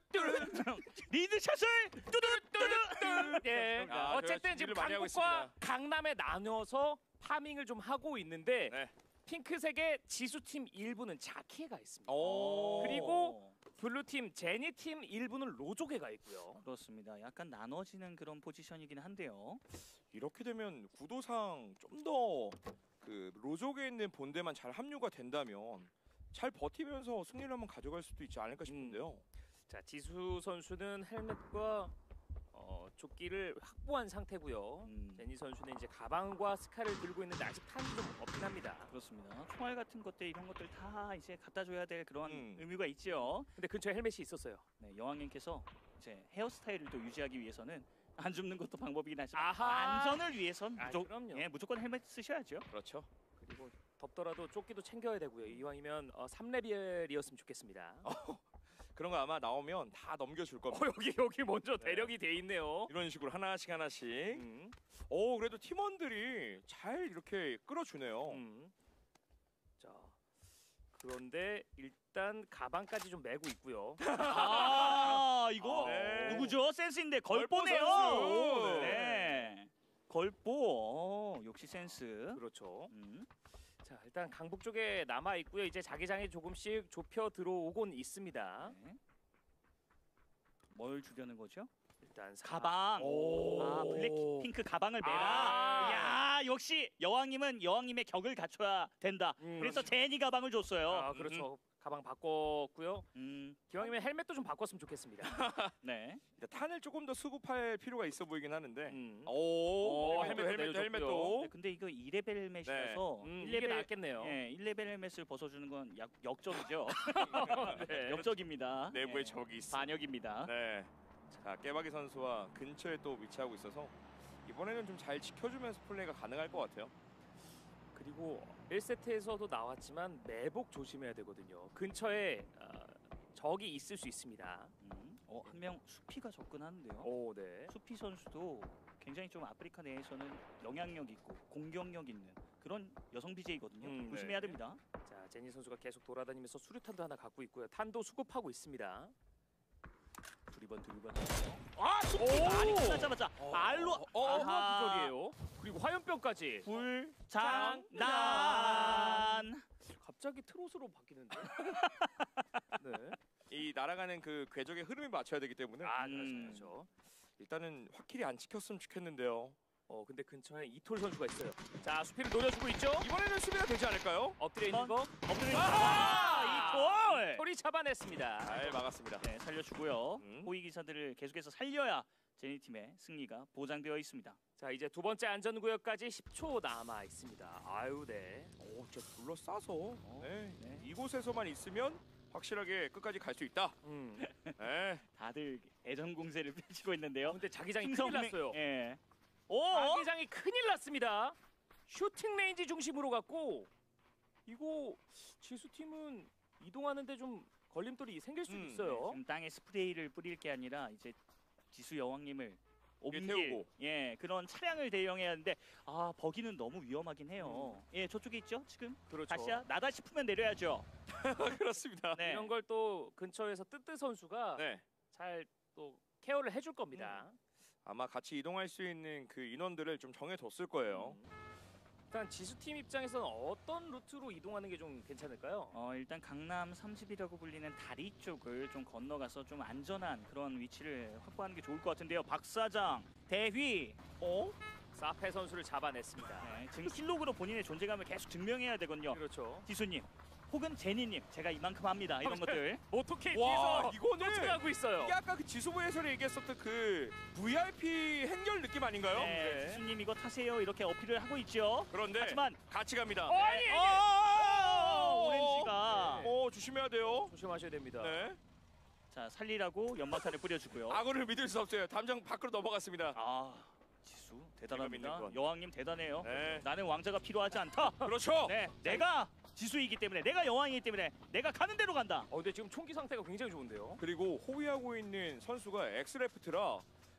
리드샷을 뚜두뚜두. 예. 아, 어쨌든 저희가 지금 준비를 많이 하고 강북과 있습니다. 강남에 나눠서 파밍을 좀 하고 있는데 네. 핑크색의 지수팀 일부는 자키가 있습니다. 오. 그리고 블루팀 제니팀 일부는 로조개가 있고요. 그렇습니다. 약간 나눠지는 그런 포지션이긴 한데요. 이렇게 되면 구도상 좀 더 그 로족에 있는 본대만 잘 합류가 된다면 잘 버티면서 승리를 한번 가져갈 수도 있지 않을까 싶은데요. 자, 지수 선수는 헬멧과 어, 조끼를 확보한 상태고요. 음. 제니 선수는 이제 가방과 스카를 들고 있는데 아직 탄이 좀 없긴 합니다. 그렇습니다. 총알 같은 것들 이런 것들 다 이제 갖다 줘야 될 그런 음. 의미가 있죠. 근데 근처에 헬멧이 있었어요. 네, 여왕님께서 이제 헤어스타일을 또 유지하기 위해서는 안 줍는 것도 방법이긴 하지만 아하. 안전을 위해선 아, 무조, 그럼요. 예, 무조건 헬멧 쓰셔야죠. 그렇죠. 그리고 덥더라도 조끼도 챙겨야 되고요. 이왕이면 어, 삼 레벨이었으면 좋겠습니다. 어, 그런 거 아마 나오면 다 넘겨줄 겁니다. 여기 여기 먼저 대력이 돼 있네요. 이런 식으로 하나씩 하나씩. 음. 오, 그래도 팀원들이 잘 이렇게 끌어주네요. 음. 자, 그런데 일단 가방까지 좀 메고 있고요. 아, 이거 네. 누구죠? 센스인데 걸보네요. 걸보 선수. 네. 걸보. 어, 역시 센스. 그렇죠. 음. 자, 일단 강북 쪽에 남아 있고요. 이제 자기장이 조금씩 좁혀 들어오곤 있습니다. 네. 뭘 주려는 거죠? 일단 사- 가방. 오. 아 블랙핑크 가방을 매라. 아. 야 역시 여왕님은 여왕님의 격을 갖춰야 된다. 음, 그래서 그렇죠. 제니 가방을 줬어요. 아, 그렇죠. 가방 바꿨고요. 음. 기왕이면 헬멧도 좀 바꿨으면 좋겠습니다. 네. 탄을 조금 더 수급할 필요가 있어 보이긴 하는데. 음. 오, 어, 헬멧, 헬멧, 내려줬고요. 헬멧도. 네, 근데 이거 이 레벨 헬멧이라서 네. 음, 일 이게 레벨 낫겠네요. 예, 일 레벨 헬멧을 벗어주는 건 약, 역적이죠. 네. 역적입니다. 내부에 예, 적이 있어. 반역입니다. 네. 자, 깨박이 선수와 근처에 또 위치하고 있어서 이번에는 좀 잘 지켜주면서 플레이가 가능할 것 같아요. 그리고 일 세트에서도 나왔지만 매복 조심해야 되거든요. 근처에 어, 적이 있을 수 있습니다. 음. 어, 한 명 수피가 접근하는데요. 오, 네. 수피 선수도 굉장히 좀 아프리카 내에서는 영향력 있고 공격력 있는 그런 여성 비제이거든요. 음, 조심해야 네. 됩니다. 자, 제니 선수가 계속 돌아다니면서 수류탄도 하나 갖고 있고요. 탄도 수급하고 있습니다. 두리번 두리번. 아, 수피 오! 많이 끝나자마자 알로 어, 아하. 아하 기절이에요. 그리고 화염병까지. 불장난. 갑자기 트롯으로 바뀌는데. 네. 이 날아가는 그 궤적의 흐름에 맞춰야 되기 때문에. 아, 음. 그렇죠. 일단은 확실히 안 찍혔으면 좋겠는데요. 어, 근데 근처에 이톨 선수가 있어요. 자, 수피를 노려주고 있죠. 이번에는 수비가 되지 않을까요? 엎드려 있는 거. 엎드려 있는 아! 이톨. 톨이 잡아냈습니다. 잘 막았습니다. 네, 살려주고요. 음. 호위 기사들을 계속해서 살려야 제니 팀의 승리가 보장되어 있습니다. 자, 이제 두 번째 안전구역까지 십 초 남아 있습니다. 아유, 네. 오, 진짜 둘러싸서 네. 이곳에서만 있으면 확실하게 끝까지 갈 수 있다. 음. 네. 다들 애정 공세를 펼치고 있는데요. 근데 자기장이 흥성 큰일 났어요. 예. 오! 자기장이 큰일 났습니다. 슈팅 레인지 중심으로 갔고 이거 지수 팀은 이동하는데 좀 걸림돌이 생길 수도 음, 있어요. 지금 땅에 스프레이를 뿌릴 게 아니라 이제 지수 여왕님을 옮길 태우고. 예 그런 차량을 대용해야 하는데 아 버기는 너무 위험하긴 해요. 예 저쪽에 있죠 지금. 그렇죠. 다시야 나다 싶으면 내려야죠. 그렇습니다. 네. 이런 걸 또 근처에서 뜨뜨 선수가 네. 잘 또 케어를 해줄 겁니다. 아마 같이 이동할 수 있는 그 인원들을 좀 정해뒀을 거예요. 일단 지수 팀 입장에서는 어떤 루트로 이동하는 게 좀 괜찮을까요? 어 일단 강남 삼십이라고 불리는 다리 쪽을 좀 건너가서 좀 안전한 그런 위치를 확보하는 게 좋을 것 같은데요. 박 사장 대휘. 어? 사페 선수를 잡아냈습니다. 네, 지금 킬로그로 본인의 존재감을 계속 증명해야 되거든요. 그렇죠. 지수님 혹은 제니님 제가 이만큼 합니다 이런 것들. 모토케이 와, 뒤에서 이거는 쫓아가고 있어요. 이게 아까 그 지수부 해설에 얘기했었던 그 브이아이피 행렬 느낌 아닌가요? 네, 지수님 이거 타세요 이렇게 어필을 하고 있죠. 그런데 하지만 같이 갑니다. 어, 아니, 어, 어, 오렌지가 어, 조심해야 돼요. 조심하셔야 됩니다. 네. 자 살리라고 연막탄을 뿌려주고요. 악어를 믿을 수 없어요. 담장 밖으로 넘어갔습니다. 아 지수 대단합니다. 있는 건. 여왕님 대단해요. 네. 나는 왕자가 필요하지 않다. 그렇죠. 네, 내가 지수이기 때문에 내가 여왕이기 때문에 내가 가는 대로 간다. 어, 근데 지금 총기 상태가 굉장히 좋은데요. 그리고 호위하고 있는 선수가 엑스레프트라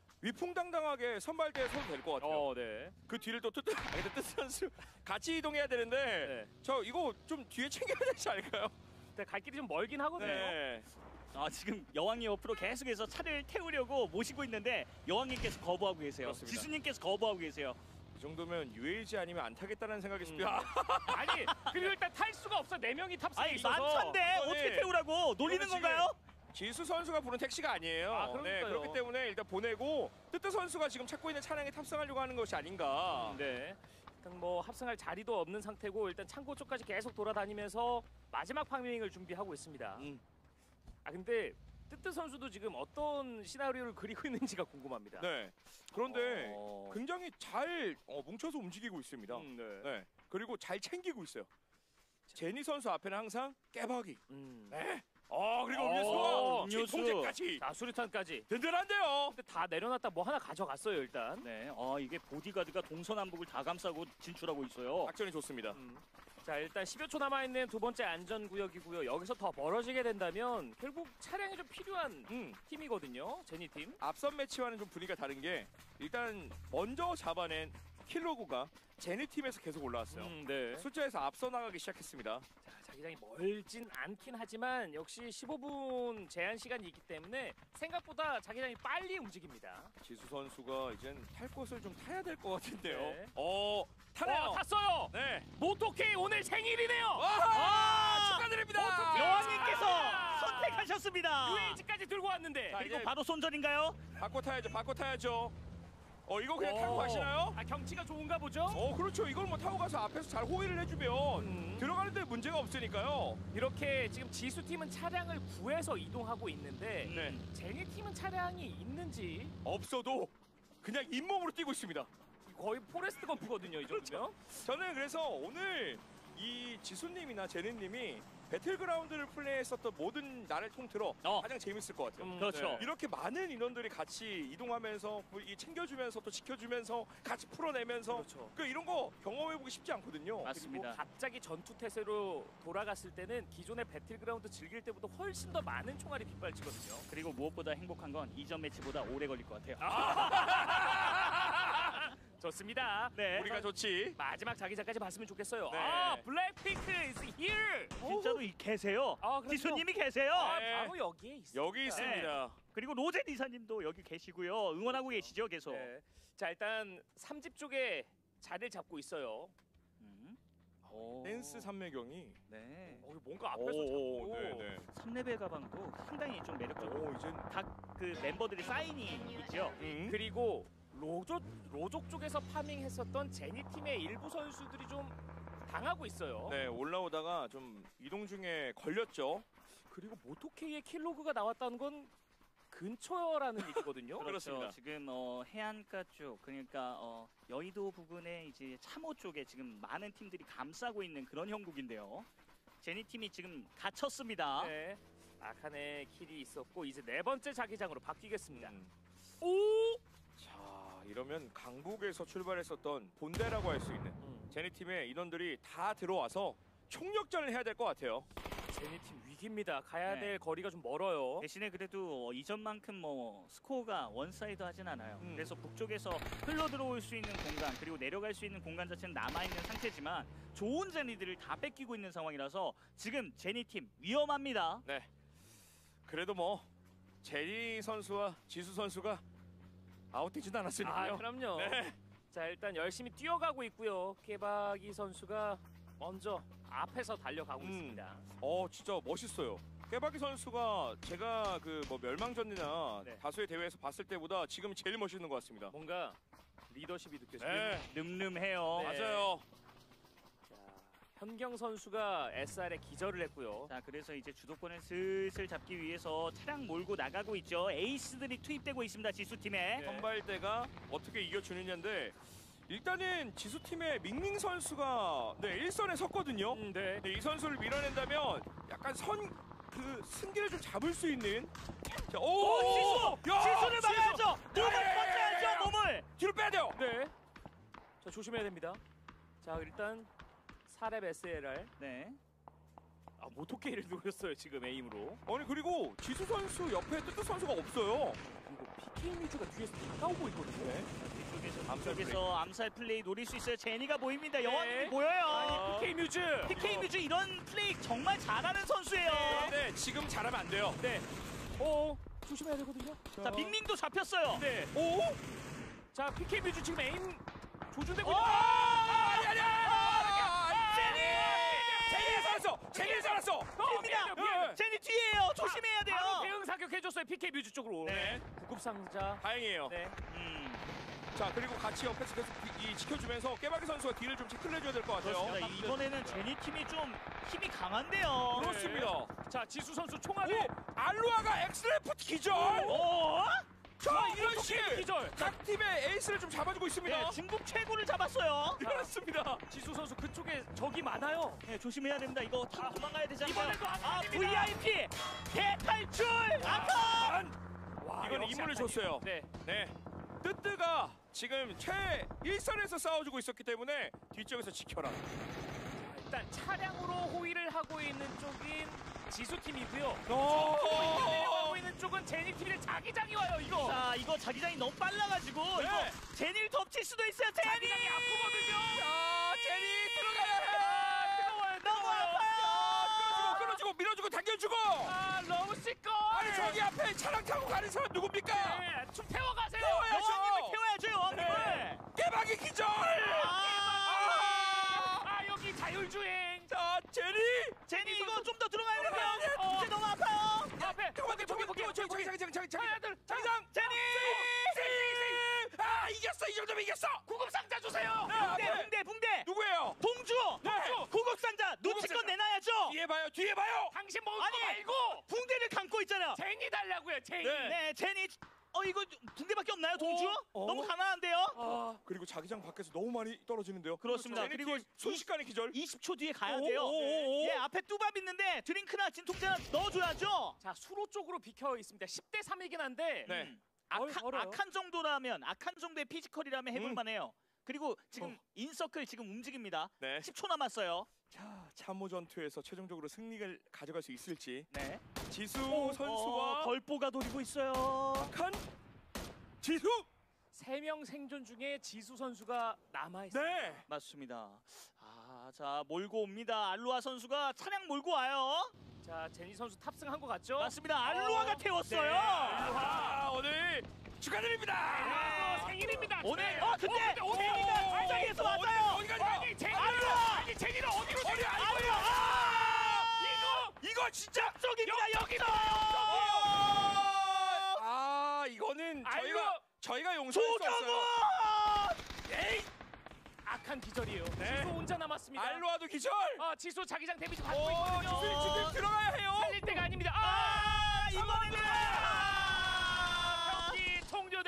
위풍당당하게 선발대에 서도 될 것 같아요. 어, 네. 그 뒤를 또 뜨뜨 아니 뜨뜨 선수 같이 이동해야 되는데 네. 저 이거 좀 뒤에 챙겨야 되지 않을까요? 근데 갈 길이 좀 멀긴 하거든요. 네. 아 지금 여왕님 옆으로 계속해서 차를 태우려고 모시고 있는데 여왕님께서 거부하고 계세요. 그렇습니다. 지수님께서 거부하고 계세요. 이 정도면 유에이지 아니면 안 타겠다는 생각이 음. 듭니다. 아니, 그리고 일단 탈 수가 없어. 네 명이 탑승해 아니 있어서. 만찬데 어떻게 네. 태우라고 놀리는 지금 건가요? 지수 선수가 부른 택시가 아니에요. 아, 네, 그러니까요. 그렇기 때문에 일단 보내고 뜨뜨 선수가 지금 찾고 있는 차량에 탑승하려고 하는 것이 아닌가. 네. 일단 뭐 합승할 자리도 없는 상태고 일단 창고 쪽까지 계속 돌아다니면서 마지막 파밍을 준비하고 있습니다. 음. 아 근데 뜨뜨 선수도 지금 어떤 시나리오를 그리고 있는지가 궁금합니다. 네. 그런데 어. 굉장히 잘 어, 뭉쳐서 움직이고 있습니다. 음, 네. 네. 그리고 잘 챙기고 있어요. 제니 선수 앞에는 항상 깨박이. 음. 네. 어 그리고 어, 음료수와 음료수. 통제까지 자 수류탄까지. 든든한데요. 근데 다 내려놨다 뭐 하나 가져갔어요 일단. 네, 아 이게 보디가드가 동서남북을 다 감싸고 진출하고 있어요. 작전이 좋습니다. 음. 자 일단 십여 초 남아있는 두 번째 안전구역이고요. 여기서 더 멀어지게 된다면 결국 차량이 좀 필요한 음. 팀이거든요. 제니 팀. 앞선 매치와는 좀 분위기가 다른 게 일단 먼저 잡아낸 킬로그가 제니 팀에서 계속 올라왔어요. 음, 네. 숫자에서 앞서 나가기 시작했습니다. 자, 자기장이 멀진 않긴 하지만 역시 십오 분 제한 시간이 있기 때문에 생각보다 자기장이 빨리 움직입니다. 지수 선수가 이젠 탈 곳을 좀 타야 될 것 같은데요. 네. 어, 타네요. 어, 탔어요. 네. 모토케이 오늘 생일이네요. 아하! 축하드립니다. 모토케이 여왕님께서 선택하셨습니다. 유에이지까지 들고 왔는데. 자, 그리고 이제 바로 손절인가요? 바꿔 타야죠. 바꿔 타야죠. 어, 이거 그냥 오. 타고 가시나요? 아, 경치가 좋은가 보죠? 어, 그렇죠. 이걸 뭐 타고 가서 앞에서 잘 호위를 해주면 음. 들어가는데 문제가 없으니까요. 이렇게 지금 지수 팀은 차량을 구해서 이동하고 있는데 네. 제니 팀은 차량이 있는지 없어도 그냥 잇몸으로 뛰고 있습니다. 거의 포레스트 검프거든요, 이 정도면. 저는 그래서 오늘 이 지수님이나 제니님이 배틀그라운드를 플레이했었던 모든 날을 통틀어 어. 가장 재밌을 것 같아요. 음, 그렇죠. 네. 이렇게 많은 인원들이 같이 이동하면서 이 챙겨주면서 또 지켜주면서 같이 풀어내면서 그렇죠. 그 이런 거 경험해보기 쉽지 않거든요. 맞습니다. 그리고 갑자기 전투 태세로 돌아갔을 때는 기존의 배틀그라운드 즐길 때보다 훨씬 더 많은 총알이 빗발치거든요. 그리고 무엇보다 행복한 건 이전 매치보다 오래 걸릴 것 같아요. 좋습니다. 네. 우리가 좋지. 마지막 자기장까지 봤으면 좋겠어요. 네. 아, 블랙핑크 is here. 진짜로 이 계세요. 아, 그럼요. 지수님이 계세요. 아, 네. 바로 여기에 있어요. 여기 있습니다. 그리고 로제 이사님도 여기 계시고요. 응원하고 계시죠, 계속. 네. 자, 일단 삼 집 쪽에 자리를 잡고 있어요. 음. 댄스 삼매경이 네. 어, 뭔가 앞에서 오, 잡고. 네, 네. 삼 레벨 가방도 상당히 좀 매력적이고 오, 이젠 각 그 멤버들의 사인이 있죠. 음. 그리고 로족 로족 쪽에서 파밍했었던 제니 팀의 일부 선수들이 좀 당하고 있어요. 네, 올라오다가 좀 이동 중에 걸렸죠. 그리고 모토케이의 킬로그가 나왔다는 건 근처라는 얘기거든요. 그렇습니다. 지금 어, 해안가 쪽 그러니까 어, 여의도 부근에 이제 참호 쪽에 지금 많은 팀들이 감싸고 있는 그런 형국인데요. 제니 팀이 지금 갇혔습니다. 네. 아칸의 킬이 있었고 이제 네 번째 자기장으로 바뀌겠습니다. 음. 오! 자, 이러면 강북에서 출발했었던 본대라고 할 수 있는 음. 제니 팀의 인원들이 다 들어와서 총력전을 해야 될 것 같아요. 제니 팀 위기입니다. 가야 네. 될 거리가 좀 멀어요. 대신에 그래도 어, 이전만큼 뭐 스코어가 원사이드 하진 않아요. 음. 그래서 북쪽에서 흘러 들어올 수 있는 공간 그리고 내려갈 수 있는 공간 자체는 남아있는 상태지만 좋은 제니들을 다 뺏기고 있는 상황이라서 지금 제니 팀 위험합니다. 네. 그래도 뭐 제니 선수와 지수 선수가 아웃되지는 않았으니까요. 아, 그럼요. 네. 자, 일단 열심히 뛰어가고 있고요. 깨박이 선수가 먼저 앞에서 달려가고 음. 있습니다. 어, 진짜 멋있어요. 깨박이 선수가 제가 그 뭐 멸망전이나 네. 다수의 대회에서 봤을 때보다 지금 제일 멋있는 것 같습니다. 뭔가 리더십이 느껴지는. 네. 늠름해요. 네. 맞아요. 자, 현경 선수가 에스알에 기절을 했고요. 자, 그래서 이제 주도권을 슬슬 잡기 위해서 차량 몰고 나가고 있죠. 에이스들이 투입되고 있습니다. 지수팀에. 네. 선발대가 어떻게 이겨주느냐인데 일단은 지수팀의 밍밍 선수가 네, 일선에 섰거든요. 음, 네. 네, 이 선수를 밀어낸다면 약간 선 그 승기를 좀 잡을 수 있는. 자, 오, 오, 지수! 야, 지수를 지수! 막아야죠! 몸을 네. 버텨야죠, 몸을! 뒤로 빼야 돼요. 네. 자, 조심해야 됩니다. 자, 일단 사 렙 에스엘알. 네. 아, 모토케이를 노렸어요, 지금 에임으로. 아니, 그리고 지수 선수 옆에 뜨뜻 선수가 없어요. 그리고 피케이 뮤즈가 뒤에서 다가오고 있거든요. 네. 뒤쪽에서 암살 뒤쪽에서 암살 플레이 노릴 수 있어요. 제니가 보입니다. 네. 여왕님이 보여요. 아니, 피케이 뮤즈. 피케이 뮤즈 이런 플레이 정말 잘하는 선수예요. 그런데 지금 잘하면 안 돼요. 네. 어, 조심해야 되거든요. 자, 밍밍도 잡혔어요. 네. 오? 자, 피케이 뮤즈 지금 에임 조준되고 어! 있는. 아니, 아니, 아니! 제니! 제니 살았어! 제니 살았어! 입니다. 네. 제니 뒤에요. 조심해야 돼요. 바로 대응 사격해줬어요, 피케이 뮤즈 쪽으로. 네. 구급 상자. 다행이에요. 네. 음. 자, 그리고 같이 옆에서 계속 이, 이 지켜주면서 깨박이 선수가 뒤를 좀 체크를 해줘야 될 것 같아요. 그렇습니다. 이번에는 제니 팀이 좀 힘이 강한데요. 그렇습니다. 자, 지수 선수 총알이. 오! 알로아가 엑스레프트 기절! 어? 자, 이런 식! 기절. 각 팀의 에이스를 좀 잡아주고 있습니다. 네, 중국 최고를 잡았어요. 그렇습니다. 지수 선수 그쪽에 적이 많아요. 네, 조심해야 됩니다. 이거 팀 도망가야 되지 않나요? 이번에도 아, 아칸입니다. 브이아이피 대탈출! 아칸! 와, 이거는 역시 임무를 아칸이에요. 줬어요. 네. 네. 뜨뜨가 지금 최일선에서 싸워주고 있었기 때문에 뒤쪽에서 지켜라. 일단 차량으로 호위를 하고 있는 쪽인 지수 팀이고요. 오! 내려가고 있는 오른쪽은 제니 팀의 자기장이 와요. 이거. 자 이거 자기장이 너무 빨라가지고 네. 이거 제니를 덮칠 수도 있어요. 제니. 자기장이 아프거든요. 자, 제니 들어가야 해. 뜨거워요. 너무 뜨거워요. 야, 끌어주고 끌어주고 밀어주고 당겨주고. 아 러브시꺼. 아니 저기 앞에 차량 타고 가는 사람 누굽니까? 네, 좀 태워가세요. 태워야죠. 여왕님을 태워야죠. 여왕님을. 네. 깨박이 기절. 아, 아 여기 자율주행. 자, 제니. 제니 이거 좀 더 들어가야 들어가야 돼요. 돼. 어. 이제 너무 아파요. 앞에 포기 포기 포기 포기 포기 자기장 자기 자기장 자기장 제니. 아 이겼어 이 정도면 이겼어. 구급 상자 주세요. 붕대 붕대 붕대. 누구예요? 동주. 네. 구급 상자 놓칠 건 내놔야죠. 뒤에 봐요 뒤에 봐요. 당신 먹을 아니, 거 말고 붕대를 감고 있잖아요. 제니 달라고요. 제니. 네. 네, 제니. 어 이거 붕대밖에 없나요, 동주? 어? 너무 가난한데요. 아 그리고 자기장 밖에서 너무 많이 떨어지는데요. 그렇습니다. 제니 그리고 팀 순식간에 기절. 이십 초 뒤에 가야 오, 돼요. 오, 오, 오. 예, 앞에 뚜밥 있는데 드링크나 진통제나 넣어줘야죠. 자 수로 쪽으로 비켜 있습니다. 십 대 삼이긴 한데. 네. 음, 악한, 얼어요? 악한 정도라면 악한 정도의 피지컬이라면 해볼 음. 만해요. 그리고 지금 어. 인서클 지금 움직입니다. 네. 십 초 남았어요. 자 참호 전투에서 최종적으로 승리를 가져갈 수 있을지. 네. 지수 어, 선수와 걸보가 노리고 있어요. 칸 지수. 세 명 생존 중에 지수 선수가 남아 있습니다. 네. 맞습니다. 아, 자 몰고 옵니다. 알로아 선수가 차량 몰고 와요. 자 제니 선수 탑승한 것 같죠? 맞습니다. 알로아가 어, 태웠어요. 네. 아, 오늘 축하드립니다. 아, 생일입니다. 오늘 네. 어 근데 어, 근데 제니가 어, 발장에서 어, 왔어요. 어디 가냐? 아니 제니를 알로아! 아니 제니를 어디로 어디 데려가- 알로아! 이거 이거 진짜 쪽입니다. 여기다 아 이거는 저희가 알로! 저희가 용서할 수 없어요. 조경호! 에이 악한 기절이에요. 네. 지수 혼자 남았습니다. 알로아도 기절. 아 지수 자기장 데미지 받고 오 있거든요. 지수 지금 들어가야 해요. 살릴 때가 아닙니다. 아, 아, 이번에는 아, 경기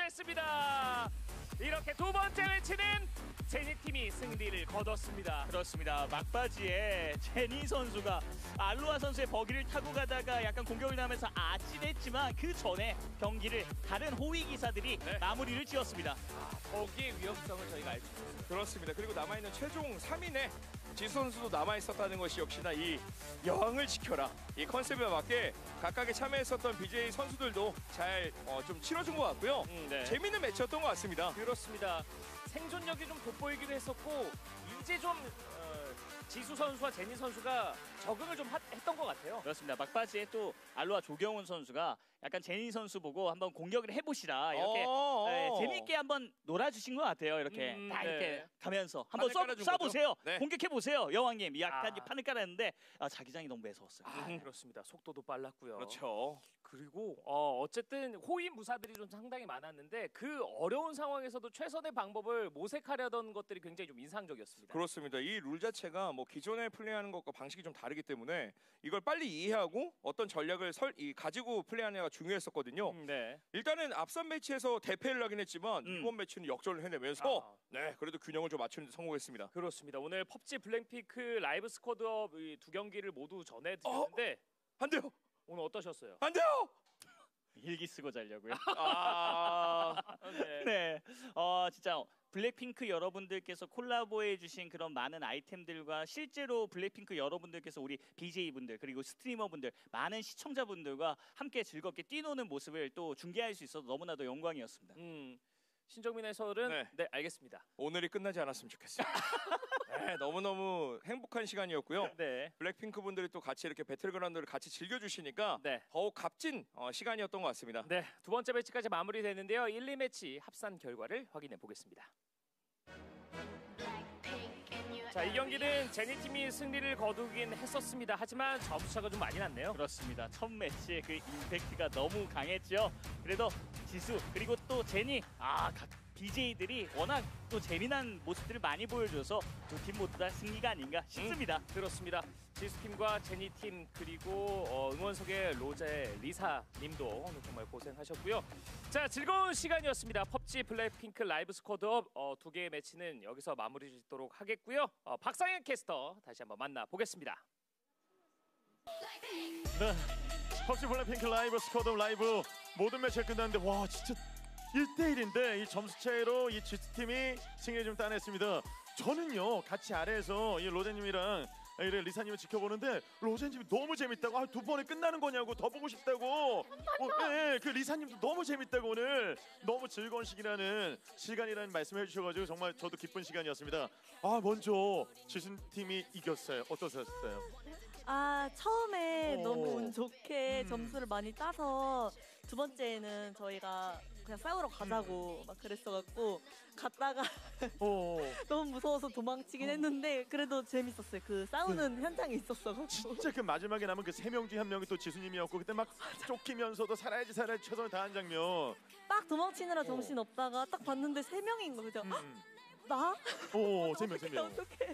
종료됐습니다. 이렇게 두 번째 매치는 제니 팀이 승리를 거뒀습니다. 그렇습니다. 막바지에 제니 선수가 알로아 선수의 버기를 타고 가다가 약간 공격을 당하면서 아찔했지만 그 전에 경기를 다른 호위 기사들이 네. 마무리를 지었습니다. 거기의 위험성을 저희가 알고 있습니다. 그렇습니다. 그리고 남아있는 최종 삼 인에 지수 선수도 남아있었다는 것이 역시나 이 여왕을 지켜라 이 컨셉에 맞게 각각에 참여했었던 비제이 선수들도 잘 어, 좀 치러준 것 같고요. 음, 네. 재밌는 매치였던 것 같습니다. 그렇습니다. 생존력이 좀 돋보이기도 했었고 이제 좀 어, 지수 선수와 제니 선수가 적응을 좀 하, 했던 것 같아요. 그렇습니다. 막바지에 또 알로아 조경훈 선수가 약간 제니 선수 보고 한번 공격을 해보시라 이렇게 어, 네, 어. 재밌게 한번 놀아주신 것 같아요. 이렇게 음, 다 네. 이렇게 가면서 한번 판을 깔아준 쏴, 쏴보세요. 거죠? 네. 공격해보세요. 여왕님. 약간 아. 판을 깔았는데 아, 자기장이 너무 매서웠어요. 아, 그렇습니다. 속도도 빨랐고요. 그렇죠. 그리고 어, 어쨌든 호위 무사들이 좀 상당히 많았는데 그 어려운 상황에서도 최선의 방법을 모색하려던 것들이 굉장히 좀 인상적이었습니다. 그렇습니다. 이 룰 자체가 뭐 기존에 플레이하는 것과 방식이 좀 다르기 때문에 이걸 빨리 이해하고 어떤 전략을 설, 이, 가지고 플레이하느냐가 중요했었거든요. 음, 네. 일단은 앞선 매치에서 대패를 하긴 했지만 음. 이번 매치는 역전을 해내면서 아. 네 그래도 균형을 좀 맞추는 데 성공했습니다. 그렇습니다. 오늘 펍지 블랙핑크 라이브 스쿼드업 이 두 경기를 모두 전해드렸는데 안 돼요. 오늘 어떠셨어요? 안 돼요. 일기 쓰고 자려고요. 아, 네. 네, 어 진짜 블랙핑크 여러분들께서 콜라보해주신 그런 많은 아이템들과 실제로 블랙핑크 여러분들께서 우리 비제이분들 그리고 스트리머분들 많은 시청자분들과 함께 즐겁게 뛰노는 모습을 또 중계할 수 있어서 너무나도 영광이었습니다. 음, 신정민 해설은 네. 네, 알겠습니다. 오늘이 끝나지 않았으면 좋겠어요. 네, 너무너무 행복한 시간이었고요. 네. 블랙핑크 분들이 또 같이 이렇게 배틀그라운드를 같이 즐겨주시니까 네. 더욱 값진 어, 시간이었던 것 같습니다. 네, 두 번째 매치까지 마무리되는데요. 일, 이 매치 합산 결과를 확인해 보겠습니다. 자, 이 경기는 제니 팀이 승리를 거두긴 했었습니다. 하지만 점수차가 좀 많이 났네요. 그렇습니다. 첫 매치의 그 임팩트가 너무 강했죠. 그래도 지수 그리고 또 제니 아 각 비제이들이 워낙 또 재미난 모습들을 많이 보여줘서 두 팀 모두 다 승리가 아닌가 싶습니다. 음, 그렇습니다. 지수팀과 제니팀 그리고 어, 응원석의 로제 리사님도 오늘 정말 고생하셨고요. 자, 즐거운 시간이었습니다. 펍지 블랙핑크 라이브 스쿼드업 어, 두 개의 매치는 여기서 마무리 짓도록 하겠고요. 어, 박상현 캐스터 다시 한번 만나보겠습니다. 네, 펍지 블랙핑크 라이브 스쿼드 라이브 모든 매치가 끝났는데 와 진짜 일 대 일인데 이 점수 차이로 이 지스팀이 승리를 좀 따냈습니다. 저는요 같이 아래에서 이 로제님이랑 이래 리사님을 지켜보는데 로제님이 너무 재밌다고, 아, 두 번에 끝나는 거냐고, 더 보고 싶다고. 어, 예, 예, 그 리사님도 너무 재밌다고, 오늘 너무 즐거운 시기라는 시간이라는 말씀을 해주셔가지고 정말 저도 기쁜 시간이었습니다. 아, 먼저 지순 팀이 이겼어요. 어떠셨어요? 아, 처음에 오. 너무 운 좋게 음. 점수를 많이 따서 두 번째는 저희가 그냥 싸우러 가자고 막 그랬어갖고 갔다가 어. 너무 무서워서 도망치긴 했는데 그래도 재밌었어요. 그 싸우는 현장이 있었어가지고. 진짜 그 마지막에 남은 그 세 명 중에 한 명이 또 지수님이었고, 그때 막 쫓기면서도 살아야지 살아야지 최선을 다한 장면. 딱 도망치느라 정신 없다가 딱 봤는데 세 명인 거죠. 음. 나? 오, 세 명, 세 명.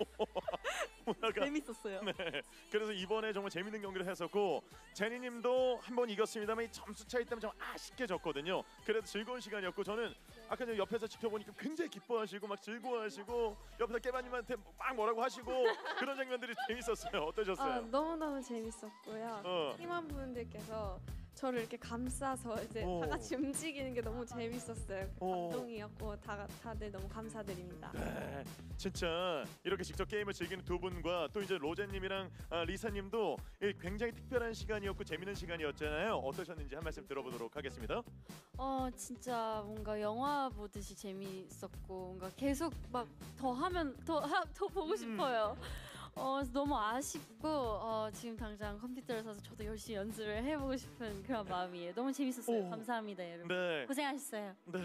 재밌었어요. 네. 그래서 이번에 정말 재밌는 경기를 했었고, 제니님도 한 번 이겼습니다만 이 점수 차이 때문에 좀 아쉽게 졌거든요. 그래도 즐거운 시간이었고, 저는 아까 전 옆에서 지켜보니까 굉장히 기뻐하시고 막 즐거워하시고 옆에서 깨바님한테 막 뭐라고 하시고 그런 장면들이 재밌었어요. 어떠셨어요? 아, 너무너무 재밌었고요. 어. 팀원분들께서 저를 이렇게 감싸서 이제 오. 다 같이 움직이는 게 너무 재밌었어요. 오. 감동이었고 다, 다들 너무 감사드립니다. 네, 진짜 이렇게 직접 게임을 즐기는 두 분과 또 이제 로제님이랑 아, 리사님도 굉장히 특별한 시간이었고 재밌는 시간이었잖아요. 어떠셨는지 한 말씀 들어보도록 하겠습니다. 어 진짜 뭔가 영화 보듯이 재미있었고 뭔가 계속 막 더 하면 더 더 보고 싶어요. 어 너무 아쉽고 어, 지금 당장 컴퓨터를 사서 저도 열심히 연습을 해보고 싶은 그런 마음이에요. 너무 재밌었어요. 오. 감사합니다, 여러분. 네. 고생하셨어요. 네.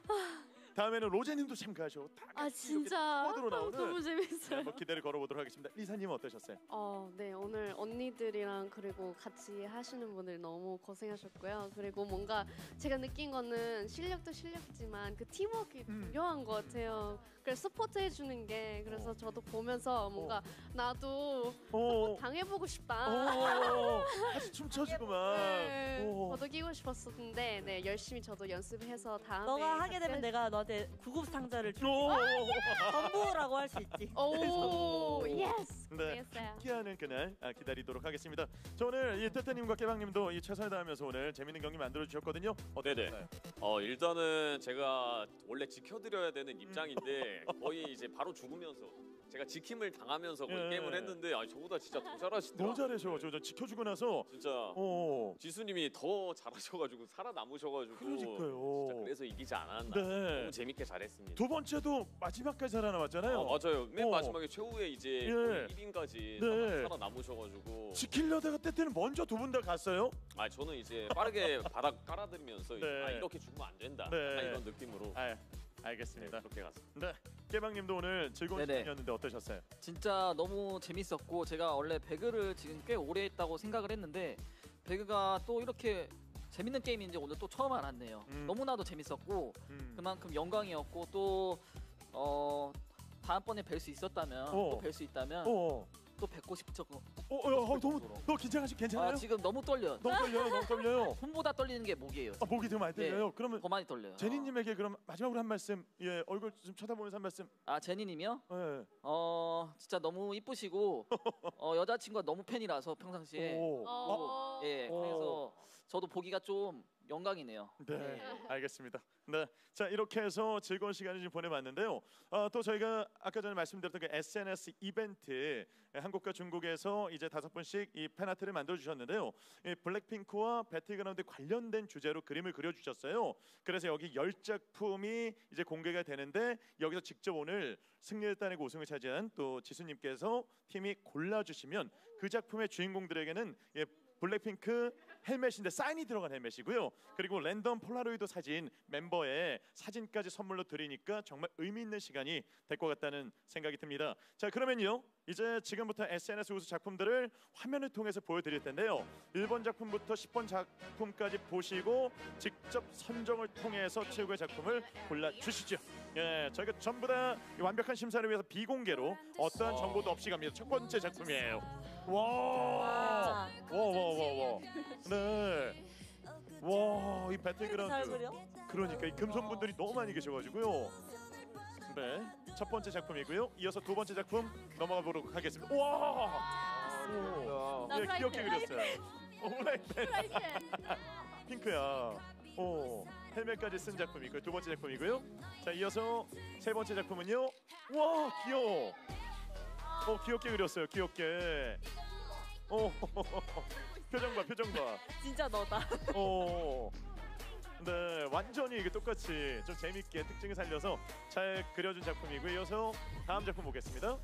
다음에는 로제님도 참가하셔. 다 아 같이 진짜 이렇게 쿼드로 나오는. 너무 재밌어요. 네, 한번 기대를 걸어보도록 하겠습니다. 리사님 어떠셨어요? 어, 네, 오늘 언니들이랑 그리고 같이 하시는 분들 너무 고생하셨고요. 그리고 뭔가 제가 느낀 거는 실력도 실력이지만 그 팀워크가 중요한 것 같아요. 그래서 서포트 해주는 게 그래서 저도 보면서 뭔가 나도 서포트 당해보고 싶다. 오, 같이 춤춰주고 막. 네, 오. 저도 끼고 싶었었는데 네, 열심히 저도 연습해서 다음에 너가 하게 되면 같이 내가 너한테 구급 상자를 줄게. 오. 전부라고 할 수 있지. 오, 예스. 네, 함께하는 그날 아, 기다리도록 하겠습니다. 저 오늘 이 태태님과 깨방님도 이 최선을 다하면서 오늘 재밌는 경기 만들어 주셨거든요. 네네. 어 일단은 제가 원래 지켜드려야 되는 입장인데 거의 이제 바로 죽으면서 제가 지킴을 당하면서 거의 예. 게임을 했는데 아 저보다 진짜 더 잘하시더라고요. 너무 잘해서 저, 저 지켜주고 나서 진짜 오. 지수님이 더 잘하셔가지고 살아남으셔가지고 그러니까요. 진짜 그래서 이기지 않았나. 네. 너무 재밌게 잘했습니다. 두 번째도 마지막까지 살아남았잖아요. 어, 맞아요. 맨 어. 마지막에 최후에 이제 예. 거의 일 인까지 네. 살아남으셔가지고 지키려다가 때때는 먼저 두 분 다 갔어요. 아 저는 이제 빠르게 바닥 깔아드리면서 이제 네. 아, 이렇게 죽으면 안 된다. 네. 약간 이런 느낌으로. 아, 알겠습니다. 네, 그렇게 갔습니다. 네, 깨방님도 오늘 즐거운 네네. 시간이었는데 어떠셨어요? 진짜 너무 재밌었고 제가 원래 배그를 지금 꽤 오래 했다고 생각을 했는데 배그가 또 이렇게 재밌는 게임인지 오늘 또 처음 알았네요. 음. 너무나도 재밌었고 음. 그만큼 영광이었고 또 어, 다음번에 뵐 수 있었다면 어. 또 뵐 수 있다면 어. 또 뵙고 싶죠. 어, 어, 어, 너무 너 긴장하시 괜찮아요? 아, 지금 너무 떨려. 너무 떨려요, 너무 떨려요. 손보다 떨리는 게 목이에요. 아, 목이 더 많이 떨려요. 네, 그러면 더 많이 떨려요. 제니님에게 그럼 마지막으로 한 말씀, 예, 얼굴 좀 쳐다보면서 한 말씀. 아 제니님이요? 네. 어 진짜 너무 이쁘시고 어, 여자친구가 너무 팬이라서 평상시에 오. 어, 예 오. 그래서 저도 보기가 좀 영광이네요. 네, 알겠습니다. 네, 자 이렇게 해서 즐거운 시간을 좀 보내봤는데요. 아, 또 저희가 아까 전에 말씀드렸던 그 에스엔에스 이벤트, 예, 한국과 중국에서 이제 다섯 분씩 이 팬아트를 만들어 주셨는데요. 이 블랙핑크와 배틀그라운드 관련된 주제로 그림을 그려 주셨어요. 그래서 여기 열 작품이 이제 공개가 되는데 여기서 직접 오늘 승리를 따내고 우승을 차지한 또 지수님께서 팀이 골라주시면 그 작품의 주인공들에게는 예, 블랙핑크 헬멧인데 사인이 들어간 헬멧이고요. 그리고 랜덤 폴라로이드 사진 멤버의 사진까지 선물로 드리니까 정말 의미 있는 시간이 될 것 같다는 생각이 듭니다. 자 그러면요 이제 지금부터 에스엔에스 우수 작품들을 화면을 통해서 보여드릴 텐데요. 일 번 작품부터 십 번 작품까지 보시고 직접 선정을 통해서 최고의 작품을 골라주시죠. 예, 저희가 전부 다 완벽한 심사를 위해서 비공개로 어떠한 정보도 없이 갑니다. 첫 번째 작품이에요. 와, 와, 와, 와, 와. 네. 와, 이 배틀그라운드. 잘 그려? 그러니까 이 금손분들이 너무 많이 계셔가지고요. 네, 첫 번째 작품이고요. 이어서 두 번째 작품 넘어가 보도록 하겠습니다. 와, 오, 나 예, 프라이팬. 귀엽게 그렸어요. 오, 프라이팬. 핑크야. 오, 헬멧까지 쓴 작품이고요. 두 번째 작품이고요. 자, 이어서 세 번째 작품은요. 와, 귀여워. 어 귀엽게 그렸어요. 귀엽게. 어 표정 봐 표정 봐. 진짜 너다. 어. 네, 완전히 이게 똑같이 좀 재밌게 특징을 살려서 잘 그려준 작품이고 이어서 다음 작품 보겠습니다.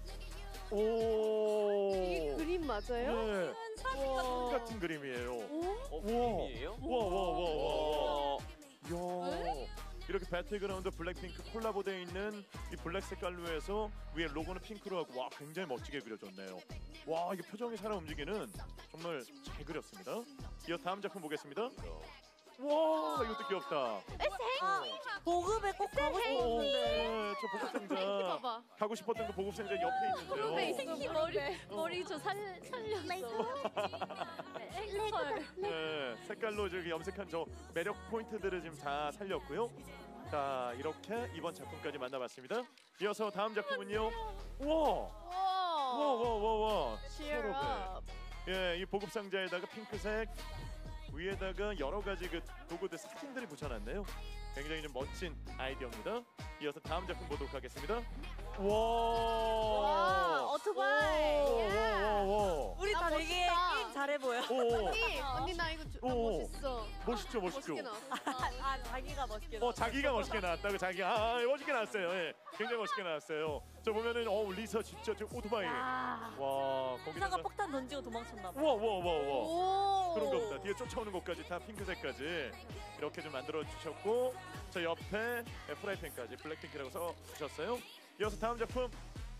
오. 이게 그림 맞아요? 네. 우와. 산 같은 그림이에요. 어, 그림이에요? 와, 와, 와, 와, 와. 네? 야. 이렇게 배틀그라운드 블랙핑크 콜라보되어 있는 이 블랙 색깔로 해서 위에 로고는 핑크로 하고 와 굉장히 멋지게 그려졌네요. 와 이게 표정이 살아 움직이는 정말 잘 그렸습니다. 이어 다음 작품 보겠습니다. 와 이것도 귀엽다. 보급에 꼭 가고 싶었는데. 네, 저 보급상자 봐봐. 가고 싶었던 그 보급상자 옆에 있는데요. 네, 이 새끼 머리 머리 저 살 살렸어. 앵콜. 네, 색깔로 저기 염색한 저 매력 포인트들을 지금 다 살렸고요. 자 이렇게 이번 작품까지 만나봤습니다. 이어서 다음 작품은요. 우와. 와와와와. Cheer up. 예, 이 보급 상자에다가 핑크색 위에다가 여러 가지 그 도구들 사진들이 붙여놨네요. 굉장히 좀 멋진 아이디어입니다. 이어서 다음 작품 보도록 하겠습니다. 와. 와, 오토바이. 와와와. 우리 다 아, 되게 멋있다. 게임 잘해 보여. 오. 언니, 언니 나 이거 주, 나 오. 멋있어. 멋있죠, 멋있죠. 멋있게 나왔어. 아, 자기가 멋있게 어 나왔어. 자기가 멋있게 나왔다고 자기가 아, 멋있게 나왔어요. 예, 굉장히 멋있게 나왔어요. 저 보면은 어 리사 진짜 저 오토바이. 야. 와 리사가 거기다가 폭탄 던지고 도망쳤나 봐. 우와 우와 우와 우와. 오. 그런가 보다. 뒤에 쫓아오는 것까지 다 핑크색까지 이렇게 좀 만들어 주셨고 저 옆에 프라이팬까지 블랙핑크라고 써 주셨어요. 이어서 다음 작품.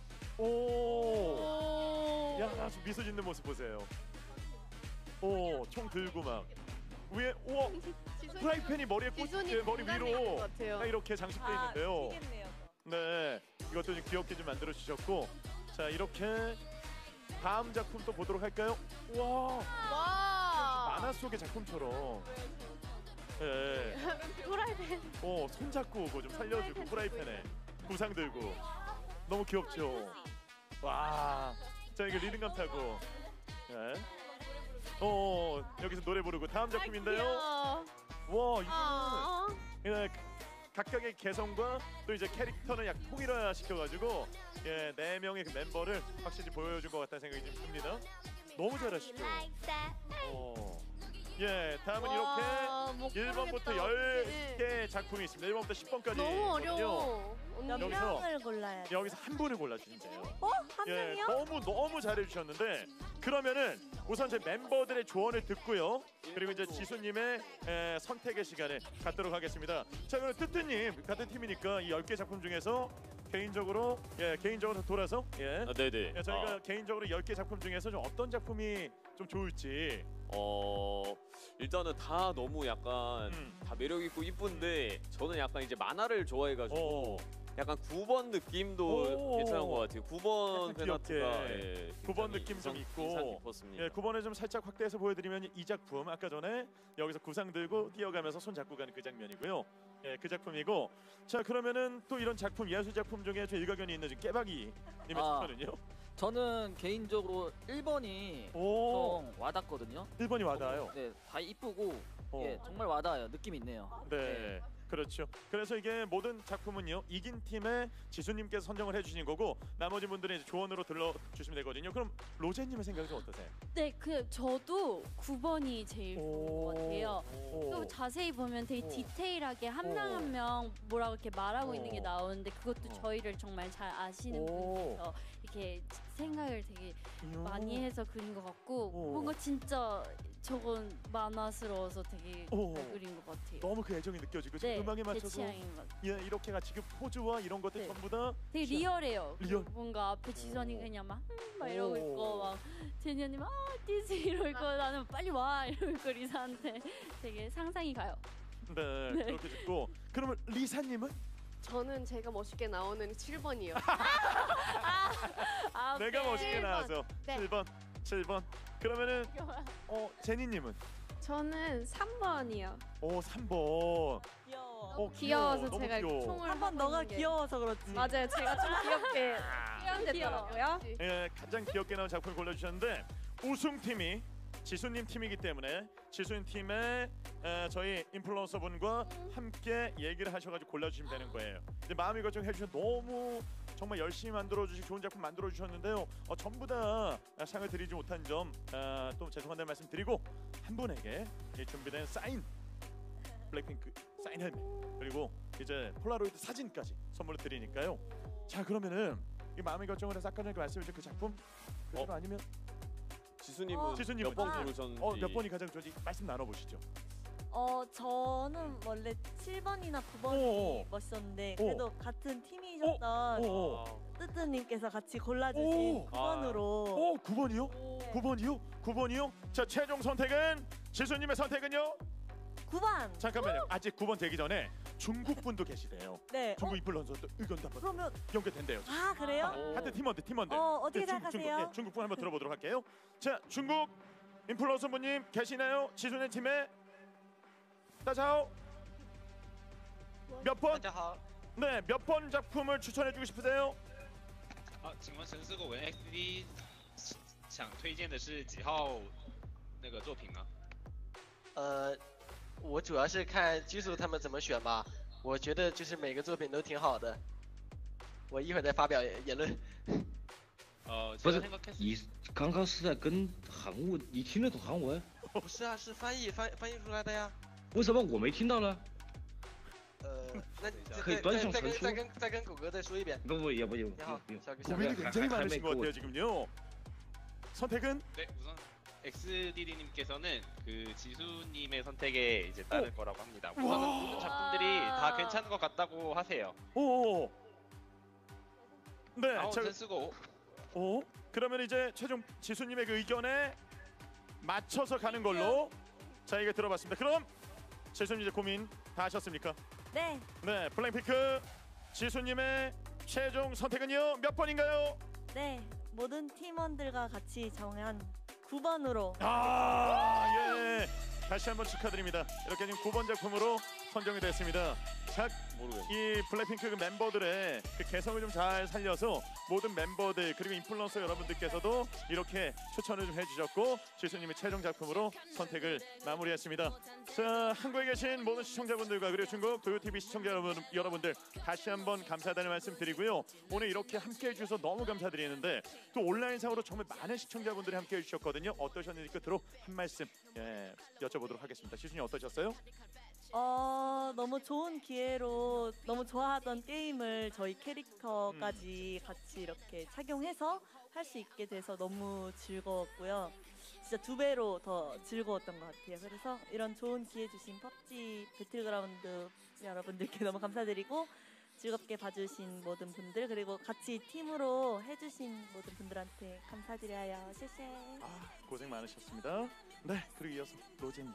오. 야, 저 미소 짓는 모습 보세요. 오, 총 들고 막 위에 우와. 프라이팬이 머리에 꽂 지손이 예, 머리 공간이 위로 있는 것 같아요. 딱 이렇게 장식돼 아, 있는데요. 튀겠네요. 네, 이것도 좀 귀엽게 좀 만들어 주셨고, 자 이렇게 다음 작품 또 보도록 할까요? 와, 와. 만화 속의 작품처럼. 예, 프라이팬. 어, 손 잡고 오고 좀 살려주고 프라이팬에 구상 들고 너무 귀엽죠. 와, 자 이거 리듬감 타고. 예. 어, 여기서 노래 부르고 다음 작품인데요. 와, 이거는 아. 예, 각각의 개성과 또 이제 캐릭터는 약 통일화 시켜가지고 예, 네 명의 그 멤버를 확실히 보여준 것 같다는 생각이 좀 듭니다. 너무 잘하시죠. 어. 예, 다음은 와, 못 이렇게 일 번부터 고르겠다, 열 어떡해. 개 작품이 있습니다. 일 번부터 십 번까지. 너무 어려워. 몇 여기서 명을 골라야 돼. 여기서 한 분을 골라주시면 돼요. 어? 한 예, 명이요? 너무 너무 잘해주셨는데 그러면은 우선 제 멤버들의 조언을 듣고요. 그리고 이제 지수님의 에, 선택의 시간을 갖도록 하겠습니다. 자 그럼 뜨뜨님 같은 팀이니까 이 열 개 작품 중에서 개인적으로 예 개인적으로 돌아서 예, 아, 네네. 예, 저희가 아. 개인적으로 열 개 작품 중에서 좀 어떤 작품이 좀 좋을지. 어 일단은 다 너무 약간 음. 다 매력 있고 이쁜데 저는 약간 이제 만화를 좋아해가지고 어. 약간 구 번 느낌도 오. 괜찮은 것 같아요. 구 번 약간 페나트가 귀엽게. 예, 구 번 굉장히 느낌 좀 인상- 있고. 인상 깊었습니다. 예, 구 번을 좀 살짝 확대해서 보여드리면 이 작품 아까 전에 여기서 구상 들고 뛰어가면서 손 잡고 가는 그 장면이고요. 예, 그 작품이고. 자 그러면은 또 이런 작품 예술 작품 중에 좀 일가견이 있는 지금 깨박이 님의 아. 추천은요? 저는 개인적으로 일 번이 오. 좀 와닿거든요. 일 번이 와닿아요. 네, 다 이쁘고 어. 예, 정말 와닿아요. 느낌 있네요. 네. 그렇죠. 그래서 이게 모든 작품은요 이긴 팀의 지수님께서 선정을 해주신 거고 나머지 분들은 이제 조언으로 들러주시면 되거든요. 그럼 로제님의 생각이 좀 어떠세요? 네, 그 저도 구 번이 제일 좋은 것 같아요. 오. 또 자세히 보면 되게 오. 디테일하게 한 오. 명 한 명 뭐라고 이렇게 말하고 오. 있는 게 나오는데 그것도 어. 저희를 정말 잘 아시는 오. 분이셔서 이렇게 생각을 되게 이야. 많이 해서 그린 것 같고 오. 뭔가 진짜 저건 만화스러워서 되게 오. 잘 그린 것 같아요. 너무 그 애정이 느껴지고 지금 네, 음악에 제 맞춰서 취향인 것 같아요. 예 이렇게 같이 그 포즈와 이런 것들 네. 전부 다 되게 리얼해요. 리얼. 뭔가 앞에 지선이 그냥 막, 음, 막 이러고 오. 있고 막 제니 언니 막 아, 디스 이러고 있고 나는 빨리 와 이러고 있고 리사한테 되게 상상이 가요. 네, 네. 그렇게 듣고 그러면 리사님은 저는 제가 멋있게 나오는 칠 번이요. 아, 내가 네. 멋있게 칠 번. 나와서 네. 칠 번 칠 번 그러면은 어 제니님은 저는 삼 번이요. 오 삼 번 귀여워. 어, 귀여워서 너무 제가 귀여워. 총을 한 번 하고 너가 있는 게- 귀여워서 그렇지. 맞아요. 제가 좀 귀엽게 표현됐더라고요. 예, 가장 귀엽게 나온 작품을 골라주셨는데 우승팀이 지수님 팀이기 때문에 지수님 팀의 에, 저희 인플루언서 분과 함께 얘기를 하셔가지고 골라주시면 되는 거예요. 이제 마음이 결정해 주셔서 너무 정말 열심히 만들어주시고 좋은 작품 만들어주셨는데요. 어, 전부 다 상을 드리지 못한 점 또 죄송하다는 말씀 드리고 한 분에게 이 준비된 사인 블랙핑크 사인 헬멧 그리고 이제 폴라로이드 사진까지 선물로 드리니까요. 자 그러면은 이 마음의 결정을 해서 아까 전에 말씀해주신 그 작품 그대로 아니면 지수님은 어, 지수님은 몇 번 아. 고르셨는지 어, 몇 번이 가장 좋은지 말씀 나눠보시죠. 어 저는 원래 칠 번이나 구 번이 오. 멋있었는데 오. 그래도 같은 팀이셨던 오. 뜨뜨님께서 같이 골라주신 오. 구 번으로 오, 구 번이요? 구 번이요? 구 번이요? 자, 최종 선택은 지수님의 선택은요? 구 번. 잠깐만요. 아직 구 번 되기 전에 중국 분도 계시대요. 네. 중국 인플루언서도 의견도 한번 그러면 연결된대요. 아 그래요? 하여튼 팀원들 팀원들. 어, 어떻게 네, 중- 생각하세요? 중국, 네, 중국 분 한번 들어보도록 할게요. 자, 중국 인플루언서 분님 계시나요? 지수님 팀에 따자오. 몇 번? 네, 몇 번 작품을 추천해주고 싶으세요? 好，请问神四狗文 X D 想推荐的是几号那个作品呢？ 呃，我主要是看居宿他们怎么选吧。我觉得就是每个作品都挺好的。我一会儿再发表言论。 呃， 不是你刚刚是在跟韩文，你听得懂韩文？ 不是啊，是翻译翻翻译出来的呀。 为什么我没听到呢？ 呃，那再可以再再再跟端上传输再跟再跟狗哥再说一遍。 不不也不也不你好不用， 小哥 고민이 굉장히 할- 할 많으신 것 할 같아요 지금요. 선택은? 네, 우선 엑스디디님께서는 그 지수님의 선택에 이제 따를 거라고 합니다. 우선은 모든 작품들이 다 괜찮은 것 같다고 하세요. 오. 네. 아우, 자, 쓰고. 오. 그러면 이제 최종 지수님의 그 의견에 맞춰서 가는 걸로 자 이게 들어봤습니다. 그럼 지수님 이제 고민 다 하셨습니까? 네. 네. 블랙핑크 지수님의 최종 선택은요 몇 번인가요? 네. 모든 팀원들과 같이 정한 구 번으로. 아 예. 다시 한번 축하드립니다. 이렇게 지금 구 번 작품으로 선정이 됐습니다. 자, 이 블랙핑크 그 멤버들의 그 개성을 좀 잘 살려서 모든 멤버들 그리고 인플루언서 여러분들께서도 이렇게 추천을 좀 해주셨고 지수님의 최종 작품으로 선택을 마무리했습니다. 자, 한국에 계신 모든 시청자분들과 그리고 중국 도요티비 시청자 여러분, 여러분들 다시 한번 감사하다는 말씀 드리고요. 오늘 이렇게 함께해 주셔서 너무 감사드리는데 또 온라인상으로 정말 많은 시청자분들이 함께해 주셨거든요. 어떠셨는지 끝으로 한 말씀 예, 여쭤보도록 하겠습니다. 지수님 어떠셨어요? 어 너무 좋은 기회로 너무 좋아하던 게임을 저희 캐릭터까지 같이 이렇게 착용해서 할 수 있게 돼서 너무 즐거웠고요. 진짜 두 배로 더 즐거웠던 것 같아요. 그래서 이런 좋은 기회 주신 펍지 배틀그라운드 여러분들께 너무 감사드리고 즐겁게 봐주신 모든 분들 그리고 같이 팀으로 해주신 모든 분들한테 감사드려요. 쉐쉐. 고생 많으셨습니다. 네, 그리고 이어서 로제님.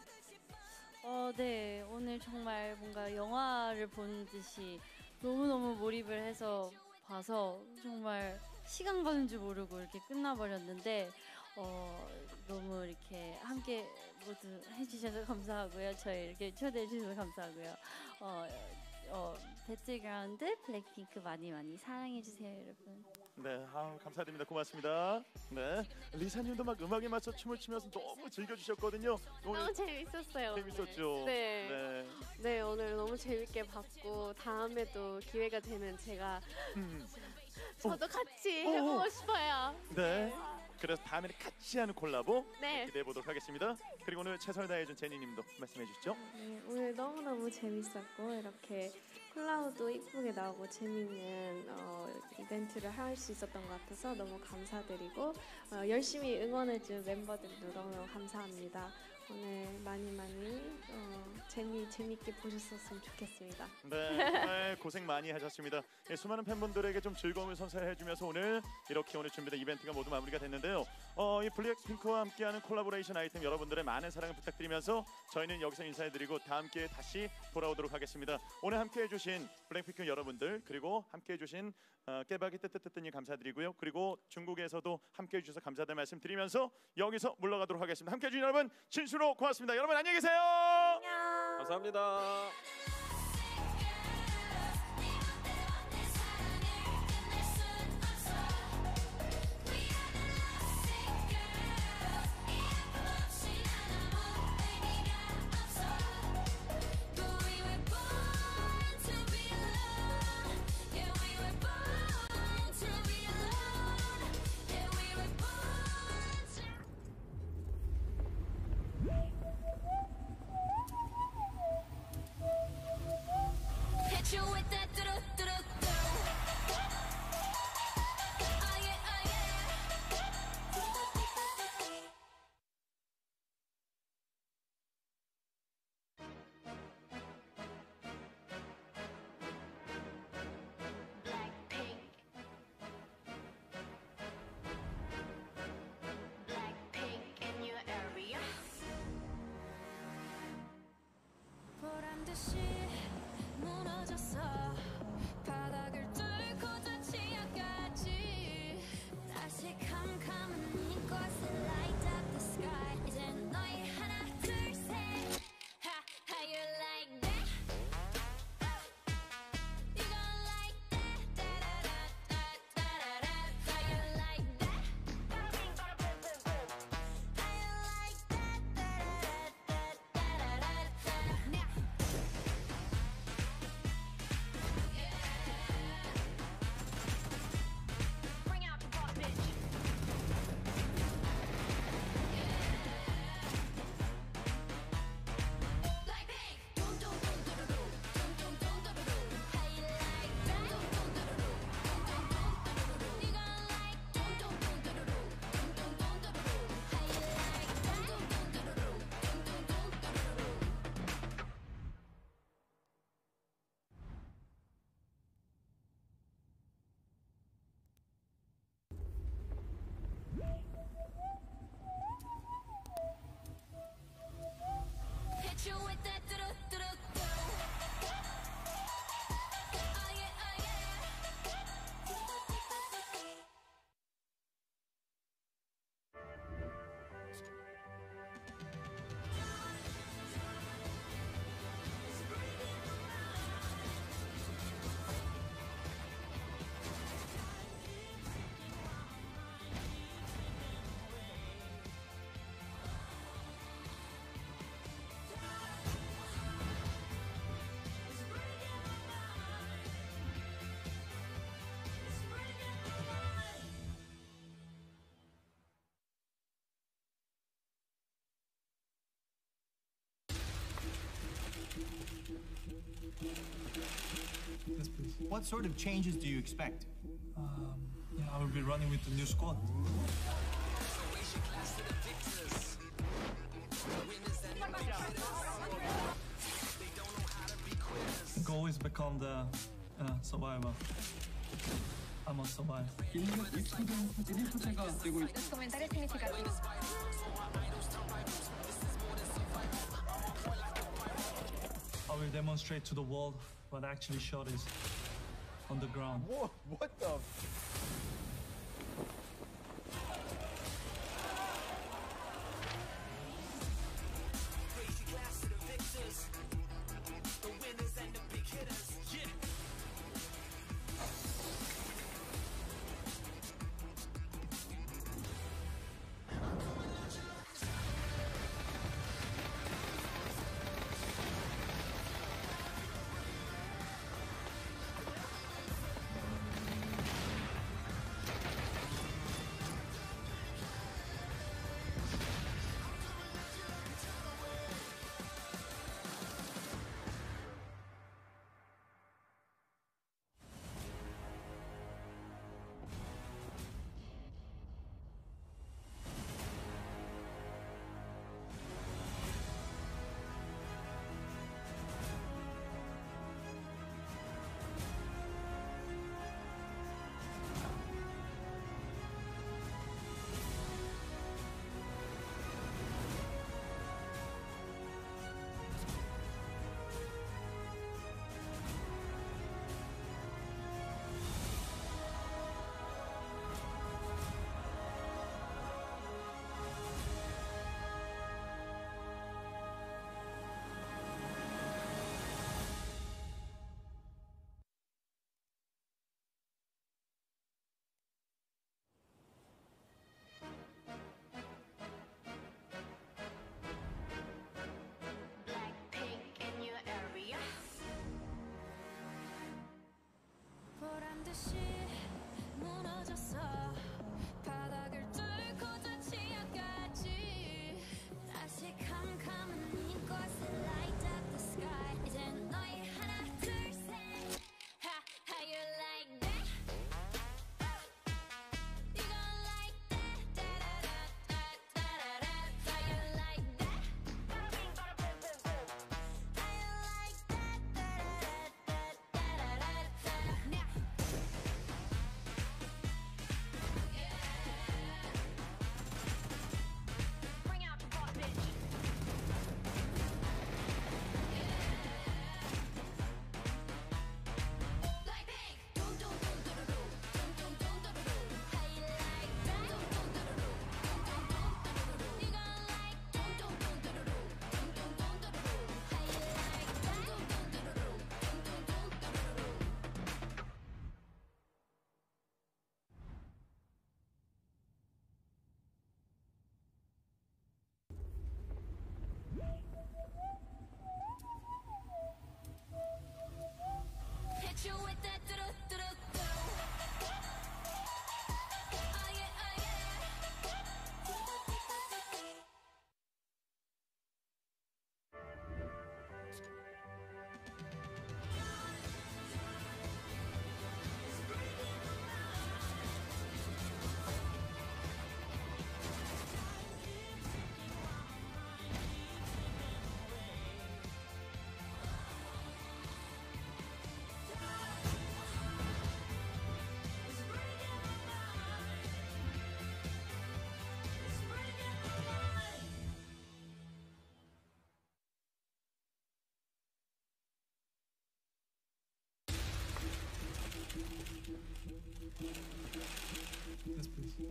어, 네. 오늘 정말 뭔가 영화를 보는 듯이 너무너무 몰입을 해서 봐서 정말 시간 가는 줄 모르고 이렇게 끝나버렸는데 어, 너무 이렇게 함께 모두 해주셔서 감사하고요. 저희 이렇게 초대해 주셔서 감사하고요. 어, 어, 배틀그라운드 블랙핑크 많이 많이 사랑해 주세요, 여러분. 네, 아우, 감사드립니다. 고맙습니다. 네, 리사님도 막 음악에 맞춰 춤을 추면서 너무 즐겨주셨거든요. 오늘 너무 재밌었어요. 재밌었죠. 오늘. 네. 네. 네, 오늘 너무 재밌게 봤고 다음에도 기회가 되면 제가 음. 저도 같이 오. 해보고 싶어요. 네. 그래서 다음에는 같이 하는 콜라보 네. 기대해 보도록 하겠습니다. 그리고 오늘 최선을 다해준 제니님도 말씀해 주시죠. 네, 오늘 너무너무 재밌었고 이렇게 콜라보도 이쁘게 나오고 재밌는 어, 이벤트를 할 수 있었던 것 같아서 너무 감사드리고 어, 열심히 응원해준 멤버들도 너무너무 감사합니다. 오늘 많이 많이 어, 재미 재밌게 보셨었으면 좋겠습니다. 네, 정말 고생 많이 하셨습니다. 예, 수많은 팬분들에게 좀 즐거움을 선사해주면서 오늘 이렇게 오늘 준비된 이벤트가 모두 마무리가 됐는데요. 어, 이 블랙핑크와 함께하는 콜라보레이션 아이템 여러분들의 많은 사랑을 부탁드리면서 저희는 여기서 인사해드리고 다음 기회에 다시 돌아오도록 하겠습니다. 오늘 함께해주신 블랙핑크 여러분들 그리고 함께해주신 어, 깨박이 뜨뜨뜨뜨님 감사드리고요. 그리고 중국에서도 함께해주셔서 감사하다는 말씀 드리면서 여기서 물러가도록 하겠습니다. 함께해주신 여러분 진수로 고맙습니다. 여러분 안녕히 계세요. 안녕. 감사합니다. 듯이 무너졌어 바닥을 뚫고 저 지하까지 다시 캄캄한 이곳에 light up the sky 이젠 너희 하나 둘셋 How you like that? You gon' like that? Da-da-da-da-da-da-da. How you like that? How you like that? Da-da-da-da-da-da-da. Now. Bring out the boss, bitch. Like pink. Dum dum dum dum dum dum dum dum dum dum. How you like that? Dum dum dum dum dum dum dum dum. You gon' like dum dum dum dum dum dum dum dum dum. How you like that? Dum dum dum dum dum dum dum dum. Hit you with that do do do do do. Oh yeah, oh yeah. Yes, please. What sort of changes do you expect? Um, yeah, I will be running with the new squad. The goal is become the uh, survivor. I must survive. Los comentarios significativos. I will demonstrate to the world what actually shot is on the ground. Whoa, what the?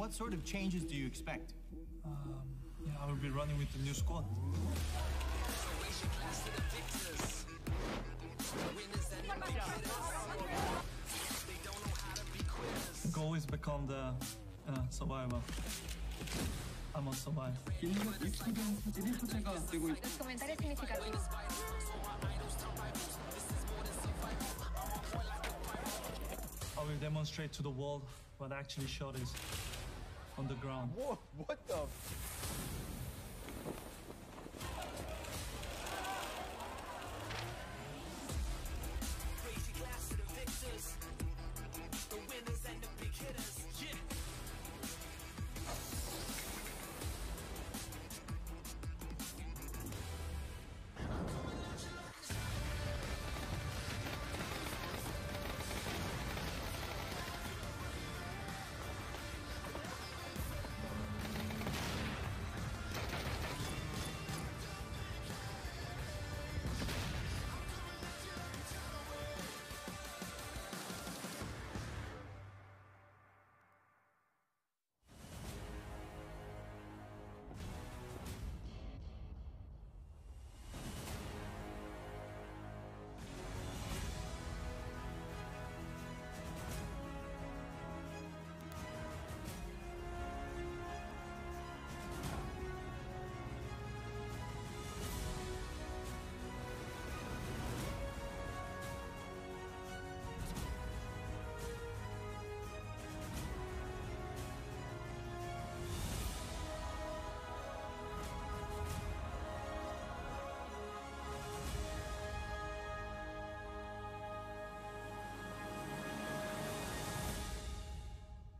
What sort of changes do you expect? Um, yeah, I will be running with the new squad. The goal is become the uh, survivor. I must survive. Los comentarios significativos. I will demonstrate to the world what actually shot is on the ground. Whoa, what the?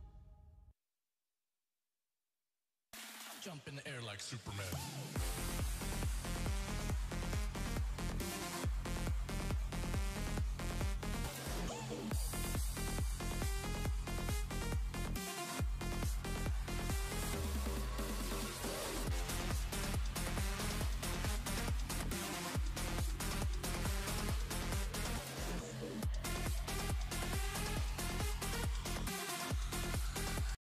Jump in the air like Superman.